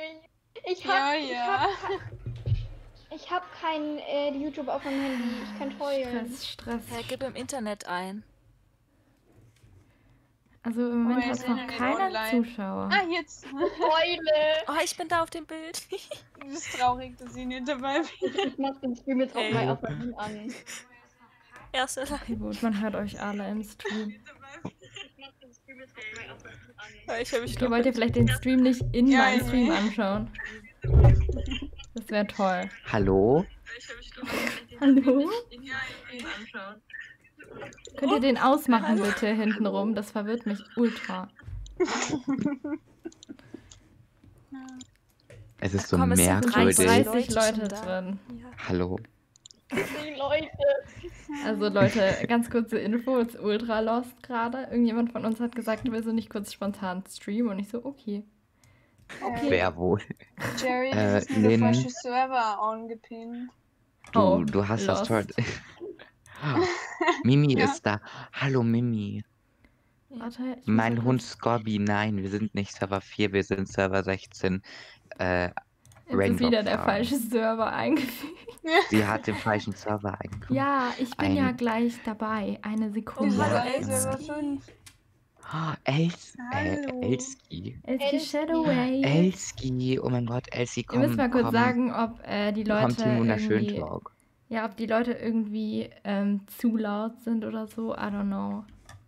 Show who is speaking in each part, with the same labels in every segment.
Speaker 1: Ich hab kein YouTube auf meinem Handy. Ich kann heulen.
Speaker 2: Stress.
Speaker 3: Ja, gib im Internet ein.
Speaker 2: Also im Moment hat noch keiner Zuschauer.
Speaker 4: Ah, jetzt.
Speaker 1: Heule.
Speaker 3: Oh, ich bin da auf dem Bild.
Speaker 4: Das ist traurig, dass ich nicht dabei bin.
Speaker 1: Ich mach den Stream jetzt auch mal auf meinem an.
Speaker 3: Erste
Speaker 2: Okay, gut, man hört euch alle im Stream. Okay, wollt ihr vielleicht den Stream nicht in meinem Stream anschauen? Das wäre toll.
Speaker 5: Hallo?
Speaker 2: Hallo? Könnt ihr den ausmachen bitte hintenrum? Das verwirrt mich ultra.
Speaker 5: Es ist so
Speaker 3: Komm, es sind
Speaker 5: merkwürdig.
Speaker 2: 30
Speaker 3: Leute
Speaker 2: Leute
Speaker 3: schon da.
Speaker 2: drin.
Speaker 3: Ja.
Speaker 5: Hallo?
Speaker 1: Die Leute.
Speaker 2: Also Leute, ganz kurze Info, ist ultra lost gerade. Irgendjemand von uns hat gesagt, willst du nicht kurz spontan streamen? Und ich so, okay. Okay.
Speaker 5: Wer wohl?
Speaker 4: Jerry, das ist der
Speaker 5: Lynn.
Speaker 4: falsche Server angepinnt.
Speaker 5: Du hast das Tor.
Speaker 2: lost.
Speaker 5: Mimi
Speaker 4: Ja.
Speaker 5: ist da. Hallo Mimi.
Speaker 2: Warte, ich muss
Speaker 5: Mein
Speaker 2: mal
Speaker 5: Hund
Speaker 2: kurz-
Speaker 5: Scobby, nein, wir sind nicht Server 4, wir sind Server 16.
Speaker 2: Jetzt ist
Speaker 5: Raindrop
Speaker 2: wieder der
Speaker 5: Farm.
Speaker 2: falsche Server eingefügt.
Speaker 5: Sie hat den falschen Server eingefügt.
Speaker 2: Ja, ich bin ja
Speaker 5: Ein-
Speaker 2: gleich dabei. Eine Sekunde.
Speaker 5: Ja,
Speaker 4: Hallo,
Speaker 5: genau.
Speaker 4: Server 5. Hallo.
Speaker 5: Elski.
Speaker 2: Elski Shadowway.
Speaker 5: Elski, oh mein Gott, Elski,
Speaker 2: Ihr
Speaker 5: komm,
Speaker 2: müsst mal kurz
Speaker 5: komm,
Speaker 2: sagen, ob die
Speaker 5: komm
Speaker 2: Leute
Speaker 5: zum wunderschönen
Speaker 2: irgendwie,
Speaker 5: Talk.
Speaker 2: ja, ob die Leute irgendwie zu laut sind oder so. I don't know.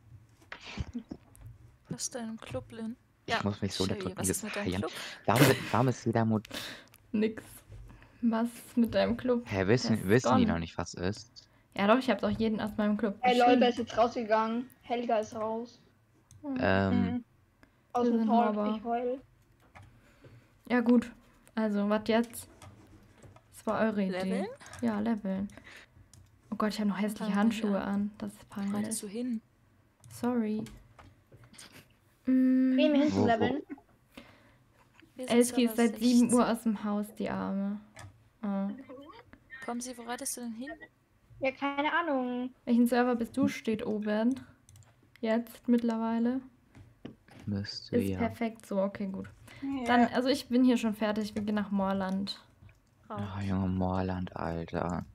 Speaker 3: Was ist dein Club, Lynn?
Speaker 5: Ich muss mich so
Speaker 3: Sherry,
Speaker 5: unterdrücken,
Speaker 3: was
Speaker 5: dieses
Speaker 3: ist mit deinem
Speaker 5: Feiern.
Speaker 3: Club?
Speaker 5: Warum ist jeder Mut?
Speaker 2: Nix. Was ist mit deinem Club?
Speaker 5: Hä,
Speaker 2: Der
Speaker 5: wissen
Speaker 2: ist
Speaker 5: die
Speaker 2: gone.
Speaker 5: noch nicht, was ist?
Speaker 2: Ja doch, ich hab's auch jeden aus meinem Club
Speaker 1: Hey, Leute,
Speaker 2: geschrieben.
Speaker 1: ist jetzt rausgegangen. Helga ist raus.
Speaker 5: Ähm,
Speaker 1: Aus
Speaker 2: Wir
Speaker 1: dem
Speaker 2: sind
Speaker 1: Talk.
Speaker 2: Mobber.
Speaker 1: Ich heul.
Speaker 2: Ja gut. Also, was jetzt? Das war eure Idee.
Speaker 3: Leveln?
Speaker 2: Ja, leveln. Oh Gott, ich habe noch hässliche
Speaker 3: Fangen wir
Speaker 2: Handschuhe
Speaker 3: an.
Speaker 2: an. Das ist
Speaker 3: Wo reitest
Speaker 2: peinlich.
Speaker 3: du hin?
Speaker 2: Sorry.
Speaker 1: Gehen wir hin
Speaker 5: Wo-
Speaker 1: zu leveln.
Speaker 3: Wir sind
Speaker 2: Elski ist
Speaker 3: Server
Speaker 2: seit 7
Speaker 3: 16.
Speaker 2: Uhr aus dem Haus, die Arme. Oh.
Speaker 3: Kommen Sie, wo reitest du denn hin?
Speaker 1: Ja, keine Ahnung.
Speaker 2: Welchen Server bist du? Steht oben. Jetzt mittlerweile.
Speaker 5: müsste
Speaker 2: Ist
Speaker 5: ja.
Speaker 2: perfekt so, okay, gut.
Speaker 4: Ja.
Speaker 2: Dann, also ich bin hier schon fertig. Wir gehen nach Moorland.
Speaker 5: Oh, Junge, Moorland, Alter.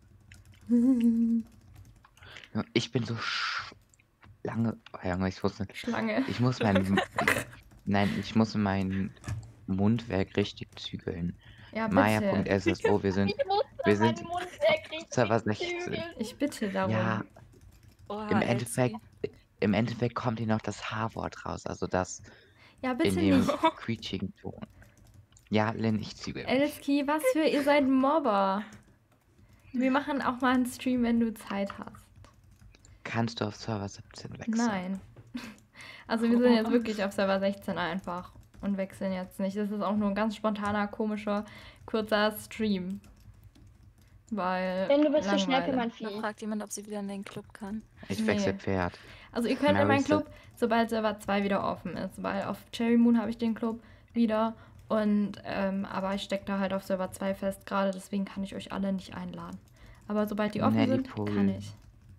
Speaker 5: Ja, ich bin so lange. Oh, Junge,
Speaker 2: Schlange.
Speaker 5: ich muss meinen. Nein, ich muss meinen Mundwerk richtig zügeln.
Speaker 2: Ja, bitte.
Speaker 5: Maya.sso, wir sind
Speaker 1: Wir
Speaker 5: sind
Speaker 1: sind
Speaker 5: Server 16.
Speaker 2: Ich bitte darum.
Speaker 5: Ja,
Speaker 3: Oha,
Speaker 5: im
Speaker 3: Elski.
Speaker 5: Endeffekt kommt hier noch das H-Wort raus, also das
Speaker 2: Ja,
Speaker 5: in
Speaker 2: bitte
Speaker 5: dem
Speaker 2: nicht.
Speaker 5: quietschigen Ton. Ja, Lynn, ich zügel.
Speaker 2: Elski, was für ihr seid Mobber. Wir machen auch mal einen Stream, wenn du Zeit hast.
Speaker 5: Kannst du auf Server 17 wechseln?
Speaker 2: Nein. Also wir sind jetzt wirklich auf Server 16 einfach und wechseln jetzt nicht. Das ist auch nur ein ganz spontaner, komischer, kurzer Stream. Weil
Speaker 1: Denn du bist so schnell für
Speaker 2: Langeweile.
Speaker 1: mein
Speaker 3: Da
Speaker 1: Vieh.
Speaker 3: fragt jemand, ob sie wieder in den Club kann.
Speaker 5: Ich wechsle
Speaker 2: Nee.
Speaker 5: Pferd.
Speaker 2: Also ihr könnt in
Speaker 5: Mary
Speaker 2: meinen
Speaker 5: ist
Speaker 2: Club, sobald Server 2 wieder offen ist, weil auf Cherry Moon habe ich den Club wieder und aber ich stecke da halt auf Server 2 fest gerade, deswegen kann ich euch alle nicht einladen. Aber sobald die offen
Speaker 5: Nelly
Speaker 2: sind,
Speaker 5: Pool.
Speaker 2: kann ich.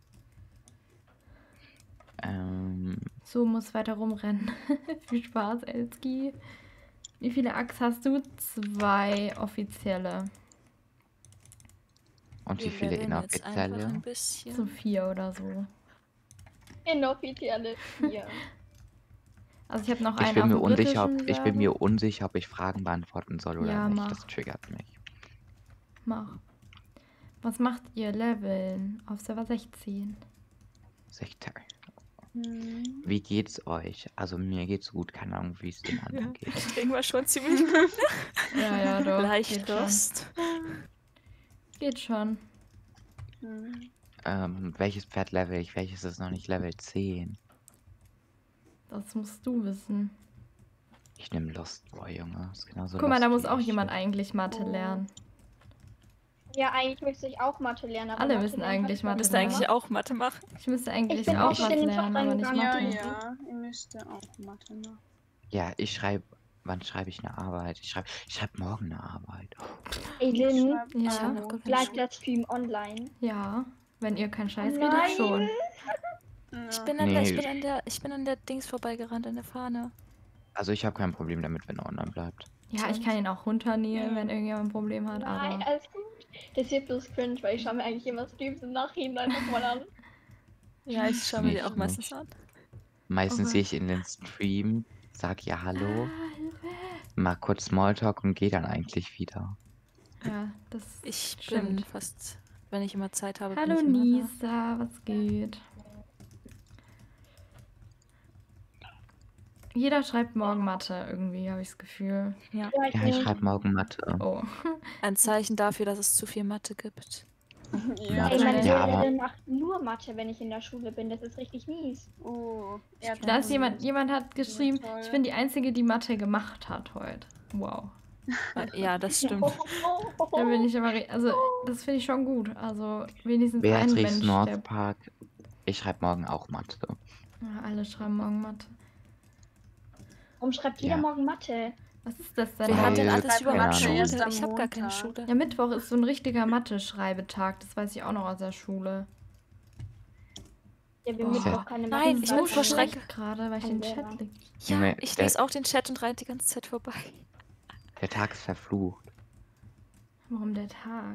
Speaker 2: So, muss weiter rumrennen. Viel Spaß, Elski. Wie viele Achs hast du? 2 offizielle.
Speaker 5: Und wie
Speaker 3: Wir
Speaker 5: viele
Speaker 3: leveln jetzt einfach
Speaker 5: inoffizielle?
Speaker 3: ein bisschen.
Speaker 2: So 4 oder so.
Speaker 1: Inoffizielle 4.
Speaker 2: Also ich habe noch
Speaker 5: Ich
Speaker 2: einen
Speaker 5: bin
Speaker 2: auf
Speaker 5: mir
Speaker 2: dem
Speaker 5: unsicher,
Speaker 2: britischen
Speaker 5: ich bin
Speaker 2: Server.
Speaker 5: mir unsicher, ob ich Fragen beantworten soll oder
Speaker 2: Ja,
Speaker 5: nicht.
Speaker 2: mach.
Speaker 5: Das triggert mich.
Speaker 2: Mach. Was macht ihr Leveln auf Server 16?
Speaker 5: 16.
Speaker 4: Hm.
Speaker 5: Wie geht's euch? Also mir geht's gut, keine Ahnung, wie es den anderen geht.
Speaker 3: Kriegen wir schon ziemlich gut.
Speaker 2: Ja, doch.
Speaker 3: Leicht
Speaker 2: geht schon.
Speaker 3: Durst.
Speaker 2: Geht schon.
Speaker 4: Hm.
Speaker 5: Welches Pferd level ich? Welches ist noch nicht Level 10?
Speaker 2: Das musst du wissen.
Speaker 5: Ich nehme Lost Boy, Junge. Ist genauso
Speaker 2: Guck mal, da
Speaker 5: lost
Speaker 2: muss
Speaker 5: wie
Speaker 2: auch
Speaker 5: ich.
Speaker 2: jemand eigentlich Mathe
Speaker 1: Oh.
Speaker 2: lernen.
Speaker 1: Ja, eigentlich müsste ich auch Mathe lernen. Aber
Speaker 2: Alle
Speaker 1: Mathe
Speaker 2: müssen
Speaker 1: lernen
Speaker 2: eigentlich
Speaker 1: kann ich
Speaker 2: Mathe
Speaker 3: Müsste
Speaker 1: nicht
Speaker 3: eigentlich
Speaker 2: lernen.
Speaker 3: auch Mathe machen.
Speaker 2: Ich müsste eigentlich
Speaker 1: bin
Speaker 2: auch
Speaker 1: auch
Speaker 2: Mathe
Speaker 1: ständig
Speaker 2: lernen,
Speaker 1: auf
Speaker 2: aber nicht
Speaker 1: einem
Speaker 4: Ja,
Speaker 2: Mathe.
Speaker 4: ja, ihr müsst ja auch Mathe machen.
Speaker 5: Ja, wann schreibe ich eine Arbeit? Ich schreib morgen eine Arbeit.
Speaker 1: Ey, Lynn,
Speaker 3: Ich hab
Speaker 2: Ja,
Speaker 3: noch gar keine
Speaker 1: bleibt
Speaker 3: Schule.
Speaker 1: der Stream online.
Speaker 2: ja. Wenn ihr keinen Scheiß
Speaker 1: Nein.
Speaker 2: redet, schon.
Speaker 3: Ich
Speaker 4: Ja.
Speaker 3: bin an der Dings vorbeigerannt, an der Fahne.
Speaker 5: Also ich habe kein Problem damit, wenn er online bleibt.
Speaker 2: Ja, ich kann ihn auch runternehmen, wenn irgendjemand ein Problem hat,
Speaker 1: Nein,
Speaker 2: aber.
Speaker 1: alles gut. Das wird bloß cringe, weil ich schaue mir eigentlich immer Streams im Nachhinein nochmal an.
Speaker 3: Ja, ich schaue mir die
Speaker 5: Nicht,
Speaker 3: auch meistens
Speaker 5: nicht.
Speaker 3: an.
Speaker 5: Meistens
Speaker 2: Oh
Speaker 5: gehe ich in den Stream, sag ja Hallo,
Speaker 2: Ah, Hilfe.
Speaker 5: mach kurz Smalltalk und gehe dann eigentlich wieder.
Speaker 2: Ja, das
Speaker 3: Ich bin
Speaker 2: stimmt.
Speaker 3: fast, wenn ich immer Zeit habe, bin
Speaker 2: Hallo
Speaker 3: ich immer da.
Speaker 2: Nisa, was geht? Jeder schreibt morgen Mathe irgendwie, habe ich das Gefühl.
Speaker 3: Ja.
Speaker 5: Ja, ich schreibe morgen Mathe.
Speaker 2: Oh.
Speaker 3: Ein Zeichen dafür, dass es zu viel Mathe gibt.
Speaker 4: Ja.
Speaker 1: Ey, meine
Speaker 5: Ja, aber-
Speaker 1: Lehrerin macht nur Mathe, wenn ich in der Schule bin. Das ist richtig mies.
Speaker 4: Oh,
Speaker 2: Da ist jemand hat geschrieben,
Speaker 4: toll.
Speaker 2: ich bin die Einzige, die Mathe gemacht hat heute. Wow.
Speaker 3: Ja, das stimmt.
Speaker 2: Da bin ich aber, also das finde ich schon gut. Also wenigstens ein
Speaker 5: Beatrix
Speaker 2: Mensch, der.
Speaker 5: Northpark. Ich schreibe morgen auch Mathe.
Speaker 2: Ja, alle schreiben morgen Mathe.
Speaker 1: Warum schreibt jeder
Speaker 5: Ja.
Speaker 1: morgen Mathe?
Speaker 2: Was ist das denn?
Speaker 3: Wer hat denn
Speaker 5: Weil-
Speaker 3: alles
Speaker 4: Schreibt
Speaker 3: überhaupt
Speaker 5: keine
Speaker 3: Schule?
Speaker 5: Ahnung.
Speaker 4: Erst am
Speaker 3: Ich habe gar keine
Speaker 4: Montag.
Speaker 3: Schule.
Speaker 2: Ja, Mittwoch ist so ein richtiger Mathe-Schreibetag. Das weiß ich auch noch aus der Schule.
Speaker 1: Ja, wir
Speaker 2: Oh.
Speaker 1: Mittwoch keine Mathe.
Speaker 3: Nein,
Speaker 2: bin
Speaker 3: ich
Speaker 2: so
Speaker 3: bin vor Schreck.
Speaker 2: schlecht gerade, weil ich
Speaker 1: Ein
Speaker 2: den
Speaker 1: Lehrer.
Speaker 2: Chat lieg.
Speaker 3: Ja,
Speaker 5: Junge,
Speaker 3: ich
Speaker 5: der-
Speaker 3: lese auch den Chat und reite die ganze Zeit vorbei.
Speaker 5: Der Tag ist verflucht.
Speaker 2: Warum der Tag?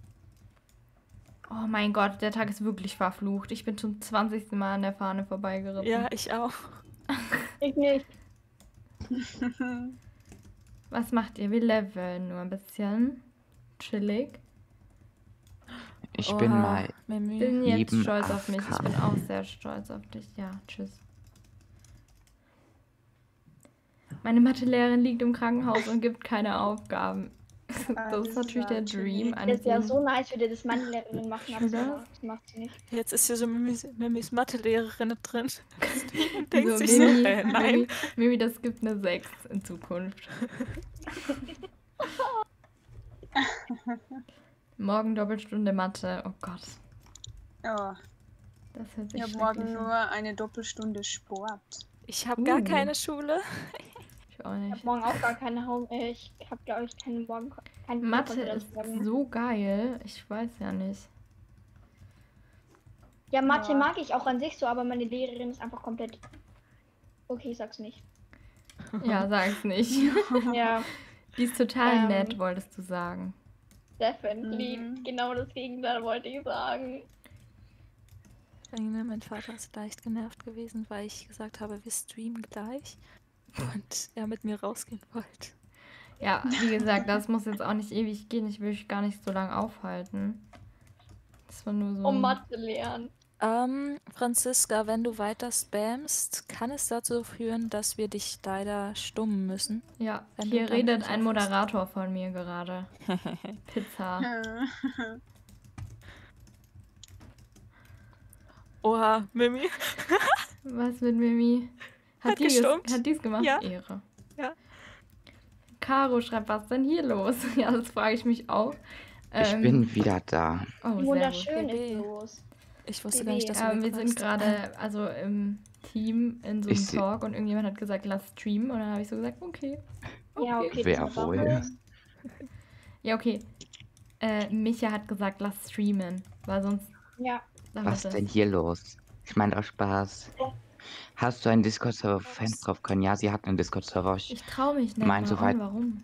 Speaker 2: Oh mein Gott, der Tag ist wirklich verflucht. Ich bin zum 20. Mal an der Fahne vorbeigeritten.
Speaker 3: Ja, ich auch.
Speaker 1: Ich nicht.
Speaker 2: Was macht ihr? Wir leveln nur ein bisschen. Chillig.
Speaker 5: Ich bin
Speaker 3: Oha,
Speaker 5: mal.
Speaker 2: Ich
Speaker 3: Mimi.
Speaker 2: bin jetzt
Speaker 5: Lieben
Speaker 2: stolz auf mich. Ich
Speaker 5: AFK.
Speaker 2: bin auch sehr stolz auf dich. Ja, tschüss. Meine Mathelehrerin liegt im Krankenhaus und gibt keine Aufgaben. Das ist natürlich der Dream
Speaker 1: Das
Speaker 2: eines
Speaker 1: wäre
Speaker 2: jeden.
Speaker 1: so nice, würde das meine Lehrerin machen, aber
Speaker 2: Oder?
Speaker 1: das macht sie nicht.
Speaker 3: Jetzt ist hier so Mimis Mathelehrerin drin. Und denkt
Speaker 2: So,
Speaker 3: sich so, nein.
Speaker 2: Mimi, das gibt eine 6 in Zukunft. Morgen Doppelstunde Mathe. Oh Gott.
Speaker 4: Ja,
Speaker 2: Das hört sich
Speaker 4: ich habe
Speaker 2: schrecklich
Speaker 4: morgen
Speaker 2: an.
Speaker 4: nur eine Doppelstunde Sport.
Speaker 3: Ich habe gar
Speaker 2: Uh.
Speaker 3: keine Schule.
Speaker 2: Ich auch
Speaker 1: Ich
Speaker 2: nicht.
Speaker 1: habe morgen auch gar keine ich habe glaube ich keine keine
Speaker 2: Mathe
Speaker 1: Konferenz
Speaker 2: ist
Speaker 1: morgen.
Speaker 2: so geil. Ich weiß ja nicht.
Speaker 1: Ja, Mathe
Speaker 4: Ja.
Speaker 1: mag ich auch an sich so, aber meine Lehrerin ist einfach komplett. Okay, ich sag's nicht.
Speaker 2: Ja, sag's nicht.
Speaker 1: Ja,
Speaker 2: Die ist total
Speaker 1: Ähm.
Speaker 2: nett, wolltest du sagen.
Speaker 1: definitely.
Speaker 4: Mhm.
Speaker 1: Genau das Gegenteil wollte ich sagen.
Speaker 3: Mein Vater ist leicht genervt gewesen, weil ich gesagt habe, wir streamen gleich. Und er mit mir rausgehen wollte.
Speaker 2: Ja, wie gesagt, das muss jetzt auch nicht ewig gehen. Ich will euch gar nicht so lange aufhalten. Das war nur so.
Speaker 1: Um Mathe lernen.
Speaker 3: Franziska, wenn du weiter spammst, kann es dazu führen, dass wir dich leider stummen müssen.
Speaker 2: Ja,
Speaker 3: Wenn du
Speaker 2: hier
Speaker 3: dann
Speaker 2: redet
Speaker 3: nicht
Speaker 2: ein
Speaker 3: aufhörst.
Speaker 2: Moderator von mir gerade. Pizza.
Speaker 3: Oha, Mimi.
Speaker 2: Was mit Mimi?
Speaker 3: Hat
Speaker 2: die
Speaker 3: gestummt.
Speaker 2: hat die's gemacht?
Speaker 3: Ja.
Speaker 2: Ehre.
Speaker 3: Ja.
Speaker 2: Caro schreibt, was denn hier los? Ja, das frage ich mich auch.
Speaker 5: Ich bin wieder da.
Speaker 2: Oh, sehr gut.
Speaker 1: Wunderschön
Speaker 3: BB.
Speaker 1: ist los.
Speaker 3: Ich wusste gar nicht, dass du
Speaker 2: Wir sind
Speaker 3: wegkommst.
Speaker 2: gerade also im Team in so einem
Speaker 5: Ich seh-
Speaker 2: Talk und irgendjemand hat gesagt, lass streamen. Und dann habe ich so gesagt, okay.
Speaker 1: Ja, okay.
Speaker 5: Wer
Speaker 1: das war
Speaker 5: wohl?
Speaker 1: was.
Speaker 2: Ja, okay. Micha hat gesagt, lass streamen. Weil sonst.
Speaker 1: Ja.
Speaker 2: Sag
Speaker 5: Was
Speaker 2: bitte.
Speaker 5: denn hier los? Ich meine doch Spaß. Hast du einen Discord-Server, wo Fans drauf können? Ja, sie hat einen Discord-Server.
Speaker 2: Ich traue mich nicht.
Speaker 5: Mein, soweit-
Speaker 2: Warum?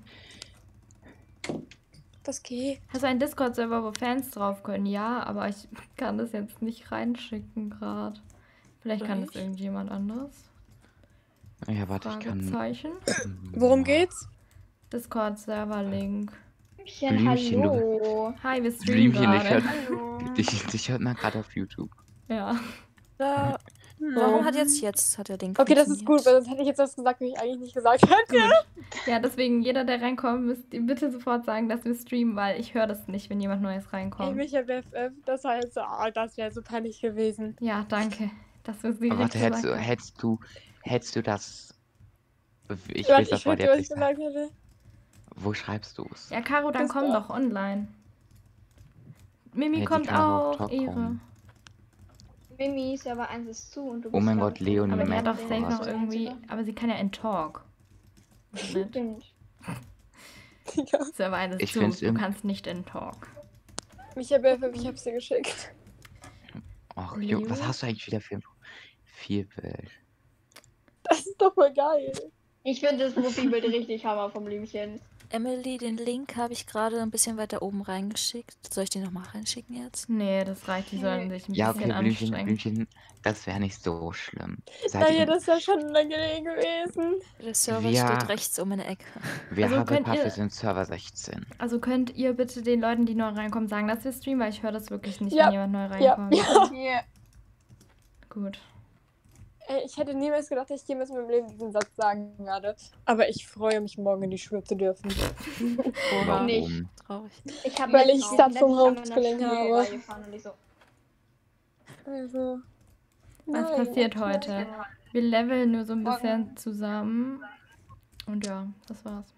Speaker 6: Das geht.
Speaker 2: Hast du einen Discord-Server, wo Fans drauf können? Ja, aber ich kann das jetzt nicht reinschicken gerade. Vielleicht kann das
Speaker 3: Vielleicht.
Speaker 2: irgendjemand anderes.
Speaker 5: Ja, warte, ich kann.
Speaker 2: Fragezeichen.
Speaker 6: Worum geht's?
Speaker 2: Discord-Server-Link.
Speaker 5: Blümchen, du-
Speaker 1: Hallo.
Speaker 2: Hi, wir streamen
Speaker 5: Blümchen, ich
Speaker 2: gerade.
Speaker 4: Hallo.
Speaker 5: dich hört man gerade auf YouTube.
Speaker 2: Ja.
Speaker 3: Da, warum hat hat der Link
Speaker 6: Okay, das ist gut,
Speaker 3: funktioniert?
Speaker 6: weil sonst hätte ich jetzt was gesagt, was ich eigentlich nicht gesagt hätte.
Speaker 2: Ja, deswegen, jeder, der reinkommt, müsst ihr bitte sofort sagen, dass wir streamen, weil ich höre das nicht, wenn jemand Neues
Speaker 6: Ey,
Speaker 2: reinkommt.
Speaker 6: Micha BFF, das war jetzt so, das wäre so peinlich gewesen.
Speaker 2: Ja, danke. Das ist
Speaker 5: Aber warte,
Speaker 2: direkt
Speaker 5: hättest du das. Ich
Speaker 6: Warte,
Speaker 5: will das
Speaker 6: ich
Speaker 5: Wort
Speaker 6: würde,
Speaker 5: jetzt
Speaker 6: was ich
Speaker 5: nicht sagen.
Speaker 6: gesagt hätte.
Speaker 5: Wo schreibst du es?
Speaker 2: Ja, Caro, dann komm
Speaker 6: Discord.
Speaker 2: doch online. Mimi
Speaker 5: Hey, die
Speaker 2: kommt
Speaker 5: kann aber auf
Speaker 2: auch.
Speaker 5: Talk
Speaker 2: Ehre.
Speaker 5: kommen.
Speaker 1: Mimi, Server 1 ist zu und du
Speaker 5: Oh
Speaker 1: bist
Speaker 5: mein
Speaker 1: glaub
Speaker 5: Gott,
Speaker 1: ich,
Speaker 5: Leonie,
Speaker 2: Aber die
Speaker 5: mein
Speaker 2: hat doch safe
Speaker 5: Gott.
Speaker 2: noch irgendwie. Aber sie kann ja in Talk. Mit
Speaker 1: Stimmt.
Speaker 6: Ja.
Speaker 2: Server 1 ist
Speaker 5: Ich
Speaker 2: zu.
Speaker 5: find's
Speaker 2: Du
Speaker 5: im-
Speaker 2: kannst nicht in Talk.
Speaker 6: Micha BFF, ich hab's dir geschickt.
Speaker 5: Ach,
Speaker 2: Leo?
Speaker 5: was hast du eigentlich wieder für ein Vielbild?
Speaker 6: Das ist doch voll geil.
Speaker 1: Ich finde das Profilbild richtig hammer vom Blümchen.
Speaker 3: Emily, den Link habe ich gerade ein bisschen weiter oben reingeschickt. Soll ich den nochmal reinschicken jetzt?
Speaker 2: Nee, das reicht, die sollen sich ein
Speaker 5: Ja,
Speaker 2: bisschen
Speaker 5: okay, Blümchen,
Speaker 2: anstrengen.
Speaker 5: Blümchen, das wäre nicht so schlimm. Seid
Speaker 6: Naja,
Speaker 5: ihr,
Speaker 6: das wäre schon unangenehm gewesen.
Speaker 3: Der Server
Speaker 5: Wir-
Speaker 3: steht rechts um in der Ecke.
Speaker 5: wir
Speaker 2: Also
Speaker 5: haben
Speaker 2: könnt
Speaker 5: Pass,
Speaker 2: ihr-
Speaker 5: wir sind Server 16.
Speaker 2: Also könnt ihr bitte den Leuten, die neu reinkommen, sagen, dass wir streamen, weil ich höre das wirklich nicht,
Speaker 6: Ja,
Speaker 2: wenn jemand neu
Speaker 6: Ja,
Speaker 2: reinkommt.
Speaker 6: ja.
Speaker 4: Hier.
Speaker 2: Gut.
Speaker 6: Ey, ich hätte niemals gedacht, dass ich jemals in meinem Leben diesen Satz sagen werde. Aber ich freue mich, morgen in die Schule zu dürfen.
Speaker 5: Warum?
Speaker 1: Nicht.
Speaker 3: Traurig.
Speaker 1: Ich habe
Speaker 6: Weil ich satt vom Homeschooling habe.
Speaker 1: Und ich so,
Speaker 6: Also.
Speaker 2: Was
Speaker 6: nein,
Speaker 2: passiert
Speaker 6: nein.
Speaker 2: heute? Wir leveln nur so ein bisschen zusammen. Und ja, das war's.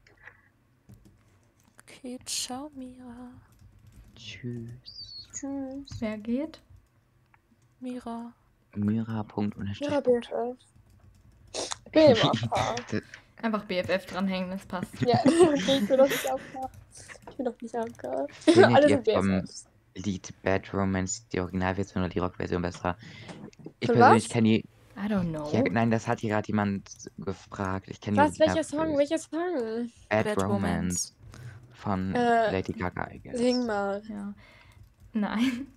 Speaker 3: Okay, ciao, Mira.
Speaker 5: Tschüss.
Speaker 6: Tschüss.
Speaker 2: Wer geht?
Speaker 3: Mira.
Speaker 5: Mira.unterstrich.
Speaker 6: Ja, BFF. Ich bin im AFK.
Speaker 2: Einfach BFF dranhängen, das passt.
Speaker 6: Ja, okay, ich bin doch nicht AFK. Ich bin doch nicht AFK.
Speaker 5: Findet
Speaker 6: Alle
Speaker 5: ihr
Speaker 6: sind
Speaker 5: vom
Speaker 6: BFFs.
Speaker 5: Lied Bad Romance die Originalversion oder die Rockversion besser? Ich
Speaker 6: Von
Speaker 5: persönlich
Speaker 6: was?
Speaker 5: kenne die.
Speaker 2: I don't know.
Speaker 5: Ja, nein, das hat hier gerade jemand gefragt. Ich kenne die
Speaker 6: Was? Welcher
Speaker 5: Originalversion.
Speaker 6: Song? Welcher Song?
Speaker 5: Bad Romance von Lady Gaga, I guess.
Speaker 6: Sing mal.
Speaker 2: Ja. Nein.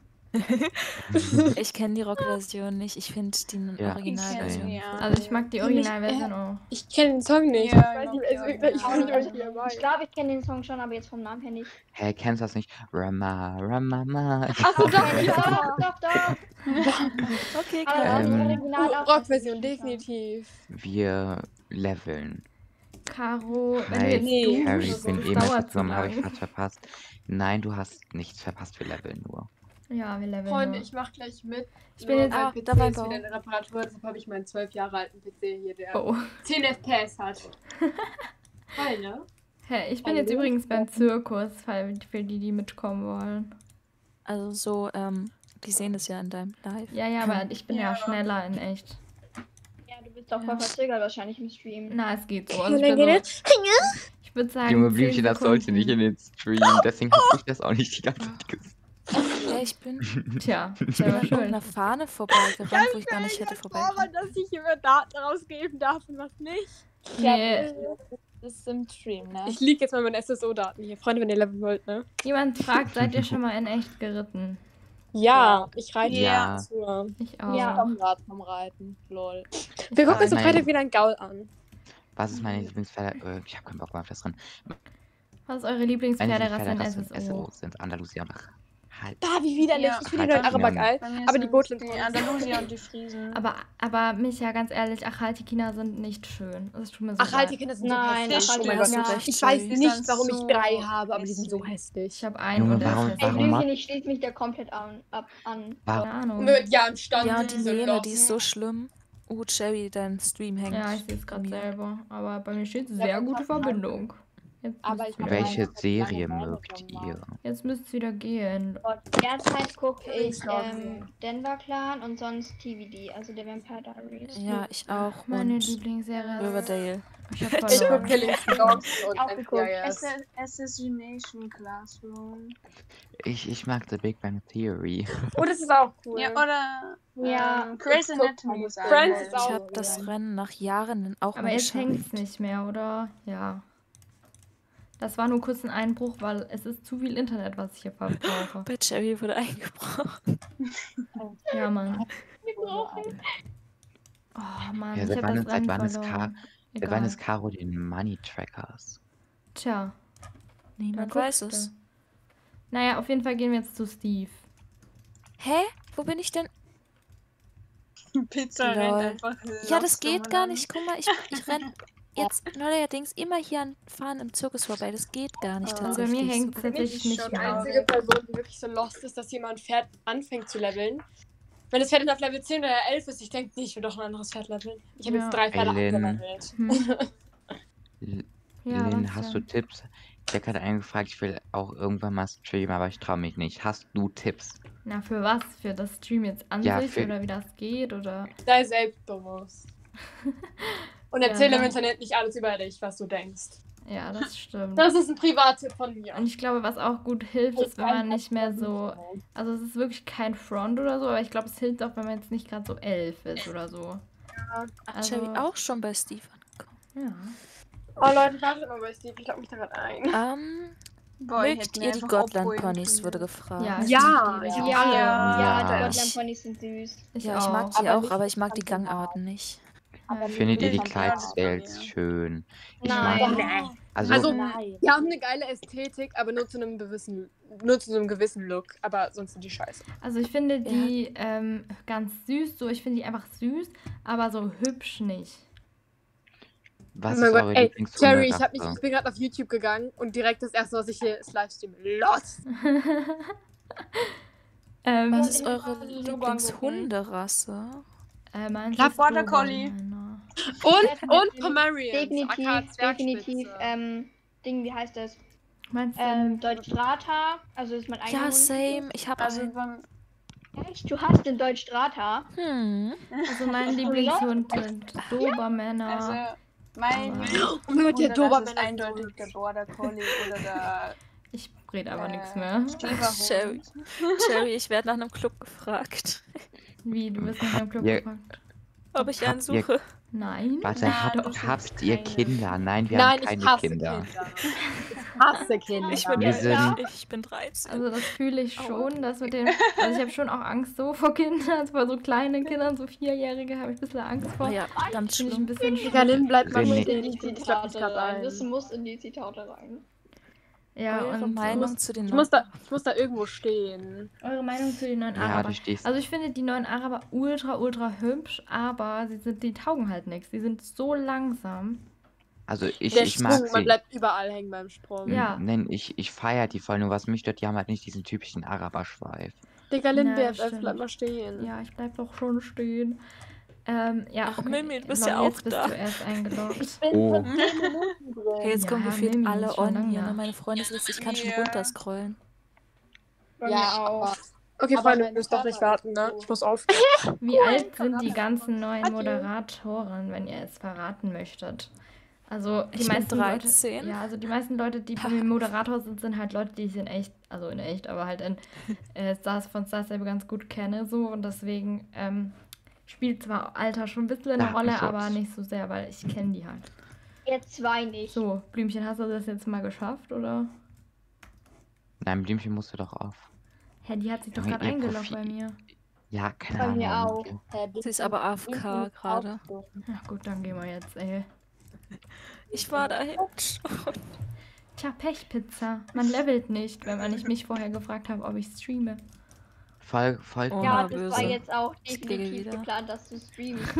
Speaker 3: Ich kenne die Rock-Version nicht. Ich finde die
Speaker 5: Ja.
Speaker 3: Originalversion.
Speaker 5: Ich
Speaker 4: Ja.
Speaker 2: Also ich mag die Originalversion auch.
Speaker 6: Ich kenne den Song nicht.
Speaker 4: Ja,
Speaker 6: ich weiß
Speaker 4: ich
Speaker 6: nicht,
Speaker 4: glaub,
Speaker 6: also,
Speaker 4: die
Speaker 6: ich
Speaker 4: Original-
Speaker 6: bin euch hier bei.
Speaker 1: ich glaube, ich kenne den Song schon, aber jetzt vom Namen her nicht.
Speaker 5: Hä, kennst du das nicht? Rama, Rama.
Speaker 6: Achso, doch, ja.
Speaker 1: Doch.
Speaker 3: Okay,
Speaker 1: Aber
Speaker 3: klar.
Speaker 1: das
Speaker 5: Ähm,
Speaker 1: Original auch.
Speaker 6: Rockversion, definitiv.
Speaker 5: Wir leveln.
Speaker 2: Caro, wenn du
Speaker 5: Hi,
Speaker 2: jetzt
Speaker 6: Nee.
Speaker 5: Harry,
Speaker 2: doof
Speaker 5: ich bin
Speaker 2: bist,
Speaker 5: eben
Speaker 2: das
Speaker 5: erst
Speaker 2: dauert zu
Speaker 5: gekommen, habe ich
Speaker 2: lang.
Speaker 5: was verpasst. Nein, du hast nichts verpasst, wir leveln nur.
Speaker 2: Ja, wir leveln
Speaker 6: Freunde,
Speaker 2: nur.
Speaker 6: ich mach gleich mit.
Speaker 2: Ich bin jetzt-
Speaker 3: Ah,
Speaker 6: mein
Speaker 3: da war
Speaker 6: PC ist
Speaker 3: Go.
Speaker 6: wieder eine Reparatur, deshalb habe ich meinen 12 Jahre alten PC hier, der
Speaker 2: Oh.
Speaker 6: 10 FPS hat. Toll, ne?
Speaker 2: Hä, ich bin jetzt
Speaker 6: Hallo?
Speaker 2: übrigens beim Zirkus, für die, die mitkommen wollen.
Speaker 3: Also so, die sehen das ja in deinem Live.
Speaker 2: Ja, aber ich bin ja
Speaker 6: Ja.
Speaker 2: schneller in echt.
Speaker 1: Ja, du bist doch voll verzögert wahrscheinlich im Stream.
Speaker 2: Na, es geht so. Also
Speaker 6: Und
Speaker 2: ich,
Speaker 6: dann
Speaker 2: bin
Speaker 6: geht
Speaker 2: so
Speaker 6: es.
Speaker 2: ich würde sagen,
Speaker 5: Junge
Speaker 2: 10
Speaker 5: Blümchen, das sollte nicht in
Speaker 2: Sekunden.
Speaker 5: den Stream, deswegen habe ich das auch nicht die ganze Zeit gesagt.
Speaker 3: Ja, ich bin
Speaker 2: Tja,
Speaker 3: an
Speaker 2: selber schuld.
Speaker 3: irgendeiner Fahne vorbeigerannt, wo ich gar nicht hätte vorbeikommen.
Speaker 6: dass ich immer Daten rausgeben darf und was nicht.
Speaker 2: Nee,
Speaker 7: Das ist im Stream, ne?
Speaker 6: Ich liege jetzt mal meine SSO-Daten hier. Freunde, wenn ihr leveln wollt, ne?
Speaker 2: jemand fragt, seid ihr schon mal in echt geritten?
Speaker 6: Ja, ich reite
Speaker 5: Ja.
Speaker 6: dazu.
Speaker 2: Ich auch.
Speaker 1: Ja.
Speaker 7: Ich komm grad vom Reiten. Lol.
Speaker 6: Wir gucken uns am
Speaker 5: Nein.
Speaker 6: Freitag wieder ein Gaul an.
Speaker 5: Was ist meine Lieblingspferde? Ich habe keinen Bock mehr auf das Rennen.
Speaker 2: Was ist eure
Speaker 5: Meine
Speaker 2: Lieblingspferderasse in
Speaker 5: Lieblingspferderassen
Speaker 2: SSO?
Speaker 5: sind Andalusia und Halt.
Speaker 6: Da, wie widerlich.
Speaker 4: Ja.
Speaker 6: Ich finde die neuen Araber geil.
Speaker 4: Bei mir
Speaker 6: Aber die
Speaker 4: sind
Speaker 6: Gotland
Speaker 4: die Andalusier und die Friesen.
Speaker 2: Aber Micha, ganz ehrlich, Achaltikina sind nicht schön. Das tut mir so
Speaker 6: Ach, halt, die
Speaker 2: leid.
Speaker 6: Kinder sind
Speaker 1: Nein,
Speaker 6: so hässlich.
Speaker 1: Ach,
Speaker 6: Oh mein
Speaker 1: hast
Speaker 6: Gott.
Speaker 1: du
Speaker 3: recht,
Speaker 6: Ich weiß
Speaker 3: Joey.
Speaker 6: nicht,
Speaker 4: sind
Speaker 6: warum ich
Speaker 4: so
Speaker 6: 3 habe, aber die sind so
Speaker 4: hässlich.
Speaker 6: hässlich.
Speaker 2: Ich habe einen
Speaker 5: Junge,
Speaker 2: und der
Speaker 5: warum-
Speaker 2: ist
Speaker 1: Ey,
Speaker 2: hässlich.
Speaker 5: warum-
Speaker 1: Blümchen, ich schließe mich da komplett an.
Speaker 2: Keine
Speaker 5: Warum?
Speaker 2: Ahnung.
Speaker 6: Ja, im Stand.
Speaker 3: Ja, und die
Speaker 6: so
Speaker 3: Lene,
Speaker 6: los.
Speaker 3: die ist so schlimm. Cherry, dein Stream hängt.
Speaker 2: Ja, ich sehe es
Speaker 3: bei
Speaker 2: gerade
Speaker 3: mir.
Speaker 2: selber. Aber bei mir steht sehr gute Verbindung. Jetzt
Speaker 7: Aber
Speaker 2: müsste
Speaker 7: ich hab
Speaker 5: Welche
Speaker 7: lange
Speaker 5: Serie
Speaker 7: meine
Speaker 5: mögt
Speaker 7: gemacht.
Speaker 5: ihr?
Speaker 2: jetzt müsste es wieder gehen.
Speaker 1: Derzeit gucke ich
Speaker 6: Schlafen.
Speaker 1: Denver Clan und sonst TVD, also der Vampire Diaries.
Speaker 3: Ja, ich auch.
Speaker 2: Meine
Speaker 3: Und
Speaker 2: Lieblingsserie.
Speaker 3: Riverdale.
Speaker 2: Ich habe
Speaker 6: Ich gucke
Speaker 2: verloren.
Speaker 6: Killing Dogs und
Speaker 1: Auch geguckt.
Speaker 6: NCIS.
Speaker 4: Assassination Classroom.
Speaker 5: Ich mag The Big Bang Theory.
Speaker 6: Oh, das ist auch cool.
Speaker 4: Ja, oder
Speaker 1: Ja,
Speaker 4: Grey's
Speaker 6: ich guck
Speaker 4: Anatomy ist
Speaker 6: Friends
Speaker 4: auch
Speaker 6: ist
Speaker 4: geil.
Speaker 6: auch
Speaker 3: Ich habe das Rennen nach Jahren auch
Speaker 2: Aber
Speaker 3: mal
Speaker 2: jetzt hängt es
Speaker 3: geschafft.
Speaker 2: nicht mehr, oder? Ja. Das war nur kurz ein Einbruch, weil es ist zu viel Internet, was ich hier verbrauche.
Speaker 3: Bei Cherry wurde eingebrochen.
Speaker 2: Ja, Mann. Oh, Mann,
Speaker 5: Ja,
Speaker 2: ich
Speaker 5: seit
Speaker 2: habe
Speaker 5: wann-
Speaker 2: das
Speaker 5: seit
Speaker 2: Rennen
Speaker 5: wann ist
Speaker 2: verloren.
Speaker 5: Seit wann ist
Speaker 2: Egal.
Speaker 5: Caro den Money Trackers?
Speaker 2: Tja,
Speaker 3: Niemand
Speaker 2: da
Speaker 3: weiß
Speaker 2: guckst
Speaker 3: es.
Speaker 2: du. Naja, auf jeden Fall gehen wir jetzt zu Steve.
Speaker 3: Hä? Wo bin ich denn?
Speaker 4: Pizza
Speaker 3: Lol.
Speaker 4: rennt einfach
Speaker 3: Ja, das
Speaker 4: los
Speaker 3: geht gar
Speaker 4: umeinander.
Speaker 3: nicht. Guck mal, ich renn jetzt neuerdings immer hier an Fahren im Zirkus vorbei. Das geht gar nicht
Speaker 6: Ah.
Speaker 2: Also bei mir
Speaker 3: tatsächlich.
Speaker 2: hängt es
Speaker 3: So-
Speaker 2: tatsächlich
Speaker 4: Bin ich
Speaker 2: nicht
Speaker 4: schon
Speaker 6: Die
Speaker 2: mehr.
Speaker 6: einzige Person, die wirklich so lost ist, dass jemand ein Pferd anfängt zu leveln. Wenn das Pferd dann auf Level 10 oder 11 ist, ich denke, nee, ich will doch ein anderes Pferd leveln. Ich habe
Speaker 2: Ja.
Speaker 6: jetzt 3 Pferde
Speaker 5: Ellen.
Speaker 6: angelevelt.
Speaker 2: Hm.
Speaker 5: L-
Speaker 2: Ja,
Speaker 5: Lynn,
Speaker 2: was
Speaker 5: hast du
Speaker 2: denn?
Speaker 5: Tipps? Ich habe gerade angefragt, ich will auch irgendwann mal streamen, aber ich traue mich nicht. Hast du Tipps?
Speaker 2: Na, für was? Für das Stream jetzt an
Speaker 5: Ja,
Speaker 2: sich
Speaker 5: für-
Speaker 2: oder wie das geht? Oder?
Speaker 6: Sei selbstbewusst. Und
Speaker 2: Ja,
Speaker 6: erzähle im
Speaker 2: dann-
Speaker 6: Internet nicht alles über dich, was du denkst.
Speaker 2: Ja, das stimmt.
Speaker 6: Das ist ein Privattipp von mir.
Speaker 2: Und ich glaube, was auch gut hilft, ist, wenn man nicht mehr so. Also, es ist wirklich kein Front oder so, aber ich glaube, es hilft auch, wenn man jetzt nicht gerade so 11 ist oder so.
Speaker 3: Ach, Cherry
Speaker 2: Also-
Speaker 3: auch schon bei Steve angekommen.
Speaker 2: Ja.
Speaker 6: Oh Leute, wartet mal bei Steve, ich log mich da gerade ein.
Speaker 4: Boah, ich
Speaker 3: Mögt
Speaker 4: hätte
Speaker 3: ihr
Speaker 4: mir
Speaker 3: die
Speaker 4: einfach
Speaker 3: Gotland
Speaker 4: abholen
Speaker 3: Ponys,
Speaker 4: können.
Speaker 3: wurde gefragt.
Speaker 2: Ja,
Speaker 6: Ja,
Speaker 2: ich
Speaker 6: ich
Speaker 2: liebe die.
Speaker 6: hab alle.
Speaker 1: Ja,
Speaker 5: Ja.
Speaker 1: die
Speaker 5: Ja.
Speaker 1: Gotland-Ponys sind süß.
Speaker 2: Ich
Speaker 3: Ja, ich mag
Speaker 2: auch.
Speaker 3: die
Speaker 7: Aber
Speaker 3: auch,
Speaker 7: nicht
Speaker 3: aber
Speaker 7: die
Speaker 3: ich mag die
Speaker 7: Kandidaten.
Speaker 3: Gangarten nicht.
Speaker 7: Aber nicht
Speaker 5: Findet ihr die
Speaker 7: die
Speaker 5: Clydesdales
Speaker 4: Kandidaten.
Speaker 5: schön? Ich
Speaker 1: Nein.
Speaker 5: mag,
Speaker 6: Nee.
Speaker 5: also,
Speaker 6: Also,
Speaker 7: Nein.
Speaker 6: die haben eine geile Ästhetik, aber nur zu einem gewissen Look. Aber sonst sind die scheiße.
Speaker 2: Also ich finde die ganz süß, so ich finde die einfach süß, aber so hübsch nicht.
Speaker 5: was
Speaker 6: Oh mein
Speaker 5: ist
Speaker 6: Gott,
Speaker 5: eure
Speaker 6: ey, Jerry,
Speaker 5: Lieblingshunderasse?
Speaker 6: ich bin gerade auf YouTube gegangen und direkt das erste, was ich hier ist Livestream. Lost!
Speaker 3: Was
Speaker 1: Und
Speaker 3: ist
Speaker 1: in
Speaker 3: eure
Speaker 1: Dobermann
Speaker 3: Lieblingshunderasse?
Speaker 2: Meins
Speaker 6: Klar,
Speaker 2: ist
Speaker 6: Border Collie.
Speaker 2: Dobermann.
Speaker 6: Und Pomeranians.
Speaker 1: definitiv,
Speaker 6: aka
Speaker 1: definitiv,
Speaker 6: Zwergspitze.
Speaker 1: Ding, wie heißt das?
Speaker 2: Meinst du?
Speaker 1: Deutsch Drata, also ist mein eigener
Speaker 3: Ja,
Speaker 1: Hund.
Speaker 3: same. Ich habe
Speaker 4: Also
Speaker 3: einen.
Speaker 4: beim
Speaker 1: Echt? Du hast den Deutsch Drata?
Speaker 2: Also mein Lieblingshund sind Dobermänner.
Speaker 4: also mein
Speaker 2: Aber-
Speaker 6: Oh mein Gott, der
Speaker 4: Hunderrasse
Speaker 6: Dobermann
Speaker 4: ist
Speaker 6: ist
Speaker 4: eindeutig
Speaker 6: so
Speaker 4: der Border Collie oder der
Speaker 2: Ich rede aber nichts mehr.
Speaker 3: Sherry.
Speaker 4: Schäferhund.
Speaker 3: Sherry, ich werde nach einem Club gefragt,
Speaker 2: Wie, du bist nach einem Club
Speaker 5: Ja.
Speaker 2: gefragt?
Speaker 3: ob ich einen
Speaker 5: Habt ihr-
Speaker 3: suche.
Speaker 2: Nein.
Speaker 5: Warte,
Speaker 4: Na, du suchst
Speaker 5: habt ihr
Speaker 4: keine.
Speaker 5: Kinder? Nein, wir
Speaker 6: Nein,
Speaker 5: haben
Speaker 6: ich
Speaker 5: keine
Speaker 6: hasse
Speaker 5: Kinder.
Speaker 6: Kinder. Ich hasse Kinder.
Speaker 3: Ich bin,
Speaker 5: Wir sind-
Speaker 3: ich bin 13.
Speaker 2: Also das fühle ich
Speaker 3: Aua.
Speaker 2: schon, dass mit den, also ich habe schon auch Angst so vor Kindern, vor so kleinen Kindern, so 4-Jährige habe ich ein bisschen Angst vor.
Speaker 3: Oh ja, ganz
Speaker 2: Finde ich ein
Speaker 3: schlimm.
Speaker 2: bisschen
Speaker 6: Digga, Lynn, bleib mal
Speaker 5: René.
Speaker 6: stehen.
Speaker 1: in die
Speaker 6: Ich log mich
Speaker 1: Zitate
Speaker 6: gerade
Speaker 1: rein.
Speaker 6: ein.
Speaker 1: Das muss in die Zitate rein.
Speaker 2: Ja,
Speaker 3: Eure
Speaker 2: und
Speaker 3: Meinung zu den
Speaker 6: Ich muss da irgendwo stehen.
Speaker 2: eure Meinung zu den neuen
Speaker 5: Ja,
Speaker 2: Araber.
Speaker 5: du stehst.
Speaker 2: Also ich finde die neuen Araber ultra hübsch, aber die taugen halt nichts. Die sind so langsam.
Speaker 5: Also
Speaker 6: Der
Speaker 5: ich mag
Speaker 6: Sprung, man
Speaker 5: sie.
Speaker 6: bleibt überall hängen beim Sprung.
Speaker 2: Ja.
Speaker 5: Nein, ich feiere die voll, nur was mich stört, die haben halt nicht diesen typischen Araberschweif.
Speaker 6: Digga, Lynn,
Speaker 2: Ja, das
Speaker 6: BFF,
Speaker 2: stimmt.
Speaker 6: bleib mal stehen.
Speaker 2: Ja, ich bleib doch schon stehen. Ja,
Speaker 3: Ach, Mimi, du bist ja
Speaker 2: Lol,
Speaker 3: auch
Speaker 2: jetzt bist
Speaker 3: da.
Speaker 2: du erst eingeloggt.
Speaker 5: Oh,
Speaker 3: Hey, jetzt
Speaker 2: Ja,
Speaker 3: kommen gefühlt
Speaker 2: Mimi,
Speaker 3: alle
Speaker 2: ist schon
Speaker 3: on
Speaker 2: lang
Speaker 3: hier.
Speaker 2: da.
Speaker 3: Ne? Meine Freundesliste, ich kann schon
Speaker 4: Ja.
Speaker 3: runterscrollen.
Speaker 1: Bei
Speaker 7: Ja,
Speaker 1: mir auch.
Speaker 7: aber
Speaker 6: Okay,
Speaker 7: Aber
Speaker 6: Freunde,
Speaker 7: mein
Speaker 6: ihr müsst doch nicht
Speaker 7: Vater
Speaker 6: warten, ne?
Speaker 7: ist so-
Speaker 6: Ich muss auf.
Speaker 2: Wie alt sind die ganzen neuen
Speaker 6: Adieu.
Speaker 2: Moderatoren, wenn ihr es verraten möchtet? Also die
Speaker 3: Ich bin
Speaker 2: meisten
Speaker 3: 13.
Speaker 2: Leute, ja, also die meisten Leute, die bei mir Moderator sind, sind halt Leute, die ich in echt, also in echt, aber halt in von Star Stable ganz gut kenne, so und deswegen spielt zwar Alter schon ein bisschen eine
Speaker 5: Ja,
Speaker 2: Rolle,
Speaker 5: ich
Speaker 2: aber
Speaker 5: weiß.
Speaker 2: nicht so sehr, weil ich kenne die halt.
Speaker 1: Ihr zwei nicht.
Speaker 2: So, Blümchen, hast du das jetzt mal geschafft oder?
Speaker 5: nein, Blümchen musst du doch auf.
Speaker 2: Hä, die hat sich doch
Speaker 5: Junge,
Speaker 2: gerade
Speaker 5: ihr
Speaker 2: eingeloggt
Speaker 5: Profil-
Speaker 2: bei mir.
Speaker 5: Ja, keine
Speaker 1: Bei
Speaker 5: Ahnung.
Speaker 1: mir auch.
Speaker 3: Sie ist aber AFK gerade.
Speaker 2: Na gut, dann gehen wir jetzt, ey.
Speaker 3: Ich war dahin schon.
Speaker 2: Tja, Pechpizza. Man levelt nicht, wenn man nicht mich vorher gefragt hat, ob ich streame.
Speaker 5: Voll
Speaker 3: Oh,
Speaker 1: Ja,
Speaker 3: na,
Speaker 1: das war
Speaker 3: böse.
Speaker 1: jetzt auch
Speaker 3: Ich gehe
Speaker 1: definitiv
Speaker 3: wieder.
Speaker 1: geplant, dass du streamst.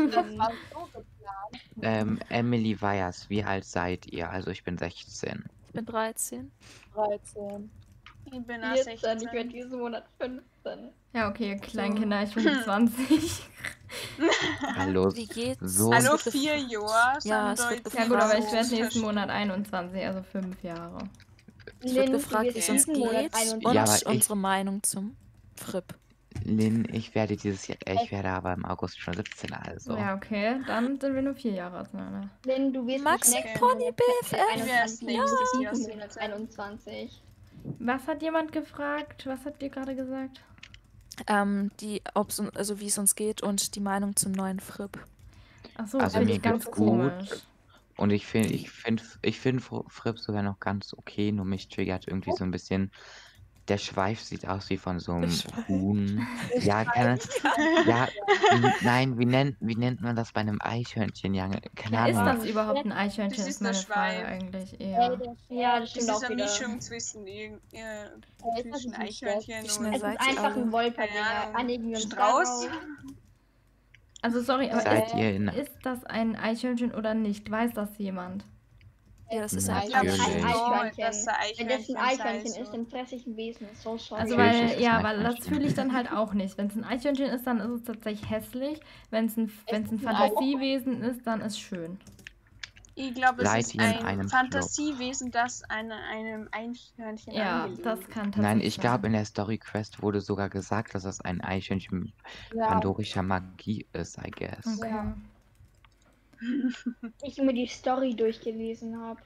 Speaker 5: Emily Weyers, wie alt seid ihr? Also ich bin 16.
Speaker 3: Ich bin 13.
Speaker 7: 13.
Speaker 4: Ich bin
Speaker 1: Jetzt
Speaker 4: 16.
Speaker 1: dann, ich werde diesen Monat 15.
Speaker 2: Ja, okay, Kleinkinder, ich bin 20.
Speaker 5: Hallo.
Speaker 3: Wie geht's?
Speaker 5: So.
Speaker 4: Hallo,
Speaker 3: Es wird
Speaker 4: 4
Speaker 3: gef-
Speaker 4: Jahre.
Speaker 3: Ja, es
Speaker 4: sind
Speaker 3: wird
Speaker 4: Leute,
Speaker 2: Ja
Speaker 3: gefragt.
Speaker 2: gut, aber ich
Speaker 4: so
Speaker 2: werde nächsten
Speaker 4: zwischen-
Speaker 2: Monat 21, also 5 Jahre.
Speaker 3: Ich wurde
Speaker 1: Lynn,
Speaker 3: gefragt,
Speaker 1: du
Speaker 3: wie es
Speaker 1: wirst
Speaker 3: uns
Speaker 1: diesen Monat
Speaker 3: geht
Speaker 1: 21.
Speaker 3: und
Speaker 5: Ja, aber ich-
Speaker 3: unsere Meinung zum Fripp.
Speaker 5: Lynn, ich werde dieses Jahr, ich werde aber im August schon 17, also.
Speaker 2: Ja, okay, dann sind wir nur 4 Jahre auseinander.
Speaker 1: Lynn, du wirst
Speaker 3: Max
Speaker 1: nicht nächsten
Speaker 3: Pony
Speaker 1: Monat
Speaker 3: BFF.
Speaker 1: 21,
Speaker 4: Ja.
Speaker 1: du wirst
Speaker 4: Ja.
Speaker 1: diesen Monat 21.
Speaker 2: Was hat jemand gefragt? Was habt ihr gerade gesagt?
Speaker 3: Also wie es uns geht und die Meinung zum neuen Fripp.
Speaker 2: Achso,
Speaker 5: Also
Speaker 2: finde
Speaker 5: mir
Speaker 2: ich ganz
Speaker 5: geht's gut.
Speaker 2: komisch.
Speaker 5: Und ich finde Fripp sogar noch ganz okay, nur mich triggert irgendwie so ein bisschen. Der Schweif sieht aus wie von so einem Huhn. Ja, ja, nein, wie nennt man das bei einem Eichhörnchen? Ja, keine
Speaker 2: Ja, ist
Speaker 5: Ahnung.
Speaker 2: das überhaupt ein
Speaker 4: Das
Speaker 2: Eichhörnchen,
Speaker 4: ist
Speaker 2: ist meine
Speaker 4: der
Speaker 2: Frage
Speaker 4: Schweif.
Speaker 2: eigentlich eher.
Speaker 1: Ja, das
Speaker 4: Das
Speaker 1: stimmt
Speaker 4: ist
Speaker 1: auch
Speaker 4: eine
Speaker 1: wieder.
Speaker 4: Mischung zwischen zwischen Eichhörnchen
Speaker 3: Wie
Speaker 1: Es
Speaker 3: schnell
Speaker 1: ist
Speaker 3: seid ihr
Speaker 1: einfach
Speaker 3: alle?
Speaker 1: ein Wolperdinger.
Speaker 4: Keine Ahnung,
Speaker 1: Einigen wir uns
Speaker 4: Strauß.
Speaker 1: darauf.
Speaker 2: Also sorry, aber
Speaker 5: Seid ihr in.
Speaker 2: ist das ein Eichhörnchen oder nicht? Weiß das jemand?
Speaker 3: Ja, das ist
Speaker 5: Ja,
Speaker 3: ein
Speaker 1: Ich glaube,
Speaker 5: Natürlich.
Speaker 1: ein Eichhörnchen.
Speaker 4: Das ist ein
Speaker 1: Wenn das ein Eichhörnchen
Speaker 4: sei
Speaker 1: ist,
Speaker 4: so.
Speaker 1: dann fresse ich ein Wesen. So sorry.
Speaker 2: Also
Speaker 5: Natürlich ist
Speaker 2: weil,
Speaker 5: es
Speaker 2: ja,
Speaker 5: ein
Speaker 2: weil das
Speaker 5: Eichhörnchen.
Speaker 2: fühle ich dann halt auch nicht. Wenn es ein Eichhörnchen ist, dann ist es tatsächlich hässlich. Wenn es ein Fantasiewesen ist, dann ist es schön.
Speaker 4: Ich glaube, es
Speaker 5: Seid
Speaker 4: ist
Speaker 5: ihr in
Speaker 4: ein
Speaker 5: einem
Speaker 4: Fantasiewesen, das einem Eichhörnchen
Speaker 2: Ja,
Speaker 4: angelegt
Speaker 2: das
Speaker 4: ist.
Speaker 2: kann tatsächlich
Speaker 5: Nein, ich
Speaker 2: sein.
Speaker 5: glaube, in der Story Quest wurde sogar gesagt, dass das ein Eichhörnchen pandorischer Magie ist, I guess.
Speaker 2: Okay.
Speaker 1: Ich mir die Story durchgelesen habe.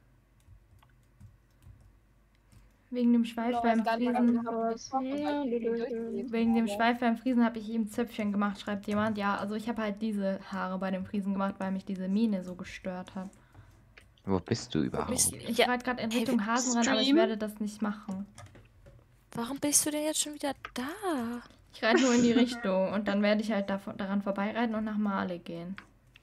Speaker 2: Wegen dem Schweif beim Friesen.
Speaker 1: Ja,
Speaker 2: Wegen dem Schweif beim Friesen habe ich ihm Zöpfchen gemacht, schreibt jemand. Ja, also ich habe halt diese Haare bei dem Friesen gemacht, weil mich diese Mähne so gestört hat.
Speaker 5: Wo bist du überhaupt?
Speaker 2: Ich
Speaker 3: Ja,
Speaker 2: reite gerade in
Speaker 3: hey,
Speaker 2: Richtung
Speaker 3: wir
Speaker 2: Hasenrand, aber ich
Speaker 4: streamen.
Speaker 2: werde das nicht machen.
Speaker 3: warum bist du denn jetzt schon wieder da?
Speaker 2: Ich reite nur in die Richtung und dann werde ich halt daran vorbeireiten und nach Male gehen.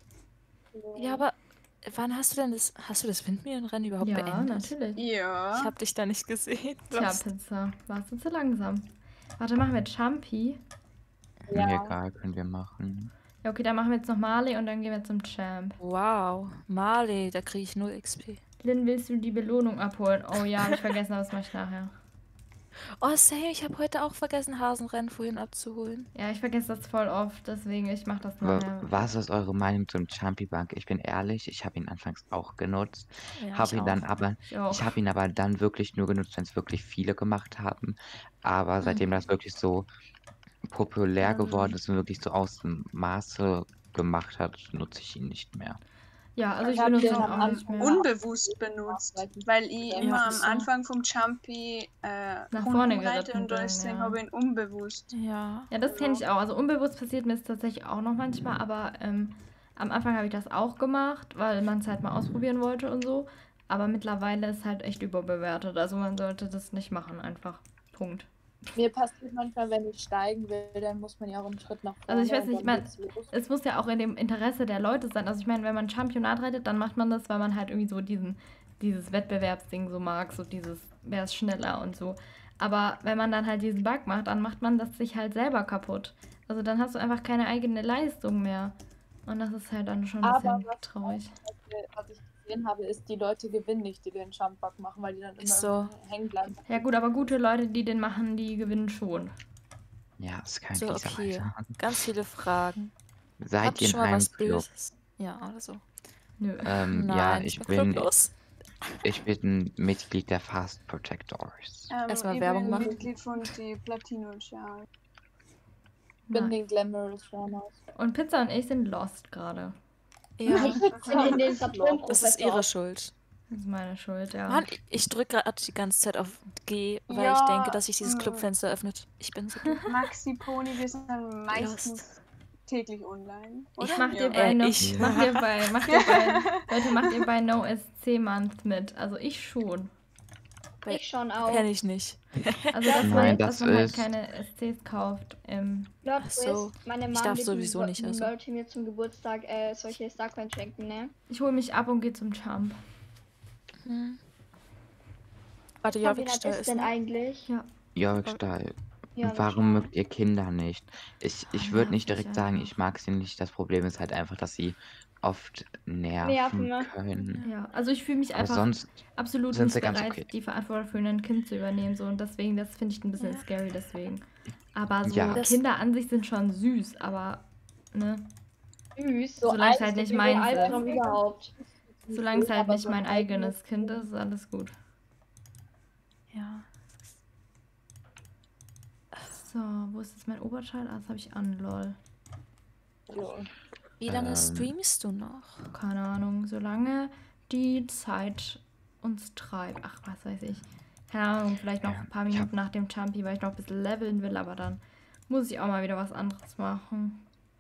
Speaker 3: Ja, aber wann hast du das Windmühlenrennen überhaupt
Speaker 2: Ja,
Speaker 3: beendet?
Speaker 2: natürlich.
Speaker 3: Ich
Speaker 4: Ja.
Speaker 3: habe dich da nicht gesehen.
Speaker 2: Tja,
Speaker 3: Lost.
Speaker 2: Pizza, warst du zu langsam. Warte, machen wir Champi?
Speaker 5: Mir
Speaker 7: Ja.
Speaker 5: egal, können wir machen.
Speaker 2: Ja, okay, dann machen wir jetzt noch Marley und dann gehen wir zum Champ.
Speaker 3: Wow, Marley, da kriege ich 0 XP.
Speaker 2: Lynn, willst du die Belohnung abholen? Oh ja, hab ich vergessen, aber das mache ich nachher.
Speaker 3: Oh, Sam, ich habe heute auch vergessen, Hasenrennen vorhin abzuholen.
Speaker 2: Ja, ich vergesse das voll oft, deswegen ich mache das
Speaker 5: Aber
Speaker 2: nachher.
Speaker 5: was ist eure Meinung zum Jumpy Bug? Ich bin ehrlich, ich habe ihn anfangs auch genutzt.
Speaker 3: Ja,
Speaker 5: Habe
Speaker 3: ich
Speaker 5: ihn dann
Speaker 3: auch.
Speaker 5: aber,
Speaker 2: Ich auch.
Speaker 5: ich habe ihn aber dann wirklich nur genutzt, wenn es wirklich viele gemacht haben. Aber seitdem das wirklich so populär geworden ist und wirklich so aus dem Maße gemacht hat, nutze ich ihn nicht mehr.
Speaker 2: Ja, also
Speaker 7: Ich
Speaker 2: ich
Speaker 7: hab
Speaker 2: benutze
Speaker 7: den
Speaker 2: ihn
Speaker 7: am
Speaker 2: auch nicht
Speaker 7: Anfang
Speaker 2: mehr.
Speaker 4: Unbewusst benutzt, weil ich
Speaker 7: Ja,
Speaker 4: immer am
Speaker 3: ist so.
Speaker 4: Anfang vom Jumpy
Speaker 2: Nach vorne
Speaker 4: rumreite
Speaker 2: geritten
Speaker 4: und
Speaker 2: bin,
Speaker 4: deswegen
Speaker 2: ja.
Speaker 4: habe ich ihn unbewusst.
Speaker 3: Ja.
Speaker 2: Ja, das kenne ich auch. Also unbewusst passiert mir das tatsächlich auch noch manchmal, aber am Anfang habe ich das auch gemacht, weil man es halt mal ausprobieren wollte und so. Aber mittlerweile ist halt echt überbewertet. Also man sollte das nicht machen, einfach. Punkt.
Speaker 7: Mir passiert manchmal, wenn ich steigen will, dann muss man ja auch einen Schritt nach vorne.
Speaker 2: Also ich weiß
Speaker 7: und
Speaker 2: nicht,
Speaker 7: dann
Speaker 2: man,
Speaker 7: geht's los.
Speaker 2: es muss ja auch in dem Interesse der Leute sein. Also ich meine, wenn man Championat reitet, dann macht man das, weil man halt irgendwie so dieses Wettbewerbsding so mag, so dieses, wer ist schneller und so. Aber wenn man dann halt diesen Bug macht, dann macht man das sich halt selber kaputt. Also dann hast du einfach keine eigene Leistung mehr. Und das ist halt dann schon ein
Speaker 7: Aber
Speaker 2: bisschen
Speaker 7: was
Speaker 2: traurig.
Speaker 7: Was ich gesehen habe, ist, die Leute gewinnen nicht, die den Jumpbug machen, weil die dann immer
Speaker 3: Ist so.
Speaker 7: hängen bleiben.
Speaker 2: Ja gut, aber gute Leute, die den machen, die gewinnen schon.
Speaker 5: Ja, ist kein
Speaker 3: So,
Speaker 5: fieser
Speaker 3: okay.
Speaker 5: Weiter.
Speaker 3: Ganz viele Fragen.
Speaker 5: Seid
Speaker 3: Habt
Speaker 5: ihr
Speaker 3: ihr
Speaker 5: in
Speaker 3: schon mal
Speaker 5: einem
Speaker 3: was
Speaker 5: Club?
Speaker 3: Böses? Ja, oder so.
Speaker 2: Nö.
Speaker 5: Ja,
Speaker 3: Nein,
Speaker 5: ich
Speaker 3: bin
Speaker 5: bin
Speaker 3: clublos.
Speaker 5: Mitglied der Fast Protectors.
Speaker 3: Erstmal
Speaker 4: Ich
Speaker 3: Werbung
Speaker 4: bin
Speaker 3: machen.
Speaker 4: Mitglied von die Platinum-Schalen.
Speaker 7: Ich bin
Speaker 2: Nein.
Speaker 7: den Glamorous Runners.
Speaker 2: Und Pizza und ich sind lost gerade.
Speaker 3: Ja,
Speaker 1: Sind in den Saturn
Speaker 3: das ist ihre Schuld.
Speaker 2: Das ist meine Schuld, ja.
Speaker 3: Mann, ich drücke gerade die ganze Zeit auf G, weil
Speaker 4: Ja,
Speaker 3: ich denke, dass sich dieses Clubfenster öffnet. Ich bin so dumm.
Speaker 4: Maxi Pony, wir sind dann meistens täglich online. Oder?
Speaker 2: Macht ihr
Speaker 4: Ja.
Speaker 2: bei No,
Speaker 3: ich.
Speaker 2: macht ihr bei Leute, macht ihr bei No SC Month mit? Also ich schon.
Speaker 1: Ich schon auch.
Speaker 3: Kenn ich nicht.
Speaker 2: Also dass
Speaker 5: Nein,
Speaker 2: dass man halt
Speaker 5: ist-
Speaker 2: keine SCs kauft.
Speaker 1: Lord
Speaker 3: Ach so.
Speaker 1: Chris, meine
Speaker 3: Ich
Speaker 1: Mom
Speaker 3: darf
Speaker 1: wird
Speaker 3: sowieso
Speaker 1: mir-
Speaker 3: nicht, also.
Speaker 1: wollte mir zum Geburtstag solche Starcoins schenken, ne?
Speaker 2: Ich hole mich ab und gehe zum Champ.
Speaker 3: Hm. Warte,
Speaker 1: Wie
Speaker 3: Jorvik
Speaker 1: alt
Speaker 3: Stall
Speaker 1: ist
Speaker 3: ist,
Speaker 1: denn
Speaker 3: ne?
Speaker 1: eigentlich?
Speaker 2: Ja.
Speaker 5: Jörg Stahl.
Speaker 1: Ja,
Speaker 5: Und warum mögt ihr Kinder nicht? Ich würde nicht
Speaker 2: nervig
Speaker 5: direkt sagen,
Speaker 2: einfach.
Speaker 5: ich mag sie nicht. Das Problem ist halt einfach, dass sie oft
Speaker 1: Nerven,
Speaker 5: nerven
Speaker 1: ne?
Speaker 5: können.
Speaker 2: Ja, also ich fühle mich
Speaker 5: Aber
Speaker 2: einfach
Speaker 5: sonst
Speaker 2: absolut
Speaker 5: sind
Speaker 2: nicht
Speaker 5: sie ganz
Speaker 2: bereit,
Speaker 5: okay.
Speaker 2: die Verantwortung für ein Kind zu übernehmen. So, und deswegen, das finde ich ein bisschen
Speaker 3: Ja.
Speaker 2: scary deswegen. Aber so
Speaker 5: Ja.
Speaker 2: Kinder an sich sind schon süß, aber ne,
Speaker 1: Süß.
Speaker 2: Solange es halt nicht meins
Speaker 1: Albtraum
Speaker 2: ist.
Speaker 1: überhaupt.
Speaker 2: solange es halt
Speaker 7: Aber
Speaker 2: nicht
Speaker 7: so
Speaker 2: mein
Speaker 7: ein
Speaker 2: eigenes Kind ist, ist alles gut.
Speaker 3: Ja.
Speaker 2: So, wo ist jetzt mein Oberteil? Ah, das habe ich an, lol.
Speaker 3: Wie lange
Speaker 5: Ähm.
Speaker 3: streamst du noch?
Speaker 2: Keine Ahnung, solange die Zeit uns treibt. Ach, was weiß ich. Keine Ahnung, vielleicht noch
Speaker 5: Ja,
Speaker 2: ein paar
Speaker 5: ich hab-
Speaker 2: Minuten nach dem Jumpy, weil ich noch ein bisschen leveln will, aber dann muss ich auch mal wieder was anderes machen.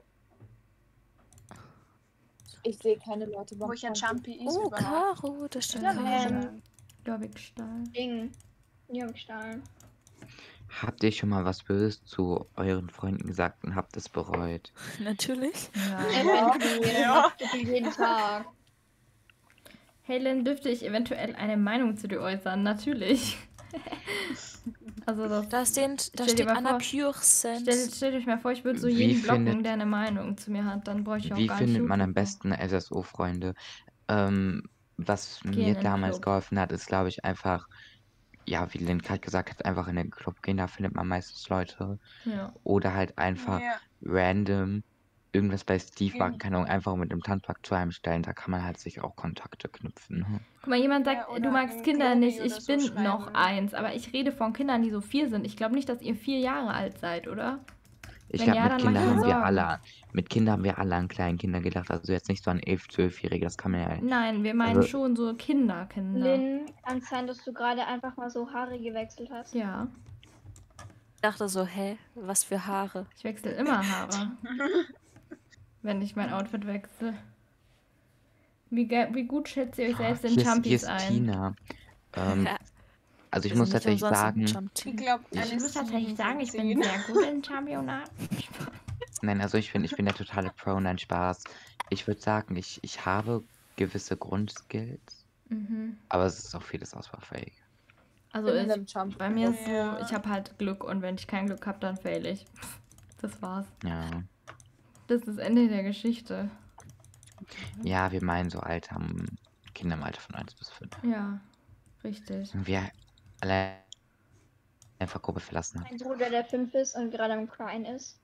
Speaker 7: Ich sehe keine Leute beim
Speaker 4: Wo ich ein
Speaker 7: Jumpy.
Speaker 4: Jumpy ist
Speaker 3: Oh,
Speaker 4: überhaupt.
Speaker 3: Caro, da steht
Speaker 2: Ja,
Speaker 3: Caro.
Speaker 2: Jorvik-Stall.
Speaker 1: Ding. Jungstahl.
Speaker 5: Habt ihr schon mal was Böses zu euren Freunden gesagt und habt es bereut?
Speaker 3: Natürlich.
Speaker 2: Ja.
Speaker 1: Eventuell.
Speaker 4: Ja.
Speaker 1: Macht so viel jeden Tag.
Speaker 2: Helen, dürfte ich eventuell eine Meinung zu dir äußern? Natürlich. Also das,
Speaker 3: Da
Speaker 2: stell
Speaker 3: steht
Speaker 2: dir mal
Speaker 3: Anna
Speaker 2: vor,
Speaker 3: Pure Sense.
Speaker 2: stellt euch mal vor, ich würde so
Speaker 5: Wie
Speaker 2: jeden blocken,
Speaker 5: findet-
Speaker 2: der eine Meinung zu mir hat. Dann bräuchte ich auch
Speaker 5: Wie
Speaker 2: gar nicht
Speaker 5: findet man am
Speaker 2: YouTuber.
Speaker 5: besten SSO-Freunde? Was
Speaker 2: Gehen
Speaker 5: mir
Speaker 2: in den
Speaker 5: damals
Speaker 2: Club.
Speaker 5: geholfen hat, ist, glaube ich, einfach, ja, wie Lynn gerade gesagt hat, einfach in den Club gehen, da findet man meistens Leute.
Speaker 2: Ja.
Speaker 5: Oder halt einfach
Speaker 4: Ja.
Speaker 5: random irgendwas bei Steve
Speaker 4: Ja.
Speaker 5: machen kann und einfach mit dem Tanzpark zu einem stellen. Da kann man halt sich auch Kontakte knüpfen. Ne?
Speaker 2: Guck mal, jemand sagt,
Speaker 4: Ja, oder
Speaker 2: du magst
Speaker 4: im
Speaker 2: Kinder
Speaker 4: Globi
Speaker 2: nicht,
Speaker 4: oder
Speaker 2: ich
Speaker 4: so
Speaker 2: bin
Speaker 4: schreiben.
Speaker 2: noch 1, aber ich rede von Kindern, die so 4 sind. Ich glaube nicht, dass ihr 4 Jahre alt seid, oder?
Speaker 5: Ich
Speaker 2: Wenn
Speaker 5: glaube,
Speaker 2: ja,
Speaker 5: mit
Speaker 2: dann
Speaker 5: Kindern
Speaker 2: mach
Speaker 5: haben
Speaker 2: dir
Speaker 5: wir
Speaker 2: Sorgen.
Speaker 5: alle, mit Kindern haben wir alle an kleinen Kinder gedacht. Also jetzt nicht so an 11-, 12-Jährige, das kann man ja.
Speaker 2: Nein, wir meinen
Speaker 5: Also-
Speaker 2: schon so Kinder.
Speaker 1: Lynn, kann es sein, dass du gerade einfach mal so Haare gewechselt hast?
Speaker 2: Ja,
Speaker 3: Ich dachte so, hä, was für Haare?
Speaker 2: ich wechsle immer Haare, wenn ich mein Outfit wechsle. Wie gut schätzt ihr euch selbst in
Speaker 5: Hier ist
Speaker 2: Jumpies ein?
Speaker 5: Tina. Ähm,
Speaker 3: Ja,
Speaker 5: also ich
Speaker 3: wir
Speaker 5: muss
Speaker 3: sind nicht
Speaker 5: tatsächlich
Speaker 3: umsonst im
Speaker 5: sagen,
Speaker 4: Ich
Speaker 3: Jump-Team.
Speaker 4: glaube,
Speaker 2: Ich muss tatsächlich sagen, ich bin
Speaker 4: 10.
Speaker 2: sehr gut in Championat.
Speaker 5: nein, also ich bin der totale Pro, nein, Spaß. Ich würde sagen, ich habe gewisse Grundskills,
Speaker 2: Mhm.
Speaker 5: aber es ist auch vieles ausbaufähig.
Speaker 2: Also
Speaker 7: bin in
Speaker 2: ich,
Speaker 7: einem Jump.
Speaker 2: bei mir ist so,
Speaker 4: Ja.
Speaker 2: ich habe halt Glück und wenn ich kein Glück habe, dann fail ich. Das war's.
Speaker 5: Ja.
Speaker 2: Das ist das Ende der Geschichte.
Speaker 5: Ja, wir meinen so Kinder im Alter von 1 bis 5.
Speaker 2: Ja, richtig.
Speaker 5: Und wir alle einfach Gruppe verlassen haben.
Speaker 1: Ein Bruder, der 5 ist und gerade am Crying ist.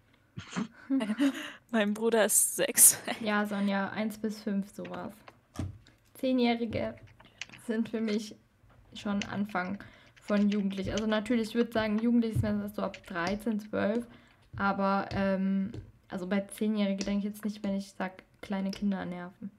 Speaker 3: Mein Bruder ist 6.
Speaker 2: Ja, Sonja, 1 bis 5 sowas. 10-Jährige sind für mich schon Anfang von Jugendlich. Also natürlich, ich würde sagen, Jugendlich ist das so ab 13, 12. Aber also bei 10-Jährigen denke ich jetzt nicht, wenn ich sage, kleine Kinder nerven.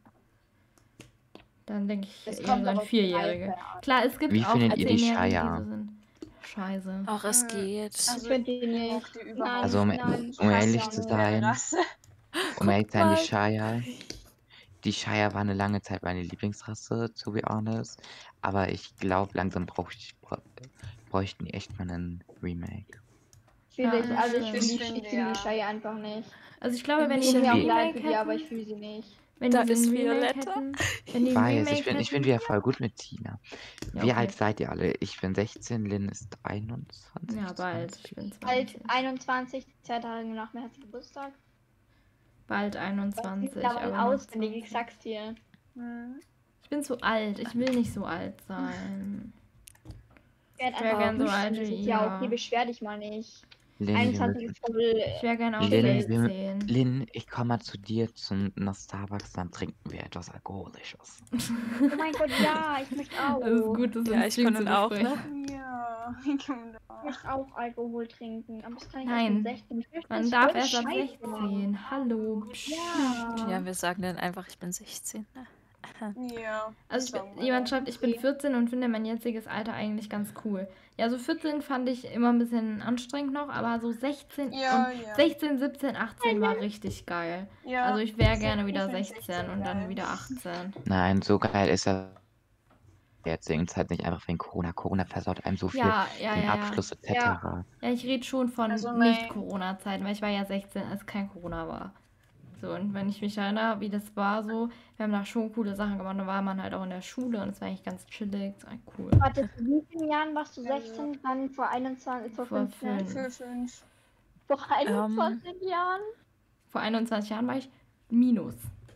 Speaker 2: Dann denke ich
Speaker 7: Es
Speaker 2: eher
Speaker 7: kommt
Speaker 2: so an
Speaker 7: auch auf die
Speaker 2: 4-Jährige.
Speaker 7: Reife an.
Speaker 2: Klar, es gibt
Speaker 5: Wie
Speaker 2: auch
Speaker 5: findet ihr die
Speaker 2: 10-Jährige,
Speaker 5: Shire?
Speaker 2: die so sind. Scheiße.
Speaker 3: Ach, es
Speaker 4: Äh,
Speaker 3: geht.
Speaker 1: Ich
Speaker 4: Also,
Speaker 1: finde die
Speaker 4: ich
Speaker 1: nicht.
Speaker 4: mag die überhaupt
Speaker 1: Nein,
Speaker 5: Also, um
Speaker 1: nein.
Speaker 5: um
Speaker 1: hasse
Speaker 5: ehrlich
Speaker 1: auch
Speaker 5: zu
Speaker 1: nicht.
Speaker 5: sein,
Speaker 4: Rasse.
Speaker 5: um ehrlich zu sein,
Speaker 3: mal.
Speaker 5: die Shire war eine lange Zeit meine Lieblingsrasse, to be honest. Aber ich glaube, langsam bräuchten die echt mal einen Remake.
Speaker 1: Fühle
Speaker 2: Ja,
Speaker 1: ich.
Speaker 2: das
Speaker 1: Also ich
Speaker 2: stimmt.
Speaker 1: fühle
Speaker 4: Ich finde,
Speaker 1: die
Speaker 4: ja.
Speaker 1: Shire einfach nicht.
Speaker 2: Also ich glaube, wenn
Speaker 3: Ich
Speaker 2: die
Speaker 1: Tut
Speaker 2: ein
Speaker 1: mir auch
Speaker 5: die-
Speaker 1: leid
Speaker 2: Remake
Speaker 1: für die, aber ich
Speaker 2: hätten,
Speaker 1: fühle sie nicht.
Speaker 2: wenn
Speaker 3: Da
Speaker 2: die so
Speaker 3: ist
Speaker 2: ein Remake
Speaker 3: Violetta.
Speaker 2: hätten, wenn die
Speaker 5: Ich
Speaker 2: ein
Speaker 5: weiß,
Speaker 2: Remake
Speaker 5: ich bin
Speaker 2: hätten,
Speaker 5: wieder voll gut mit Tina.
Speaker 2: Ja,
Speaker 5: Wie
Speaker 2: okay.
Speaker 5: alt seid ihr alle? Ich bin 16, Lynn ist 21.
Speaker 2: Ja, bald. Ich
Speaker 5: 20.
Speaker 2: bin
Speaker 1: Alt
Speaker 2: 20.
Speaker 1: 21, 2 Tage nach mir hat sie Geburtstag.
Speaker 2: Bald
Speaker 1: Ich
Speaker 2: 21,
Speaker 1: aber
Speaker 2: aber noch
Speaker 1: auswendig,
Speaker 2: 20.
Speaker 1: ich sag's dir.
Speaker 4: Hm.
Speaker 2: Ich bin zu alt. Ich will nicht so alt sein.
Speaker 1: Ich werde
Speaker 2: Ich wäre
Speaker 1: einfach
Speaker 2: gern so
Speaker 1: nicht
Speaker 2: alt
Speaker 1: das
Speaker 2: wie
Speaker 1: ist ja
Speaker 2: ihr.
Speaker 1: okay, beschwer dich mal nicht.
Speaker 5: Lynn,
Speaker 1: 21 ist voll.
Speaker 2: Ich wäre gerne auch
Speaker 5: Lynn,
Speaker 2: 16.
Speaker 5: Lynn, ich komme mal zu dir nach Starbucks, dann trinken wir etwas Alkoholisches.
Speaker 1: Oh mein Gott, ja, ich möchte auch.
Speaker 2: Das ist gut, das
Speaker 3: Ja,
Speaker 2: im
Speaker 3: ich
Speaker 2: Stream
Speaker 3: kann
Speaker 2: zu
Speaker 3: auch,
Speaker 2: besprechen.
Speaker 3: ne?
Speaker 4: Ja,
Speaker 1: Ich möchte auch Alkohol trinken. Aber das kann ich
Speaker 2: Nein,
Speaker 1: erst mit 16. Ich möchte
Speaker 2: Man
Speaker 1: das
Speaker 2: darf
Speaker 1: voll
Speaker 2: erst ab
Speaker 1: scheiße.
Speaker 2: 16. Hallo. Psst.
Speaker 1: Ja.
Speaker 3: Ja, wir sagen dann einfach, ich bin 16. Ne?
Speaker 4: Ja.
Speaker 2: Also
Speaker 4: sagen wir
Speaker 2: jemand
Speaker 4: ja.
Speaker 2: schreibt, ich bin 14 und finde mein jetziges Alter eigentlich ganz cool. Ja, so 14 fand ich immer ein bisschen anstrengend noch, aber so 16
Speaker 4: Ja,
Speaker 2: und
Speaker 4: ja.
Speaker 2: 16, 17, 18 war richtig geil.
Speaker 4: Ja,
Speaker 2: Also ich wäre
Speaker 4: ich
Speaker 2: gerne
Speaker 4: find-
Speaker 2: wieder
Speaker 4: ich find
Speaker 2: 16 und dann
Speaker 4: geil.
Speaker 2: wieder 18.
Speaker 5: Nein, so geil ist er jetzt halt nicht einfach wegen Corona. Corona versaut einem so viel
Speaker 2: Ja,
Speaker 5: den Abschluss etc.
Speaker 1: Ja.
Speaker 2: Ja, ich rede schon von
Speaker 4: Also
Speaker 2: Nicht-Corona-Zeiten, weil ich war ja 16, als kein Corona war. So, und wenn ich mich erinnere, wie das war so, wir haben da schon coole Sachen gemacht, da war man halt auch in der Schule und es war eigentlich ganz chillig, es war cool.
Speaker 1: Warte, vor wie vielen Jahren warst du 16? Dann vor 21, vor
Speaker 2: Vor
Speaker 1: 15 Jahren?
Speaker 2: 5.
Speaker 4: Für 5.
Speaker 1: Vor 21 Jahren?
Speaker 2: Vor 21 Jahren war ich minus.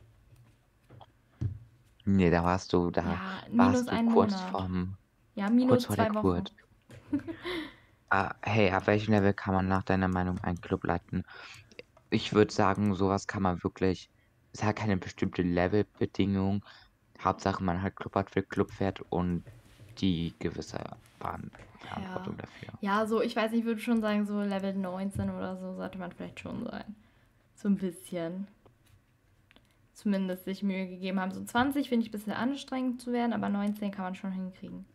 Speaker 5: Nee, da warst du, da
Speaker 2: Ja,
Speaker 5: warst
Speaker 2: minus
Speaker 5: du
Speaker 2: einen
Speaker 5: kurz
Speaker 2: Monat. Ja,
Speaker 5: kurz
Speaker 2: minus
Speaker 5: vor
Speaker 2: 2
Speaker 5: der
Speaker 2: Wochen.
Speaker 5: Geburt. Hey, ab welchem Level kann man nach deiner Meinung einen Club leiten? Ich würde sagen, sowas kann man wirklich, es hat keine bestimmte Levelbedingung. Hauptsache, man hat Club hat für Club fährt und die gewisse Verantwortung dafür.
Speaker 2: Ja, so, ich weiß nicht, ich würde schon sagen, so Level 19 oder so sollte man vielleicht schon sein. So ein bisschen. Zumindest sich Mühe gegeben haben. So 20 finde ich ein bisschen anstrengend zu werden, aber 19 kann man schon hinkriegen.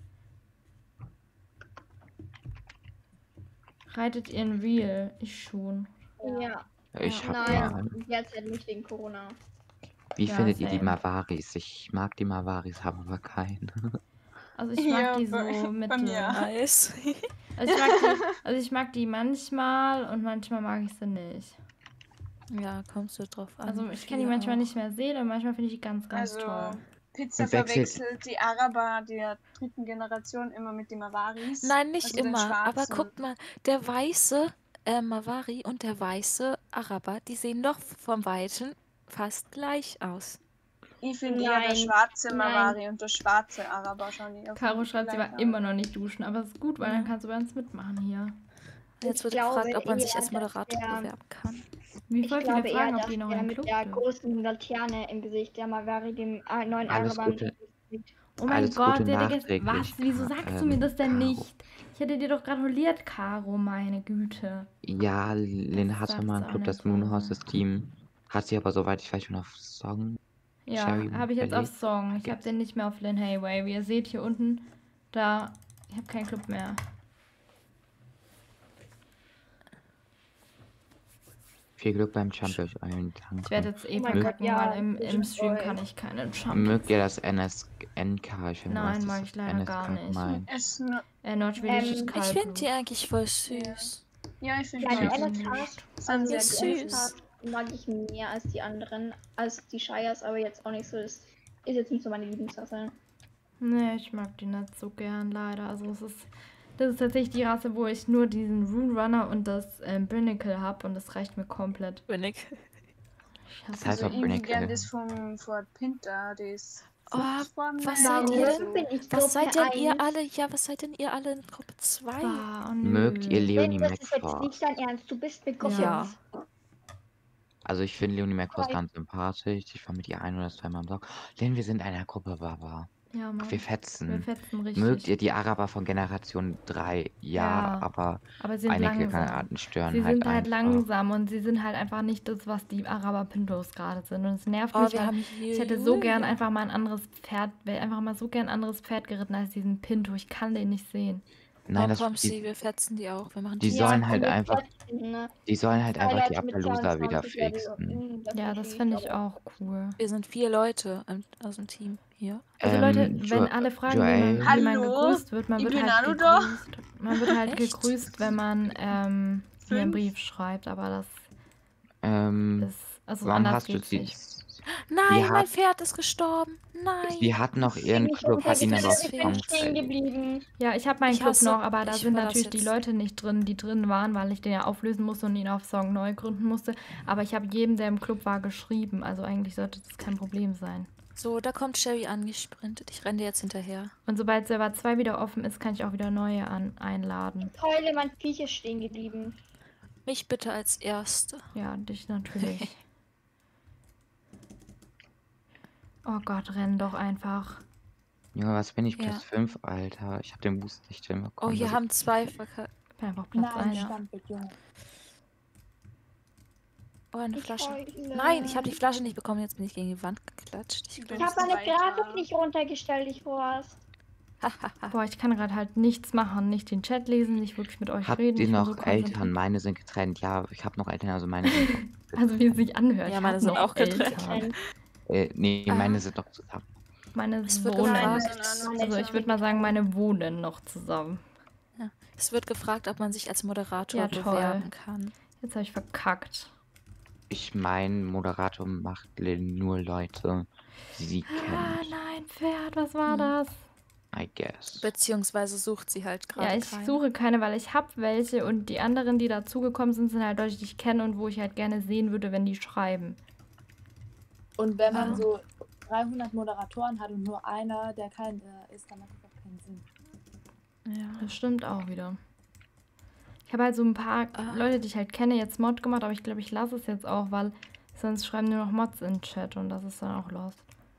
Speaker 2: Reitet ihr in Real? Ich schon.
Speaker 1: Ja.
Speaker 5: Ich hab
Speaker 1: Nein,
Speaker 5: mal.
Speaker 1: derzeit nicht wegen Corona.
Speaker 5: Wie
Speaker 2: Ja,
Speaker 5: findet ihr die
Speaker 2: same.
Speaker 5: Mavaris? Ich mag die Mavaris, habe aber keine.
Speaker 2: Also ich mag
Speaker 4: Ja,
Speaker 2: die so
Speaker 4: bei
Speaker 2: mittel.
Speaker 4: mir.
Speaker 3: Nice.
Speaker 2: Also ich mag die manchmal und manchmal mag ich sie nicht.
Speaker 3: Ja, kommst du drauf an.
Speaker 2: Also ich kann die manchmal nicht mehr sehen und manchmal finde ich die ganz, ganz
Speaker 4: Also,
Speaker 2: toll.
Speaker 4: Pizza
Speaker 5: Und wechselt-
Speaker 4: verwechselt die Araber der 3. Generation immer mit den Mavaris.
Speaker 3: Nein, nicht
Speaker 4: also den
Speaker 3: immer. Aber
Speaker 4: schwarzen.
Speaker 3: guckt mal, der weiße Mavari und der weiße Araber, die sehen doch vom Weiten fast gleich aus.
Speaker 4: Ich finde eher der
Speaker 1: Nein,
Speaker 4: schwarze
Speaker 1: nein.
Speaker 4: Mavari und der schwarze Araber schauen eher
Speaker 2: Caro
Speaker 4: von
Speaker 2: schreibt, sie
Speaker 4: gleich
Speaker 2: war
Speaker 4: aus.
Speaker 2: immer noch nicht duschen, aber es ist gut, weil dann kannst du bei uns mitmachen hier.
Speaker 3: Jetzt
Speaker 1: Ich
Speaker 3: wird
Speaker 1: glaube
Speaker 3: gefragt, ob man sich
Speaker 1: eher,
Speaker 3: als
Speaker 1: dass
Speaker 3: Moderator
Speaker 1: der-
Speaker 3: bewerben kann.
Speaker 2: Wie
Speaker 1: Ich
Speaker 2: voll viele
Speaker 1: glaube eher,
Speaker 2: fragen, ob
Speaker 1: dass
Speaker 2: die noch
Speaker 1: der
Speaker 2: einen
Speaker 1: mit
Speaker 2: Club
Speaker 1: der
Speaker 2: dürfen.
Speaker 1: großen Laterne im Gesicht, der Mavari, dem neuen
Speaker 5: Alles
Speaker 1: Araber.
Speaker 5: Gute.
Speaker 2: Oh mein
Speaker 5: Alles
Speaker 2: Gott,
Speaker 5: Gute
Speaker 2: der Digga ist...
Speaker 5: nachträglich,
Speaker 2: Was? Wieso sagst du mir das denn
Speaker 5: Caro.
Speaker 2: nicht? Ich hätte dir doch gratuliert, Caro, meine Güte.
Speaker 5: Ja, Lynn
Speaker 2: Das
Speaker 5: hatte
Speaker 2: darfst
Speaker 5: mal
Speaker 2: du
Speaker 5: einen
Speaker 2: auch
Speaker 5: Club,
Speaker 2: nicht
Speaker 5: das
Speaker 2: sagen.
Speaker 5: Moonhorses Team. Hat sie aber, soweit ich weiß, schon auf Song.
Speaker 2: Ja,
Speaker 5: Cherry
Speaker 2: habe ich jetzt auf
Speaker 5: verlegt.
Speaker 2: Song. Ich habe den nicht mehr auf Lynn Hayway. Wie ihr seht hier unten, da... Ich habe keinen Club mehr.
Speaker 5: Viel Glück beim Champion allen.
Speaker 2: Ich werde jetzt eh
Speaker 1: Oh mein Gott,
Speaker 2: verkacken,
Speaker 1: ja,
Speaker 2: weil im
Speaker 1: bestimmt
Speaker 2: Stream
Speaker 1: voll.
Speaker 2: kann ich keine Champions.
Speaker 5: Mögt ihr das NSNK? Ich finde,
Speaker 2: Nein,
Speaker 5: das
Speaker 2: mag
Speaker 5: ist
Speaker 2: ich leider gar
Speaker 5: NSK
Speaker 2: nicht.
Speaker 5: gemein.
Speaker 4: Es nur,
Speaker 2: Notch will ich
Speaker 1: Ich
Speaker 3: Ich finde die eigentlich voll süß.
Speaker 4: ja, ich finde
Speaker 1: Ja, die
Speaker 2: Ja.
Speaker 1: NSKs,
Speaker 4: Sind
Speaker 1: also
Speaker 4: sehr
Speaker 1: die
Speaker 3: süß.
Speaker 1: NSKs mag ich mehr als die anderen, als die Shires, aber jetzt auch nicht so. Das ist jetzt nicht so meine Lieblingsrasse.
Speaker 2: Nee, ich mag die nicht so gern, leider. Also das ist tatsächlich die Rasse, wo ich nur diesen Rune Runner und das Binnacle habe und das reicht mir komplett.
Speaker 3: Winnig.
Speaker 2: Ich hasse
Speaker 5: Das heißt
Speaker 4: also
Speaker 5: auch
Speaker 4: irgendwie gern
Speaker 5: Binnacle.
Speaker 4: das vom Fort Pinter, das
Speaker 3: Oh,
Speaker 4: Fruchtformen-
Speaker 3: was seid ihr denn?
Speaker 1: bin ich
Speaker 3: Was seid denn ihr
Speaker 1: 1?
Speaker 3: alle? Ja, was seid denn ihr alle in Gruppe 2?
Speaker 2: oh,
Speaker 5: Mögt ihr
Speaker 2: nö.
Speaker 5: Leonie
Speaker 1: Das ist jetzt
Speaker 5: McForce?
Speaker 1: nicht dein Ernst, du bist mit Gruppe
Speaker 3: Ja.
Speaker 1: 1.
Speaker 5: Also ich finde Leonie McForce
Speaker 1: Hi.
Speaker 5: ganz sympathisch. Ich war mit ihr ein oder zweimal am Tag. Denn wir sind einer Gruppe, Baba.
Speaker 2: Ja, Mann.
Speaker 5: Wir
Speaker 2: Wir
Speaker 5: fetzen.
Speaker 2: fetzen richtig.
Speaker 5: Mögt ihr die Araber von Generation 3? Ja,
Speaker 2: Ja.
Speaker 5: aber
Speaker 2: Aber sie sind
Speaker 5: einige
Speaker 2: langsam.
Speaker 5: Arten stören
Speaker 2: Sie
Speaker 5: halt
Speaker 2: sind halt
Speaker 5: einfach.
Speaker 2: langsam und sie sind halt einfach nicht das, was die Araber-Pintos gerade sind. Und es nervt
Speaker 3: Oh,
Speaker 2: mich,
Speaker 3: wir
Speaker 2: weil
Speaker 3: haben hier
Speaker 2: ich hätte so gern
Speaker 3: Julia.
Speaker 2: einfach mal ein anderes Pferd, wäre einfach mal so gern ein anderes Pferd geritten als diesen Pinto. Ich kann den nicht sehen.
Speaker 5: Nein,
Speaker 3: Oh,
Speaker 5: das,
Speaker 3: komm,
Speaker 5: die,
Speaker 3: sie, wir fetzen die auch. Wir machen
Speaker 5: die
Speaker 3: die
Speaker 5: sollen halt
Speaker 1: mit
Speaker 5: einfach,
Speaker 1: 14, ne?
Speaker 5: die sollen halt
Speaker 1: Zwei
Speaker 5: einfach die
Speaker 1: Leute mit
Speaker 5: Appaloosa wieder
Speaker 1: 22 Level.
Speaker 5: fixen.
Speaker 2: Ja, das finde ich auch cool.
Speaker 3: Wir sind 4 Leute aus dem Team hier.
Speaker 2: Also Leute, wenn
Speaker 5: Jo-
Speaker 2: alle fragen,
Speaker 5: Joel.
Speaker 2: wie man
Speaker 4: Hallo?
Speaker 2: gegrüßt wird, man
Speaker 4: Ich
Speaker 2: wird
Speaker 4: bin
Speaker 2: halt
Speaker 4: auch noch da.
Speaker 2: gegrüßt. Man wird halt
Speaker 3: Echt?
Speaker 2: gegrüßt, wenn man mir einen
Speaker 4: 5?
Speaker 2: Brief schreibt, aber das
Speaker 5: Ähm,
Speaker 2: ist, also
Speaker 5: warum
Speaker 2: anders
Speaker 5: hast du
Speaker 2: geht's
Speaker 5: sie?
Speaker 2: nicht.
Speaker 3: Nein, mein
Speaker 5: hat-
Speaker 3: Pferd ist gestorben. Nein.
Speaker 5: Sie hat noch ihren
Speaker 1: Bin ich
Speaker 5: Club, hat ihn aber auf
Speaker 3: runtergestellt,
Speaker 1: ich bin stehen
Speaker 5: Songzeit.
Speaker 1: geblieben.
Speaker 2: Ja, ich habe meinen
Speaker 3: Ich
Speaker 2: Club
Speaker 3: hasse-
Speaker 2: noch, aber da
Speaker 3: ich
Speaker 2: sind
Speaker 3: war das
Speaker 2: natürlich die
Speaker 3: jetzt-
Speaker 2: Leute nicht drin, die drin waren, weil ich den ja auflösen musste und ihn auf Song neu gründen musste. Aber ich habe jedem, der im Club war, geschrieben. Also eigentlich sollte das kein Problem sein.
Speaker 3: So, da kommt Sherry angesprintet. Ich renne dir jetzt hinterher.
Speaker 2: Und sobald Server 2 wieder offen ist, kann ich auch wieder neue einladen.
Speaker 1: Keule, mein Viech ist stehen geblieben.
Speaker 3: Mich bitte als Erste.
Speaker 2: Ja, dich natürlich. Oh Gott, renn doch einfach.
Speaker 5: Junge, was bin ich?
Speaker 3: Ja.
Speaker 5: Plus 5, Alter. Ich habe den Boost nicht
Speaker 3: Oh,
Speaker 5: hinbekommen.
Speaker 3: hier
Speaker 5: Also,
Speaker 3: haben 2 verkackt.
Speaker 2: Ich bin einfach Platz
Speaker 7: Nein,
Speaker 2: 1.
Speaker 7: Standbild, Junge.
Speaker 3: Oh, eine
Speaker 1: Ich
Speaker 3: Flasche.
Speaker 1: heule.
Speaker 3: Nein, ich habe die Flasche nicht bekommen. Jetzt bin ich gegen die Wand geklatscht. Ich
Speaker 1: Ich
Speaker 3: glaube,
Speaker 1: habe meine
Speaker 4: Weiter.
Speaker 1: Grafik nicht runtergestellt, ich war's.
Speaker 2: Boah, ich kann gerade halt nichts machen. Nicht den Chat lesen, nicht wirklich mit euch
Speaker 5: habt
Speaker 2: reden.
Speaker 5: ihr
Speaker 2: Ich bin
Speaker 5: noch
Speaker 2: so
Speaker 5: Eltern?
Speaker 2: konzentriert.
Speaker 5: Meine sind getrennt. Ja, ich habe noch Eltern, also meine sind
Speaker 2: Also wie es sich anhört.
Speaker 3: Ja,
Speaker 2: ich
Speaker 3: meine
Speaker 2: hab
Speaker 3: sind
Speaker 2: noch
Speaker 3: auch getrennt.
Speaker 2: Eltern.
Speaker 5: nee,
Speaker 3: Ah.
Speaker 5: meine sind doch zusammen.
Speaker 2: Meine
Speaker 3: Es wird
Speaker 2: wohnen.
Speaker 3: gefragt.
Speaker 2: Also ich würde mal sagen, meine wohnen noch zusammen.
Speaker 3: Es wird gefragt, ob man sich als Moderator
Speaker 2: Ja, toll.
Speaker 3: bewerben kann.
Speaker 2: Jetzt habe ich verkackt.
Speaker 5: Ich mein, Moderator macht nur Leute, die sie
Speaker 2: Ah,
Speaker 5: kennt,
Speaker 2: nein, Pferd, was war
Speaker 3: Hm.
Speaker 2: das?
Speaker 5: I guess.
Speaker 3: Beziehungsweise sucht sie halt gerade
Speaker 2: Ja, ich
Speaker 3: keinen.
Speaker 2: suche keine, weil ich habe welche und die anderen, die dazugekommen sind, sind halt Leute, die ich kenne und wo ich halt gerne sehen würde, wenn die schreiben.
Speaker 7: Und wenn man
Speaker 3: Ah.
Speaker 7: so 300 Moderatoren hat und nur einer, der kein ist, dann macht das auch keinen Sinn.
Speaker 3: Ja.
Speaker 2: Das stimmt auch wieder. Ich habe halt so ein paar
Speaker 3: Ah.
Speaker 2: Leute, die ich halt kenne, jetzt Mod gemacht, aber ich glaube, ich lasse es jetzt auch, weil sonst schreiben nur noch Mods in den Chat und das ist dann auch lost.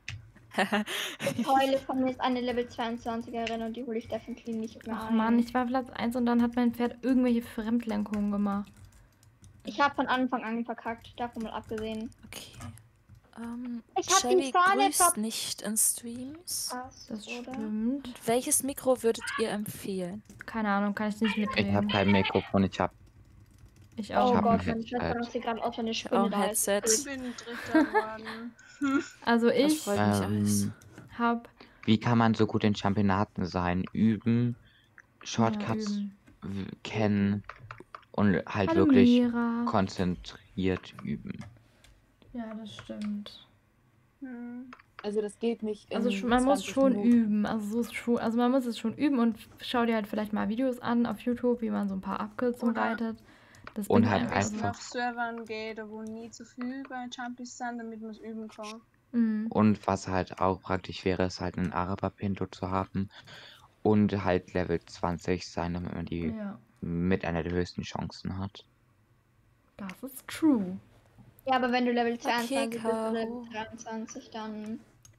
Speaker 1: Keule von mir ist eine Level 22erin und die hole ich definitiv nicht mehr
Speaker 2: Ach
Speaker 1: ein.
Speaker 2: Mann, ich war Platz 1 und dann hat mein Pferd irgendwelche Fremdlenkungen gemacht.
Speaker 1: Ich habe von Anfang an verkackt, davon mal abgesehen.
Speaker 3: Okay.
Speaker 1: Ich hab
Speaker 3: Sherry
Speaker 1: die Fahne
Speaker 3: grüßt nicht in Streams.
Speaker 2: Das
Speaker 1: oder?
Speaker 2: stimmt.
Speaker 3: Welches Mikro würdet ihr empfehlen?
Speaker 2: Keine Ahnung, kann ich nicht
Speaker 5: Ich habe
Speaker 2: mitreden.
Speaker 5: kein Mikrofon, ich habe
Speaker 2: Ich
Speaker 1: Oh
Speaker 2: auch.
Speaker 5: hab ein
Speaker 1: Gott, meine Schwester
Speaker 5: Headset.
Speaker 1: macht sie gerade aus, wenn eine
Speaker 3: auch
Speaker 1: Spinne
Speaker 3: ein
Speaker 1: da ist.
Speaker 3: Headset.
Speaker 4: Ich bin Dritter geworden.
Speaker 2: Also
Speaker 3: Das
Speaker 2: ich
Speaker 3: freut mich alles.
Speaker 2: habe
Speaker 5: wie kann man so gut in Championaten sein? Üben, Shortcuts kennen und halt
Speaker 2: Hallo
Speaker 5: wirklich
Speaker 2: Mira.
Speaker 5: konzentriert üben.
Speaker 2: Ja, das stimmt.
Speaker 7: Also das geht nicht.
Speaker 2: Also
Speaker 7: in
Speaker 2: man muss
Speaker 7: 20
Speaker 2: schon
Speaker 7: Minuten.
Speaker 2: üben. Also, so ist schon, also man muss es schon üben und schau dir halt vielleicht mal Videos an auf YouTube, wie man so ein paar Abkürzungen
Speaker 4: Oder-
Speaker 2: reitet. Das
Speaker 5: Und
Speaker 2: bringt
Speaker 5: halt
Speaker 2: einem
Speaker 4: Dass
Speaker 2: also-
Speaker 4: man auf Servern geht, wo nie zu viel bei Jumpies sind, damit man es üben kann.
Speaker 2: Mhm.
Speaker 5: Und was halt auch praktisch wäre, ist halt einen Araber-Pinto zu haben und halt Level 20 sein, damit man die
Speaker 2: Ja,
Speaker 5: mit einer der höchsten Chancen hat.
Speaker 2: das ist true.
Speaker 1: Ja, aber wenn du Level 22 bist
Speaker 3: Caro.
Speaker 1: oder Level 23, dann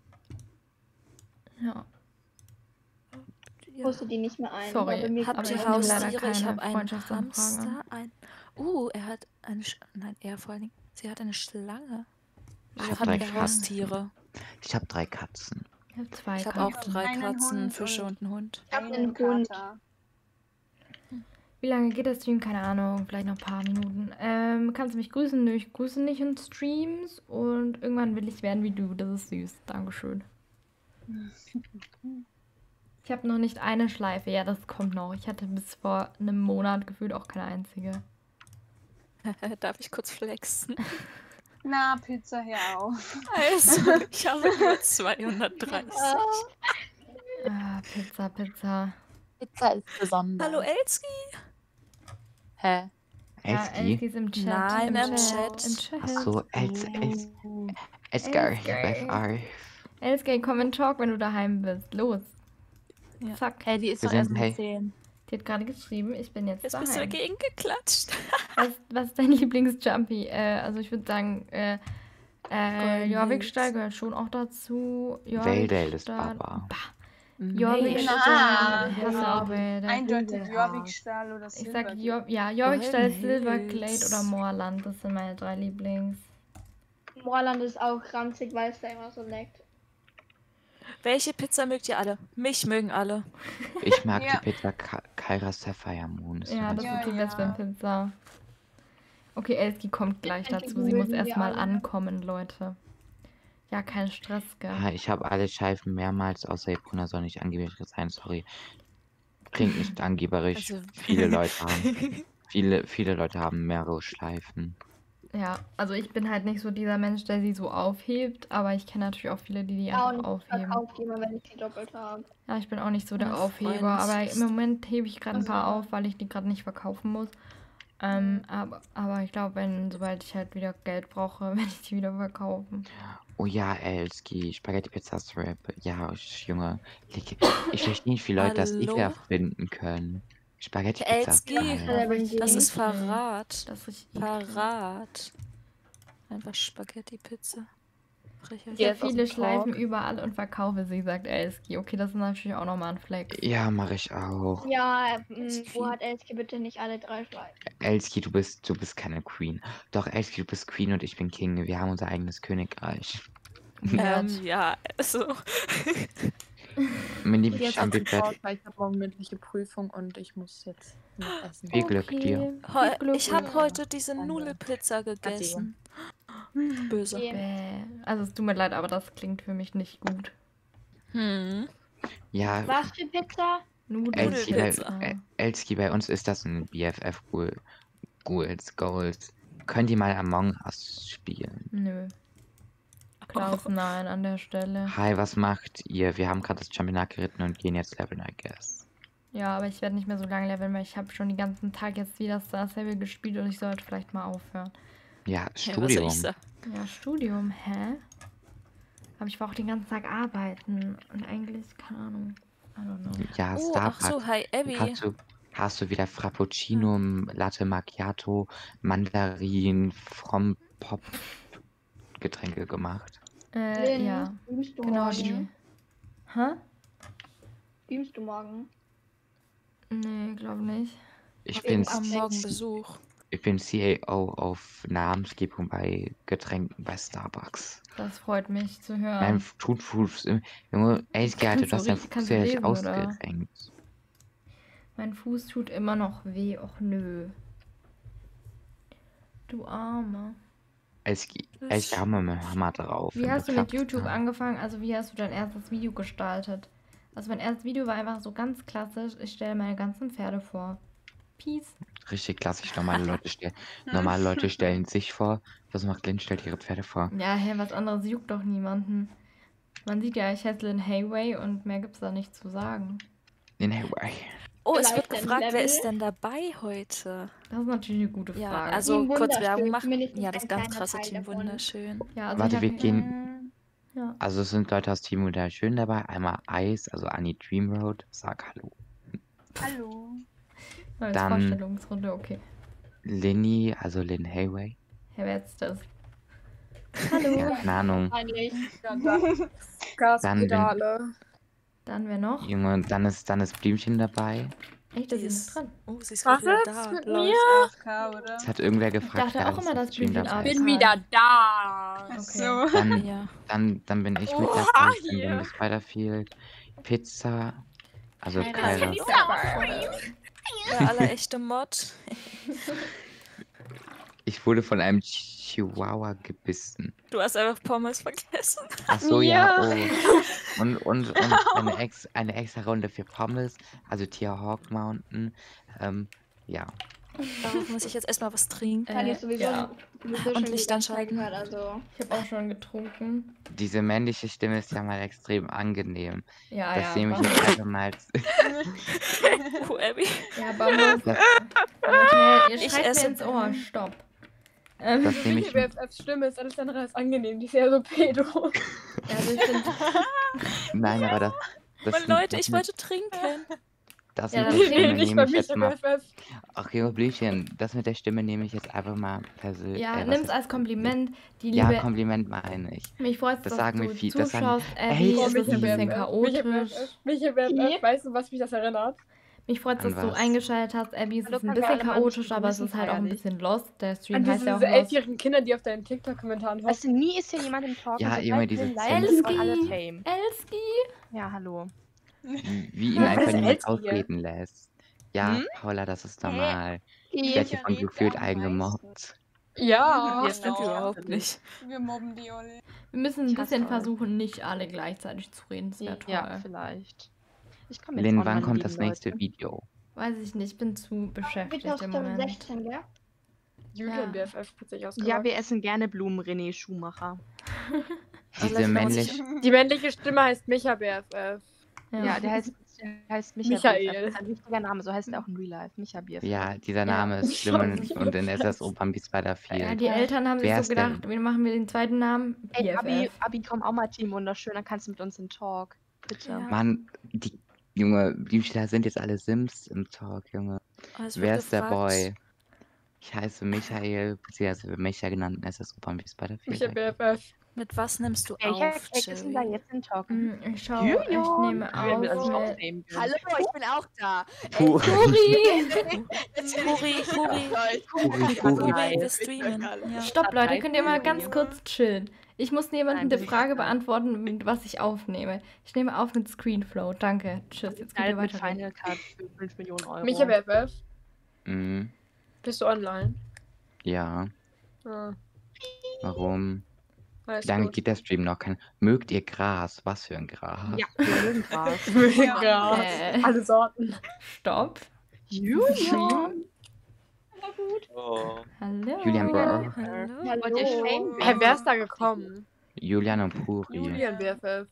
Speaker 2: Ja.
Speaker 3: Ja.
Speaker 1: holst du die nicht mehr ein.
Speaker 2: Sorry,
Speaker 1: weil bei mir
Speaker 2: aber
Speaker 3: Habt
Speaker 1: kommt
Speaker 3: ihr
Speaker 2: ich nehme leider
Speaker 3: Haustiere? Ich
Speaker 2: keine
Speaker 3: habe einen
Speaker 2: Freundschaftsanfragen
Speaker 3: Hamster, ein... er hat eine... Nein, er vor allen Dingen. Sie hat eine Schlange.
Speaker 5: Ich
Speaker 3: Wieso
Speaker 5: hab
Speaker 3: habt
Speaker 5: drei
Speaker 3: ihr
Speaker 5: Katzen.
Speaker 3: Haustiere?
Speaker 5: Ich habe 3 Katzen.
Speaker 2: Ich habe 2
Speaker 3: Ich habe auch
Speaker 2: Katzen.
Speaker 3: 3
Speaker 4: Einen
Speaker 3: Katzen,
Speaker 4: Hund
Speaker 3: Fische
Speaker 4: und-
Speaker 3: und einen Hund.
Speaker 1: Ich hab
Speaker 4: Einen
Speaker 1: einen Hund.
Speaker 4: Kater.
Speaker 2: Wie Wie lange geht der Stream? Keine Ahnung, vielleicht noch ein paar Minuten. Kannst du mich grüßen? Nö, ich grüße nicht in Streams und irgendwann will ich werden wie du. Das ist süß. Dankeschön. Ich habe noch nicht eine Schleife. Ja, das kommt noch. Ich hatte bis vor einem Monat gefühlt auch keine einzige.
Speaker 3: Darf ich kurz flexen?
Speaker 4: Na, Pizza, hör auf.
Speaker 3: Also, ich habe nur 230.
Speaker 2: Ah, Pizza.
Speaker 7: Pizza ist besonders.
Speaker 3: Hallo Elski.
Speaker 7: Hä?
Speaker 2: Ja,
Speaker 5: Elski?
Speaker 2: Elski ist im Chat.
Speaker 3: Nein, im
Speaker 2: Im
Speaker 3: Chat.
Speaker 2: Chat.
Speaker 5: Ach so, Elskar.
Speaker 2: Elski, komm in Talk, wenn du daheim bist. Los.
Speaker 3: Ja.
Speaker 2: Zack.
Speaker 7: Hey, die ist
Speaker 5: Wir
Speaker 7: doch erst
Speaker 5: sind-
Speaker 7: um
Speaker 5: hey.
Speaker 7: 10.
Speaker 2: Die hat gerade geschrieben, ich bin jetzt
Speaker 3: Jetzt bist du
Speaker 2: daheim.
Speaker 3: dagegen geklatscht.
Speaker 2: Was ist dein Lieblings-Jumpy? Also ich würde sagen, Jorvikstall gehört schon auch dazu.
Speaker 5: Veldale ist
Speaker 2: Jorvikstall-
Speaker 5: Baba.
Speaker 2: Jorvikstall.
Speaker 4: Ah,
Speaker 2: Ich hasse auch Veldale.
Speaker 4: Eindeutig
Speaker 7: Ja.
Speaker 4: Jorvikstall oder
Speaker 2: Ich
Speaker 4: Silver.
Speaker 2: sag Jorvikstall,
Speaker 3: Golden
Speaker 2: Silverglade
Speaker 3: Hills.
Speaker 2: oder Moorland. Das sind meine 3 Lieblings.
Speaker 1: Moorland ist auch ranzig, weil es da immer so leckt.
Speaker 3: Welche Pizza mögt ihr alle? Mich mögen alle.
Speaker 5: Ich mag
Speaker 4: Ja.
Speaker 5: die Pizza Kyra Sapphire Moon. Ist
Speaker 2: Ja,
Speaker 5: so
Speaker 2: das
Speaker 4: Ja,
Speaker 2: ist die
Speaker 4: ja.
Speaker 2: Western-Pizza. Okay, Elski kommt gleich
Speaker 1: Endlich
Speaker 2: dazu. Sie muss
Speaker 1: mögen wir
Speaker 2: erstmal
Speaker 1: alle.
Speaker 2: ankommen, Leute. Ja, kein Stress, gell?
Speaker 5: Ich habe alle Scheiben mehrmals außer Epona soll nicht angeberisch sein, sorry. Klingt nicht angeberisch.
Speaker 3: Also-
Speaker 5: Viele Leute haben. Viele Leute haben mehrere Schleifen.
Speaker 2: Ja, also ich bin halt nicht so dieser Mensch, der sie so aufhebt, aber ich kenne natürlich auch viele, die
Speaker 1: Ja,
Speaker 2: einfach
Speaker 1: und ich
Speaker 2: aufheben.
Speaker 1: verkaufe immer, wenn ich die doppelt habe.
Speaker 2: Ja, ich bin auch nicht so der
Speaker 3: Mein
Speaker 2: Aufheber,
Speaker 3: Freund
Speaker 2: aber
Speaker 3: ist-
Speaker 2: im Moment hebe ich gerade ein paar
Speaker 1: Also-
Speaker 2: auf, weil ich die gerade nicht verkaufen muss. Aber ich glaube, sobald ich halt wieder Geld brauche, werde ich die wieder verkaufen.
Speaker 5: Oh ja, Elski, Spaghetti Pizza Strap. Ja, Junge. Ich verstehe nicht, wie Leute das
Speaker 3: Hallo?
Speaker 5: ekelhaft finden können. Spaghetti Pizza
Speaker 3: Elski.
Speaker 5: Strap.
Speaker 2: richtig
Speaker 3: Das ist
Speaker 2: eklig.
Speaker 3: Verrat.
Speaker 2: Das ist richtig eklig.
Speaker 3: Verrat. Einfach Spaghetti-Pizza.
Speaker 2: Ich habe
Speaker 7: Jetzt aus
Speaker 2: viele
Speaker 7: dem
Speaker 2: Schleifen
Speaker 7: Talk.
Speaker 2: überall und verkaufe sie, sagt Elski. Okay, das ist natürlich auch nochmal ein Flex.
Speaker 5: Ja, mache ich auch.
Speaker 1: Ja,
Speaker 3: ist
Speaker 1: wo
Speaker 3: viel.
Speaker 1: hat Elske bitte nicht alle 3 Schleifen?
Speaker 5: Elski, du bist keine Queen. Doch, Elski, du bist Queen und ich bin King. Wir haben unser eigenes Königreich.
Speaker 3: Ja, also.
Speaker 5: Mein
Speaker 7: Jetzt aus dem
Speaker 5: Lieblingschampignon.
Speaker 7: Talk, weil ich habe morgen mündliche Prüfung und ich muss jetzt noch essen.
Speaker 5: Viel Glück dir.
Speaker 2: Viel Glück.
Speaker 3: Ich habe heute diese
Speaker 7: Danke.
Speaker 3: Nudelpizza gegessen. Böse.
Speaker 1: Okay.
Speaker 2: Also es tut mir leid, aber das klingt für mich nicht gut.
Speaker 3: Hm.
Speaker 5: Ja,
Speaker 1: Was für Pizza?
Speaker 5: Elski,
Speaker 3: Nudelpizza.
Speaker 5: Elski, bei uns ist das ein BFF Goals. Könnt ihr mal Among Us spielen?
Speaker 2: Nö. Klaus, nein, an der Stelle.
Speaker 5: Hi, was macht ihr? Wir haben gerade das Championat geritten und gehen jetzt leveln, I guess.
Speaker 2: Ja, aber ich werde nicht mehr so lange leveln, weil ich habe schon den ganzen Tag jetzt wieder Star Stable gespielt und ich sollte vielleicht mal aufhören.
Speaker 5: Ja,
Speaker 3: Ja, was soll
Speaker 5: Studium.
Speaker 3: ich sagen?
Speaker 2: Ja, Studium, hä? Aber ich war auch den ganzen Tag arbeiten und eigentlich, keine Ahnung, I don't know.
Speaker 5: Ja,
Speaker 3: Oh, ach so,
Speaker 5: Starbucks.
Speaker 3: hi Abby.
Speaker 5: Hast du wieder Frappuccino, Latte Macchiato, Mandarin, From Pop Getränke gemacht?
Speaker 1: Lynn,
Speaker 2: Ja,
Speaker 1: streamst du
Speaker 2: genau die.
Speaker 1: morgen?
Speaker 2: Hä?
Speaker 1: Streamst du morgen?
Speaker 2: Nee, glaube nicht.
Speaker 5: Ich
Speaker 1: Wegen
Speaker 5: bin,
Speaker 3: Am Morgen Besuch.
Speaker 5: ich bin CAO auf Namensgebung bei Getränken bei Starbucks.
Speaker 2: Das freut mich zu hören.
Speaker 5: Mein Fuß, Junge, Elski, Alter,
Speaker 2: Kannst
Speaker 5: du hast
Speaker 2: du
Speaker 5: dein
Speaker 2: richtig-
Speaker 5: Fuß
Speaker 2: kannst du
Speaker 5: ja nicht
Speaker 2: lesen, oder?
Speaker 5: ausgerenkt.
Speaker 2: Mein Fuß tut immer noch weh, och nö. Du Armer.
Speaker 5: Elski,
Speaker 3: Das-
Speaker 5: haben wir mit Hammer drauf.
Speaker 2: Wie
Speaker 5: wenn
Speaker 2: hast du
Speaker 5: du
Speaker 2: mit
Speaker 5: klappt,
Speaker 2: YouTube
Speaker 5: ja.
Speaker 2: angefangen? Also wie hast du dein erstes Video gestaltet? Also mein erstes Video war einfach so ganz klassisch. Ich stelle meine ganzen Pferde vor. Peace.
Speaker 5: Richtig klassisch, normale Leute stellen sich vor. Was macht Lynn? Stellt ihre Pferde vor.
Speaker 2: Ja, hä, was anderes juckt doch niemanden. Man sieht ja, ich heiße Lynn Hayway und mehr gibt's da nicht zu sagen.
Speaker 5: In Hawaii.
Speaker 3: Oh, es
Speaker 1: Vielleicht
Speaker 3: wird
Speaker 1: ein
Speaker 3: gefragt, wer
Speaker 1: Level?
Speaker 3: ist denn dabei heute?
Speaker 2: Das ist natürlich eine gute
Speaker 3: Ja,
Speaker 2: Frage.
Speaker 3: also
Speaker 1: Team
Speaker 3: kurz
Speaker 1: Wunderschön,
Speaker 3: Werbung machen.
Speaker 1: zumindest
Speaker 3: Ja,
Speaker 1: ein
Speaker 3: das ganz
Speaker 1: kleiner
Speaker 3: krasse
Speaker 1: Teil
Speaker 3: Team
Speaker 1: davon.
Speaker 3: Wunderschön.
Speaker 2: Ja, also
Speaker 5: Warte,
Speaker 2: ich
Speaker 5: wir
Speaker 2: hab,
Speaker 5: gehen.
Speaker 2: Ja.
Speaker 5: Also es sind Leute aus Team Wunderschön dabei. Einmal Ice, also Annie Dreamroad. Sag Hallo.
Speaker 4: Hallo.
Speaker 2: Als
Speaker 5: Dann-
Speaker 2: Vorstellungsrunde, okay.
Speaker 5: Linny, also Lynn Hayway.
Speaker 2: Wer jetzt das?
Speaker 5: Ja, keine Ahnung.
Speaker 1: Eigentlich.
Speaker 6: Gaspedale.
Speaker 2: Dann wer noch?
Speaker 5: Junge, dann ist Blümchen dabei.
Speaker 2: Echt, das
Speaker 3: Die
Speaker 2: ist
Speaker 3: ist-
Speaker 2: dran.
Speaker 3: Oh, sie ist
Speaker 6: Was
Speaker 3: gerade wieder
Speaker 6: ist
Speaker 3: da.
Speaker 6: mit
Speaker 3: Lol.
Speaker 6: mir?
Speaker 4: AFK, oder?
Speaker 5: Es hat irgendwer
Speaker 2: Ich
Speaker 5: gefragt,
Speaker 2: dachte
Speaker 5: wer
Speaker 2: auch immer, dass
Speaker 5: im Stream
Speaker 2: Blümchen
Speaker 5: dabei
Speaker 2: AFK
Speaker 5: ist.
Speaker 6: Bin wieder da.
Speaker 4: Ach
Speaker 2: Okay.
Speaker 4: so.
Speaker 5: Dann,
Speaker 3: Ja.
Speaker 5: dann bin ich mit
Speaker 6: Oha,
Speaker 5: dabei. Dann
Speaker 6: hier.
Speaker 5: bin ich Spiderfield. Pizza. Also
Speaker 1: Keine
Speaker 5: Kyra.
Speaker 1: Ahnung.
Speaker 3: Der allerechte Mod.
Speaker 5: Ich wurde von einem Chihuahua gebissen.
Speaker 3: Du hast einfach Pommes vergessen.
Speaker 5: Ach so, ja, oh. Und eine extra Runde für Pommes, also Tier Hawk Mountain. Ja.
Speaker 3: Darauf muss ich jetzt erstmal was trinken.
Speaker 1: Kann ich sowieso,
Speaker 2: ja.
Speaker 1: sowieso
Speaker 3: Und
Speaker 1: schon
Speaker 3: Licht
Speaker 1: die ganze Zeit
Speaker 3: anschalten.
Speaker 1: gehört, also.
Speaker 2: Ich habe auch schon getrunken.
Speaker 5: Diese männliche Stimme ist ja mal extrem angenehm.
Speaker 2: Ja,
Speaker 5: Das
Speaker 2: ja.
Speaker 5: nehme ich
Speaker 2: Bambus.
Speaker 5: jetzt einfach mal als.
Speaker 3: Abby.
Speaker 2: Ja, Bambus.
Speaker 5: Das,
Speaker 2: Leute, ihr
Speaker 3: Ich
Speaker 2: schreit
Speaker 3: esse-
Speaker 2: mir ins Ohr. Stopp.
Speaker 5: das nehme
Speaker 6: Michi
Speaker 5: ich.
Speaker 6: BFFs Stimme ist alles andere als angenehm. Die ist eher so pedo.
Speaker 2: Also ich finde,
Speaker 5: Nein, aber das.
Speaker 3: Meine Leute, ich wollte trinken.
Speaker 5: Das
Speaker 2: Ja,
Speaker 5: mit
Speaker 2: dann
Speaker 5: der
Speaker 2: trink
Speaker 5: Stimme
Speaker 6: nicht
Speaker 5: nehme
Speaker 6: bei
Speaker 5: ich jetzt
Speaker 6: Michi
Speaker 5: mal.
Speaker 6: BFF.
Speaker 5: Ach, Junge Blümchen, das mit der Stimme nehme ich jetzt einfach mal persönlich.
Speaker 2: ja,
Speaker 5: was
Speaker 2: nimm's
Speaker 5: ist-
Speaker 2: als Kompliment. Die
Speaker 5: Ja,
Speaker 2: Liebe,
Speaker 5: Kompliment meine ich.
Speaker 2: mich freut
Speaker 5: das
Speaker 2: dass
Speaker 5: sagen
Speaker 2: du
Speaker 5: mir viel- das sagen-
Speaker 2: zuschaust.
Speaker 5: Ey,
Speaker 2: Abby,
Speaker 5: oh,
Speaker 2: es ist ein bisschen
Speaker 5: Michi
Speaker 2: chaotisch.
Speaker 6: Michi BFF, weißt du, was mich das erinnert?
Speaker 2: Mich freut dass
Speaker 5: An
Speaker 2: du
Speaker 5: was?
Speaker 2: eingeschaltet hast, Abby. Es
Speaker 4: Hallo,
Speaker 2: ist ein
Speaker 4: können wir
Speaker 2: bisschen
Speaker 4: alle mal
Speaker 2: chaotisch,
Speaker 4: nicht
Speaker 2: aber es
Speaker 4: begrüßen,
Speaker 2: ist halt auch ein
Speaker 4: feierlich?
Speaker 2: bisschen lost. Der
Speaker 6: An
Speaker 2: Stream heißt
Speaker 6: diese
Speaker 2: ja auch lost.
Speaker 6: 11-jährigen Kinder, die auf deinen TikTok-Kommentaren hoffen.
Speaker 4: Weißt du, nie ist hier jemand im Talk.
Speaker 5: Ja,
Speaker 4: und
Speaker 5: Junge,
Speaker 4: sobald
Speaker 5: diese
Speaker 4: wir live sind, sind alle
Speaker 2: Elski.
Speaker 4: tame.
Speaker 2: Elski.
Speaker 4: Ja, hallo.
Speaker 5: Wie ihn
Speaker 6: Was
Speaker 5: einfach
Speaker 6: ist
Speaker 5: niemand
Speaker 6: Elski hier?
Speaker 5: ausreden lässt. Ja,
Speaker 4: Hm?
Speaker 5: Paula, das ist normal. Ich
Speaker 1: Die-
Speaker 5: werde hier von gefühlt eingemobbt.
Speaker 6: Ja.
Speaker 4: Wir
Speaker 3: Das stimmt
Speaker 4: Genau.
Speaker 3: überhaupt nicht.
Speaker 4: Wir mobben die alle.
Speaker 2: Wir müssen ein
Speaker 4: Ich hasse
Speaker 2: bisschen
Speaker 4: euch.
Speaker 2: versuchen, nicht alle gleichzeitig zu reden. Das wäre toll.
Speaker 4: Ja, vielleicht. Ich komme jetzt
Speaker 5: Lynn,
Speaker 4: auch
Speaker 5: wann
Speaker 4: meine
Speaker 5: kommt das
Speaker 4: lieben
Speaker 5: nächste
Speaker 4: Leute.
Speaker 5: Video?
Speaker 2: Weiß ich nicht, ich bin zu beschäftigt im
Speaker 1: 2016,
Speaker 2: Moment.
Speaker 1: gell?
Speaker 6: Julian
Speaker 2: Ja.
Speaker 6: BFF hat sich
Speaker 4: Ja,
Speaker 6: ausgemacht.
Speaker 4: wir essen gerne Blumen, René Schumacher.
Speaker 5: Diese
Speaker 3: vielleicht
Speaker 5: männliche.
Speaker 6: Die männliche Stimme heißt Micha BFF.
Speaker 4: Ja, der heißt Micha
Speaker 6: Michael.
Speaker 4: BFF. Das ist ein wichtiger Name, so heißt er auch in Real Life. Micha BFF.
Speaker 5: Ja, dieser Name ist schlimm und in SSO Bambi
Speaker 2: Ja,
Speaker 5: Spider-Field.
Speaker 2: die Eltern haben sich
Speaker 5: Wer
Speaker 2: so
Speaker 5: ist denn-
Speaker 2: gedacht, wie machen wir den zweiten Namen?
Speaker 4: Ey, Abi,
Speaker 2: BFF.
Speaker 4: Abi, komm auch mal Team wunderschön, dann kannst du mit uns in Talk. Bitte.
Speaker 3: Ja.
Speaker 5: Mann, die Junge, da sind jetzt alle Sims im Talk, Junge.
Speaker 3: Oh, es wird
Speaker 5: Wer ist der
Speaker 3: gefragt.
Speaker 5: Boy? Ich heiße Michael, beziehungsweise Micha genannt in SSO Bambi Spider-Field.
Speaker 6: Micha BFF.
Speaker 3: Mit was nimmst du
Speaker 4: Welcher
Speaker 3: auf,
Speaker 4: Cake ist denn da
Speaker 3: Jerry?
Speaker 4: jetzt in Talk?
Speaker 2: Ich schau,
Speaker 4: Julian.
Speaker 2: ich nehme
Speaker 4: Julian will
Speaker 2: auf
Speaker 4: sich auch
Speaker 2: mit...
Speaker 4: nehmen.
Speaker 8: Hallo, ich bin auch da.
Speaker 5: Puh.
Speaker 3: Puri,
Speaker 5: Puri.
Speaker 3: Puri, wir streamen. Ja.
Speaker 2: Stopp, Leute, könnt ihr mal ganz kurz chillen. Ich muss jemandem
Speaker 4: Nein,
Speaker 2: eine
Speaker 4: bin ich
Speaker 2: Frage
Speaker 4: nicht.
Speaker 2: beantworten, was ich aufnehme. Ich nehme auf mit Screenflow. Danke. Tschüss, jetzt könnt ihr
Speaker 4: Mit
Speaker 2: weiterreden.
Speaker 4: Final Cut für 5 Millionen Euro.
Speaker 6: Micha BFF.
Speaker 5: Mhm.
Speaker 6: Bist du online?
Speaker 5: Ja,
Speaker 6: Ah,
Speaker 5: warum?
Speaker 6: alles
Speaker 5: Wie lange
Speaker 6: gut.
Speaker 5: geht der Stream noch? Mögt ihr Gras? Was für ein Gras?
Speaker 4: Ja, wir mögen Gras.
Speaker 6: Ja. Alle Sorten.
Speaker 2: Stopp.
Speaker 4: Julian!
Speaker 2: Hallo.
Speaker 5: Julian Bro.
Speaker 3: Hallo.
Speaker 4: Wollt ihr Shame
Speaker 6: Hä, wer ist da gekommen?
Speaker 5: Julian und Puri.
Speaker 6: Julian BFF.